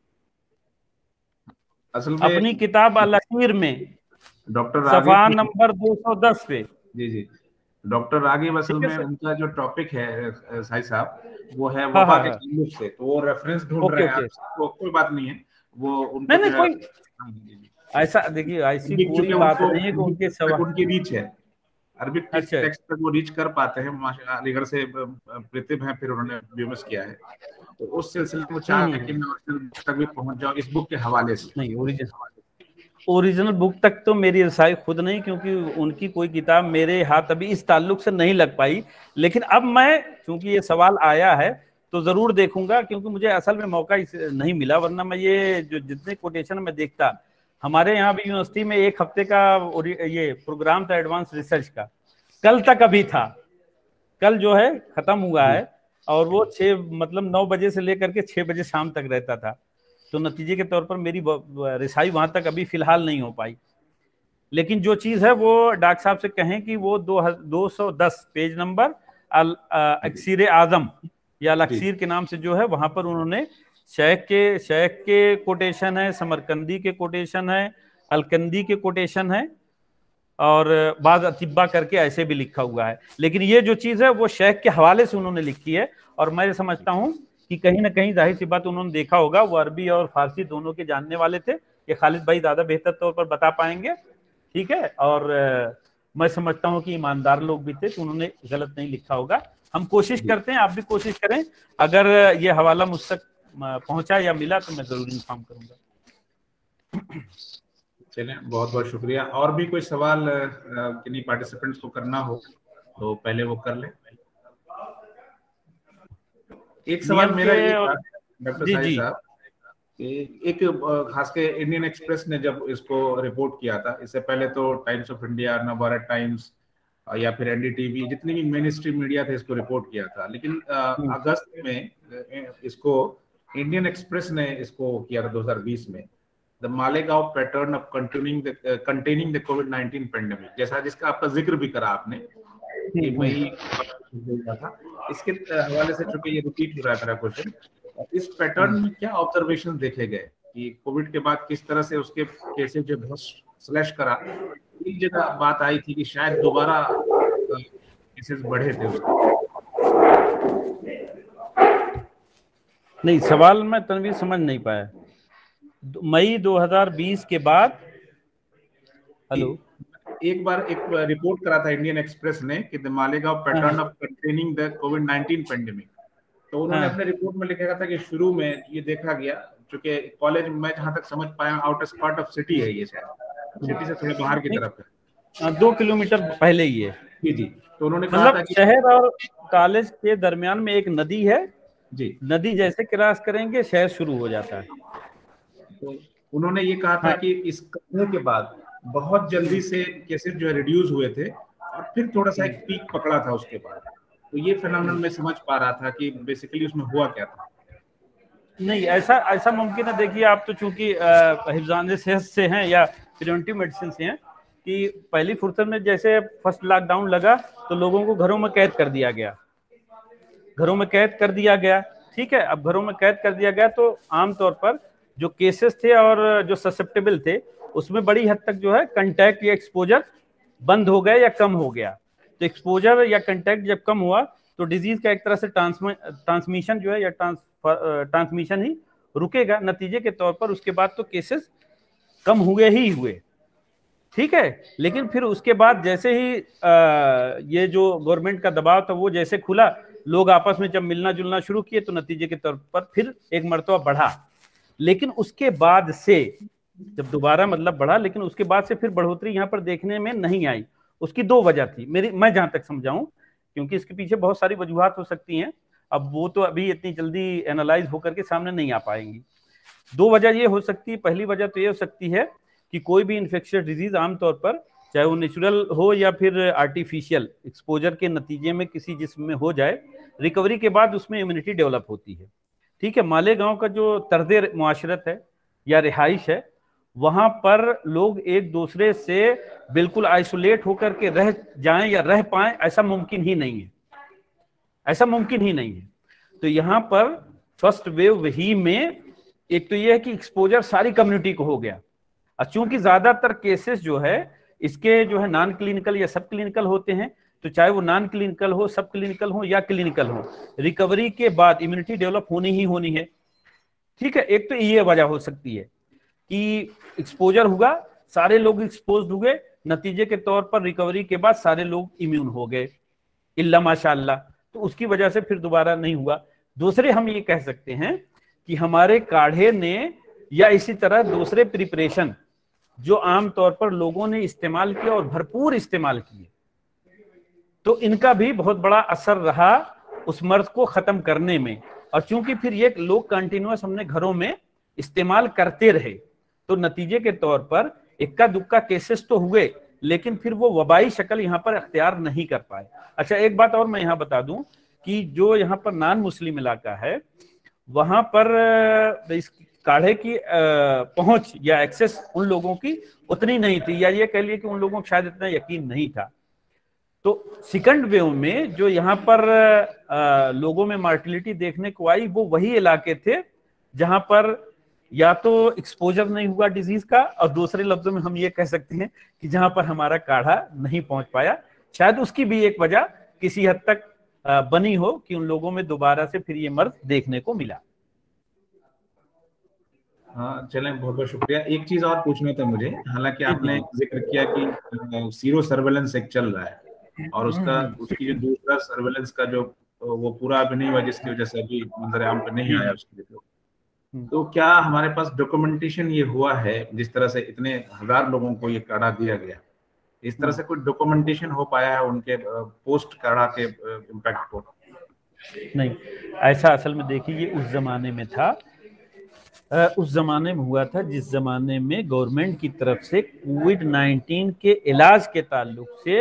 असल में अपनी किताब अल-असीर में, डॉक्टर सफा नंबर दो सौ दस पे। जी जी, डॉक्टर रागिब असल में उनका जो टॉपिक है साहिब साहब, वो है हाँ, वबा हाँ, के हाँ। ताल्लुक से, तो वो रेफरेंस ढूंढ रहे हैं। वो कोई बात नहीं है, वो उनको नहीं नहीं, कोई ऐसा देखिए ऐसी कोई बात नहीं है कि उनके सवाल, उनकी रीच है, अरबिक अच्छा टेक्स्ट तक वो रीच कर पाते हैं। माशाल्लाह अलीगढ़ से प्रतिभ हैं, फिर उन्होंने बीएमएस किया है, तो उस सिलसिले में चाह है कि मैं उस तक भी पहुंच जाऊं इस बुक के हवाले से। नहीं, ओरिजिनल ओरिजिनल बुक तक तो मेरी रसाई खुद नहीं, क्योंकि उनकी कोई किताब मेरे हाथ अभी इस ताल्लुक से नहीं लग पाई। लेकिन अब मैं, क्योंकि ये सवाल आया है, तो जरूर देखूंगा, क्योंकि मुझे असल में मौका नहीं मिला, वरना मैं ये जो जितने कोटेशन में देखता, हमारे यहाँ भी यूनिवर्सिटी में एक हफ्ते का ये प्रोग्राम था एडवांस रिसर्च का, कल तक अभी था, कल जो है खत्म हुआ है, और वो छः मतलब नौ बजे से लेकर के छः बजे शाम तक रहता था। तो नतीजे के तौर पर मेरी रिसाई वहां तक अभी फिलहाल नहीं हो पाई। लेकिन जो चीज है वो डॉक्टर साहब से कहें कि वो दो सौ दस पेज नंबर अल अक्सीर आजम या अल-अक्सीर के नाम से जो है, वहां पर उन्होंने शेख के शेख के कोटेशन है, समरकंदी के कोटेशन है, अलकंदी के कोटेशन है, और बाद अतिब्बा करके ऐसे भी लिखा हुआ है। लेकिन ये जो चीज है वो शेख के हवाले से उन्होंने लिखी है, और मैं समझता हूँ कि कहीं ना कहीं जाहिर सी बात उन्होंने देखा होगा, वो अरबी और फारसी दोनों के जानने वाले थे, ये खालिद भाई ज्यादा बेहतर तौर पर बता पाएंगे, ठीक है। और मैं समझता हूँ कि ईमानदार लोग भी थे, तो उन्होंने गलत नहीं लिखा होगा। हम कोशिश करते हैं, आप भी कोशिश करें, अगर ये हवाला मुझ तक पहुंचा या मिला तो मैं जरूर इन्फॉर्म करूंगा। चलिए, बहुत बहुत शुक्रिया। और भी कोई सवाल किन्हीं पार्टिसिपेंट्स को करना हो तो पहले वो कर ले। एक सवाल मेरा ये था डॉक्टर साहिद साहब, एक खास के इंडियन एक्सप्रेस ने जब इसको रिपोर्ट किया था, इससे पहले तो Times of India, Navbharat Times या फिर एनडीटीवी, जितनी भी मेन स्ट्रीम मीडिया थे इसको रिपोर्ट किया था। लेकिन अगस्त में इसको इंडियन एक्सप्रेस ने इसको किया था दो हज़ार बीस में, the Malegaon pattern of continuing the containing the COVID nineteen pandemic, जैसा जिसका आपका जिक्र भी करा आपने कि मई था। इसके हवाले से चूंकि ये रिपीट हो रहा है मेरा क्वेश्चन, इस पैटर्न में क्या ऑब्जर्वेशन देखे गए कि कोविड के बाद किस तरह से उसके केसेस जो बहुत स्लैश करा, एक जगह बात आई थी कि शायद दोबारा केसेस बढ़े थे उसके। नहीं, सवाल मैं तनवीर समझ नहीं पाया। मई दो हज़ार बीस के बाद, हेलो, एक बार एक रिपोर्ट करा था इंडियन एक्सप्रेस ने कि the Malegaon pattern of containing the COVID nineteen pandemic, तो उन्होंने अपने रिपोर्ट में लिखा था कि शुरू में ये देखा गया, क्योंकि कॉलेज में जहां तक समझ पाया आउट स्पॉट ऑफ सिटी है, ये शायद सिटी से थोड़ा बाहर की तरफ है, दो किलोमीटर पहले ही है जी जी। तो उन्होंने कहा मतलब था कि शहर और कॉलेज के दरमियान में एक नदी है जी, नदी जैसे क्रॉस करेंगे शहर शुरू हो जाता है। तो उन्होंने ये कहा था कि इस करने के बाद बहुत जल्दी से केसेस जो है रिड्यूस हुए थे, और फिर थोड़ा सा एक पीक पकड़ा था उसके बाद। तो ये फिनोमेनन मैं समझ पा रहा था कि बेसिकली उसमें हुआ क्या था। नहीं, ऐसा ऐसा मुमकिन है। देखिए, आप तो चूंकि हिफ्ज़ान सेहत से हैं या प्रिवेंटिव मेडिसिन से हैं, कि पहली फुर्सत में जैसे फर्स्ट लॉकडाउन लगा तो लोगों को घरों में कैद कर दिया गया घरों में कैद कर दिया गया ठीक है। अब घरों में कैद कर दिया गया तो आमतौर पर जो केसेस थे और जो ससेप्टेबल थे, उसमें बड़ी हद तक जो है कंटैक्ट या एक्सपोजर बंद हो गया या कम हो गया। तो एक्सपोजर या कंटैक्ट जब कम हुआ तो डिजीज का एक तरह से ट्रांसमिशन जो है या ट्रांसमिशन ही रुकेगा। नतीजे के तौर पर उसके बाद तो केसेस कम हुए ही हुए, ठीक है। लेकिन फिर उसके बाद जैसे ही आ, ये जो गवर्नमेंट का दबाव था वो जैसे खुला, लोग आपस में जब मिलना जुलना शुरू किए तो नतीजे के तौर पर फिर एक मरतबा बढ़ा। लेकिन उसके बाद से जब दोबारा मतलब बढ़ा, लेकिन उसके बाद से फिर बढ़ोतरी यहाँ पर देखने में नहीं आई। उसकी दो वजह थी मेरी, मैं जहां तक समझाऊं, क्योंकि इसके पीछे बहुत सारी वजूहात हो सकती हैं, अब वो तो अभी इतनी जल्दी एनालाइज होकर के सामने नहीं आ पाएंगी। दो वजह ये हो सकती है, पहली वजह तो ये हो सकती है कि कोई भी इन्फेक्शियस डिजीज आमतौर पर, चाहे वो नेचुरल हो या फिर आर्टिफिशियल एक्सपोजर के नतीजे में किसी जिस्म में हो जाए, रिकवरी के बाद उसमें इम्यूनिटी डेवलप होती है। ठीक है, मालेगांव का जो तर्ज मुआशरत है या रिहाइश है, वहां पर लोग एक दूसरे से बिल्कुल आइसोलेट होकर के रह जाएं या रह पाएं, ऐसा मुमकिन ही नहीं है, ऐसा मुमकिन ही नहीं है। तो यहाँ पर फर्स्ट वेव ही में एक तो यह है कि एक्सपोजर सारी कम्युनिटी को हो गया, और चूंकि ज्यादातर केसेस जो है इसके जो है नॉन क्लिनिकल या सब क्लिनिकल होते हैं, तो चाहे वो नॉन क्लिनिकल हो, सब क्लिनिकल हो या क्लिनिकल हो, रिकवरी के बाद इम्यूनिटी डेवलप होनी ही होनी है। ठीक है, एक तो ये वजह हो सकती है कि एक्सपोजर हुआ, सारे लोग एक्सपोज हुए, नतीजे के तौर पर रिकवरी के बाद सारे लोग इम्यून हो गए, इल्ला माशाअल्लाह, तो उसकी वजह से फिर दोबारा नहीं हुआ। दूसरे हम ये कह सकते हैं कि हमारे काढ़े ने या इसी तरह दूसरे प्रिपरेशन जो आमतौर पर लोगों ने इस्तेमाल किया और भरपूर इस्तेमाल किए, तो इनका भी बहुत बड़ा असर रहा उस मर्ज को खत्म करने में। और चूंकि फिर ये लोग कंटिन्यूअस हमने घरों में इस्तेमाल करते रहे, तो नतीजे के तौर पर इक्का दुक्का केसेस तो हुए, लेकिन फिर वो वबाई शक्ल यहाँ पर अख्तियार नहीं कर पाए। अच्छा, एक बात और मैं यहाँ बता दूं कि जो यहाँ पर नॉन मुस्लिम इलाका है, वहां पर इस काढ़े की पहुंच या एक्सेस उन लोगों की उतनी नहीं थी, या ये कह लिए कि उन लोगों को शायद इतना यकीन नहीं था। तो सेकंड वेव में जो यहाँ पर आ, लोगों में मार्टिलिटी देखने को आई, वो वही इलाके थे जहां पर या तो एक्सपोजर नहीं हुआ डिजीज का, और दूसरे लफ्जों में हम ये कह सकते हैं कि जहां पर हमारा काढ़ा नहीं पहुंच पाया। शायद उसकी भी एक वजह किसी हद तक आ, बनी हो कि उन लोगों में दोबारा से फिर ये मर्ज देखने को मिला। हाँ, चलें, बहुत बहुत शुक्रिया। एक चीज और पूछना था मुझे, हालांकि आपने जिक्र किया कि सीरो सर्वेलेंस एक चल रहा है और उसका उसकी जो दूसरा सर्वेलेंस का जो वो पूरा अभी नहीं हुआ, जिसकी वजह से अभी मंजर आम पे नहीं आया उसके लिए, तो क्या हमारे पास डॉक्यूमेंटेशन ये हुआ है, जिस तरह से इतने हजार लोगों को ये काढ़ा दिया गया, इस तरह से कोई डॉक्यूमेंटेशन हो पाया है उनके पोस्ट काढ़ा के इम्पैक्ट को? नहीं, ऐसा असल में देखिए ये उस जमाने में था, उस जमाने में हुआ था जिस जमाने में गवर्नमेंट की तरफ से कोविड नाइन्टीन के इलाज के ताल्लुक से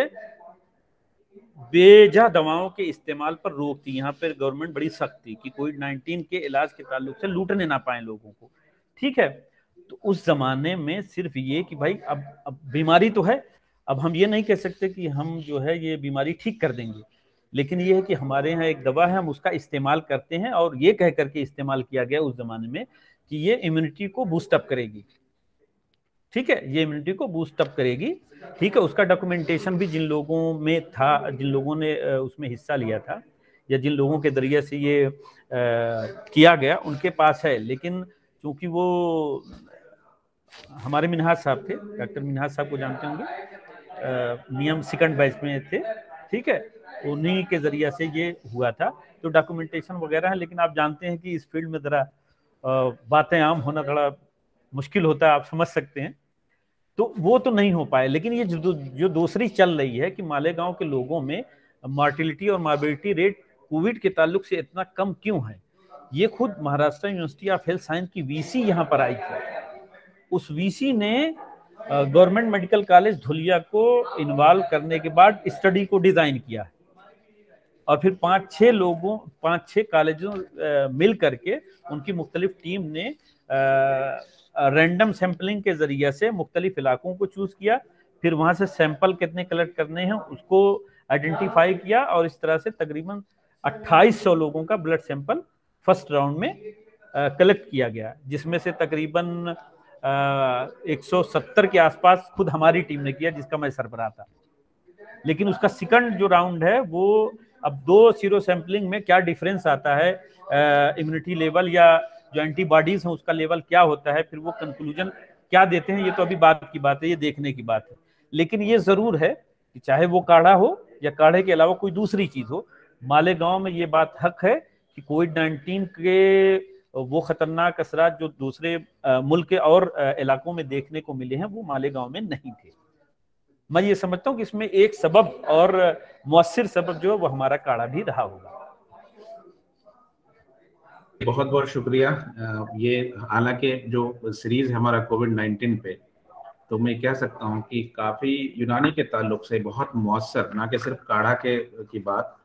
बेजा दवाओं के इस्तेमाल पर रोक थी। यहाँ पर गवर्नमेंट बड़ी सख्त थी कि कोविड नाइन्टीन के इलाज के ताल्लुक से लूटने ना पाए लोगों को। ठीक है, तो उस जमाने में सिर्फ ये कि भाई अब अब बीमारी तो है, अब हम ये नहीं कह सकते कि हम जो है ये बीमारी ठीक कर देंगे, लेकिन ये है कि हमारे यहाँ एक दवा है, हम उसका इस्तेमाल करते हैं, और ये कह करके इस्तेमाल किया गया उस जमाने में कि ये इम्यूनिटी को बूस्ट अप करेगी। ठीक है, ये इम्यूनिटी को बूस्ट अप करेगी। ठीक है, उसका डॉक्यूमेंटेशन भी जिन लोगों में था, जिन लोगों ने उसमें हिस्सा लिया था या जिन लोगों के जरिए से ये आ, किया गया, उनके पास है। लेकिन चूंकि वो हमारे मिन्हाज साहब थे, डॉक्टर मिन्हाज साहब को जानते होंगे, नियम सेकंड बैच में थे। ठीक है, उन्हीं के जरिए से ये हुआ था, तो डॉक्यूमेंटेशन वगैरह है। लेकिन आप जानते हैं कि इस फील्ड में जरा बातें आम होना थोड़ा मुश्किल होता है, आप समझ सकते हैं, तो वो तो नहीं हो पाए। लेकिन ये जो, जो दूसरी चल रही है कि मालेगांव के लोगों में मार्टिलिटी और मॉर्बिडिटी रेट कोविड के ताल्लुक से इतना कम क्यों है, ये खुद Maharashtra University of Health Science की वीसी यहाँ पर आई थी। उस वीसी ने गवर्नमेंट मेडिकल कॉलेज धुलिया को इन्वॉल्व करने के बाद स्टडी को डिजाइन किया है, और फिर पांच छह लोगों पांच छह कॉलेजों मिल करके उनकी मुख्तलिफ टीम ने रैंडम सैंपलिंग के जरिए से मुख्तलिफ इलाकों को चूज किया, फिर वहां से सैंपल कितने कलेक्ट करने हैं उसको आइडेंटिफाई किया, और इस तरह से तकरीबन अट्ठाईस सौ लोगों का ब्लड सैंपल फर्स्ट राउंड में कलेक्ट किया गया, जिसमें से तकरीबन एक सौ सत्तर के आसपास खुद हमारी टीम ने किया, जिसका मैं सरबराह था। लेकिन उसका सेकंड जो राउंड है वो अब दो सीरो सैंपलिंग में क्या डिफरेंस आता है, इम्यूनिटी लेवल या जो एंटीबॉडीज हैं उसका लेवल क्या होता है, फिर वो कंक्लूजन क्या देते हैं, ये तो अभी बात की बात है, ये देखने की बात है। लेकिन ये जरूर है कि चाहे वो काढ़ा हो या काढ़े के अलावा कोई दूसरी चीज हो, मालेगांव में ये बात हक है कि कोविड नाइन्टीन के वो खतरनाक असरात जो दूसरे मुल्क के और इलाकों में देखने को मिले हैं वो मालेगांव में नहीं थे। मैं ये समझता हूँ कि इसमें एक सबब और मुअस्सिर सबब जो है वो हमारा काढ़ा भी रहा होगा। बहुत बहुत शुक्रिया। ये हालांकि जो सीरीज है हमारा कोविड नाइन्टीन पे, तो मैं कह सकता हूँ कि काफी यूनानी के ताल्लुक से बहुत मुअस्सर, ना कि सिर्फ काढ़ा के की बात,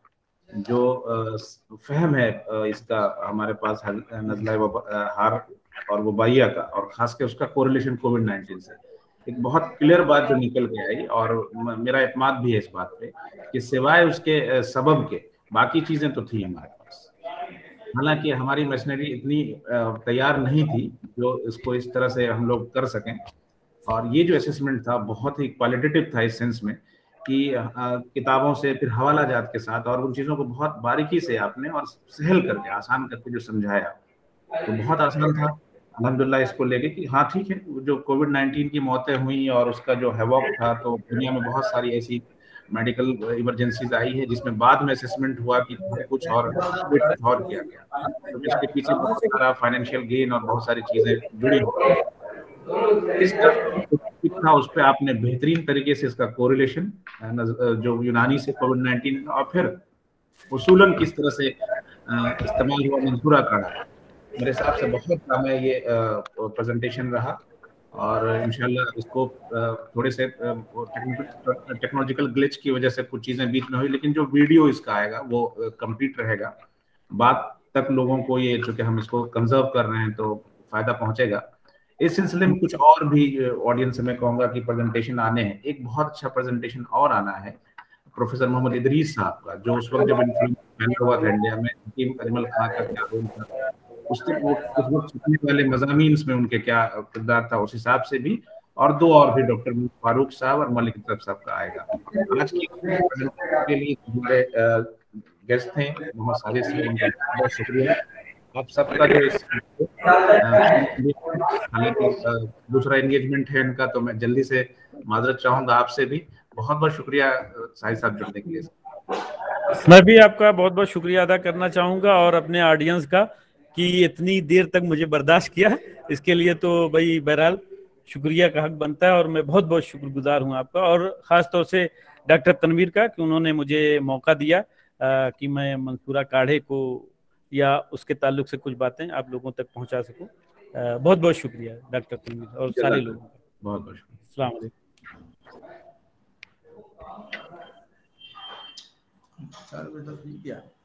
जो फहम है इसका हमारे पास नज़ला हार और वबाइया का, और खास के उसका कोरिलेशन कोविड नाइन्टीन से, एक बहुत क्लियर बात जो निकल के आई, और मेरा इत्मीनान भी है इस बात पे कि सिवाय उसके सबब के बाकी चीजें तो थी हमारे पास। हालांकि हमारी मशीनरी इतनी तैयार नहीं थी जो इसको इस तरह से हम लोग कर सकें, और ये जो असेसमेंट था बहुत ही क्वालिटेटिव था इस सेंस में कि आ, किताबों से फिर हवाला जात के साथ और उन चीज़ों को बहुत बारीकी से आपने और सहल करके आसान करके जो समझाया, तो बहुत आसान था अल्हम्दुलिल्लाह इसको लेके कि हाँ ठीक है, जो कोविड नाइन्टीन की मौतें हुई और उसका जो हैवॉक था, तो दुनिया में बहुत सारी ऐसी मेडिकल इमरजेंसीज आई है जिसमें बाद में असेसमेंट हुआ कि कुछ और और किया गया, तो इसके पीछे बहुत सारा फाइनेंशियल गेन और बहुत सारी चीजें जुड़ी हुई। इस था उस पर आपने बेहतरीन तरीके से इसका कोरिलेशन जो यूनानी से कोविड नाइन्टीन और फिर उसूलन किस तरह से इस्तेमाल हुआ मंसूरा काढ़ा, मेरे हिसाब से बहुत काम है ये प्रेजेंटेशन रहा। और इंशाल्लाह इसको थोड़े से टेक्नोलॉजिकल ग्लिच की वजह से कुछ चीजें बीच में हुई, लेकिन जो वीडियो इसका आएगा वो कंप्लीट रहेगा, बात तक लोगों को ये, चूंकि हम इसको कंजर्व कर रहे हैं तो फायदा पहुंचेगा। इस सिलसिले में कुछ और भी ऑडियंस से मैं कहूंगा कि प्रेजेंटेशन आने हैं। एक बहुत अच्छा प्रेजेंटेशन और आना है प्रोफेसर मोहम्मद इदरीस साहब का, जो उस वक्त जब इन्फ्लुएंजा फैला हुआ था इंडिया में, हकीम अजमल खां का क्या रोल था, उसके उस वक्त छपने वाले मज़ामीन में उनके क्या किरदार था, उस हिसाब से भी, और दो और भी, डॉक्टर फारूक साहब और मलिक साहब का आएगा। आज की प्रेजेंटेशन के लिए हमारे गेस्ट हैं मोहम्मद साजिद साहब, उनका बहुत शुक्रिया। आप सबका जो इस हालांकि दूसरा एंगेजमेंट है इनका, तो मैं जल्दी से माजरत चाहूंगा आपसे भी। बहुत बहुत शुक्रिया साहिद साहब जुड़ने के लिए। मैं भी आपका बहुत बहुत शुक्रिया अदा करना चाहूंगा और अपने ऑडियंस का कि इतनी देर तक मुझे बर्दाश्त किया, इसके लिए तो भाई बहरहाल शुक्रिया का हक बनता है, और मैं बहुत बहुत शुक्रगुजार हूं आपका, और ख़ास तौर से डॉक्टर तनवीर का कि उन्होंने मुझे मौका दिया आ, कि मैं मंसूरा काढ़े को या उसके ताल्लुक से कुछ बातें आप लोगों तक पहुंचा सकूं। बहुत बहुत शुक्रिया डॉक्टर तनवीर और सारे लोगों का। बहुत बहुत शुक्रिया। अस्सलाम वालेकुम। चार बजे तक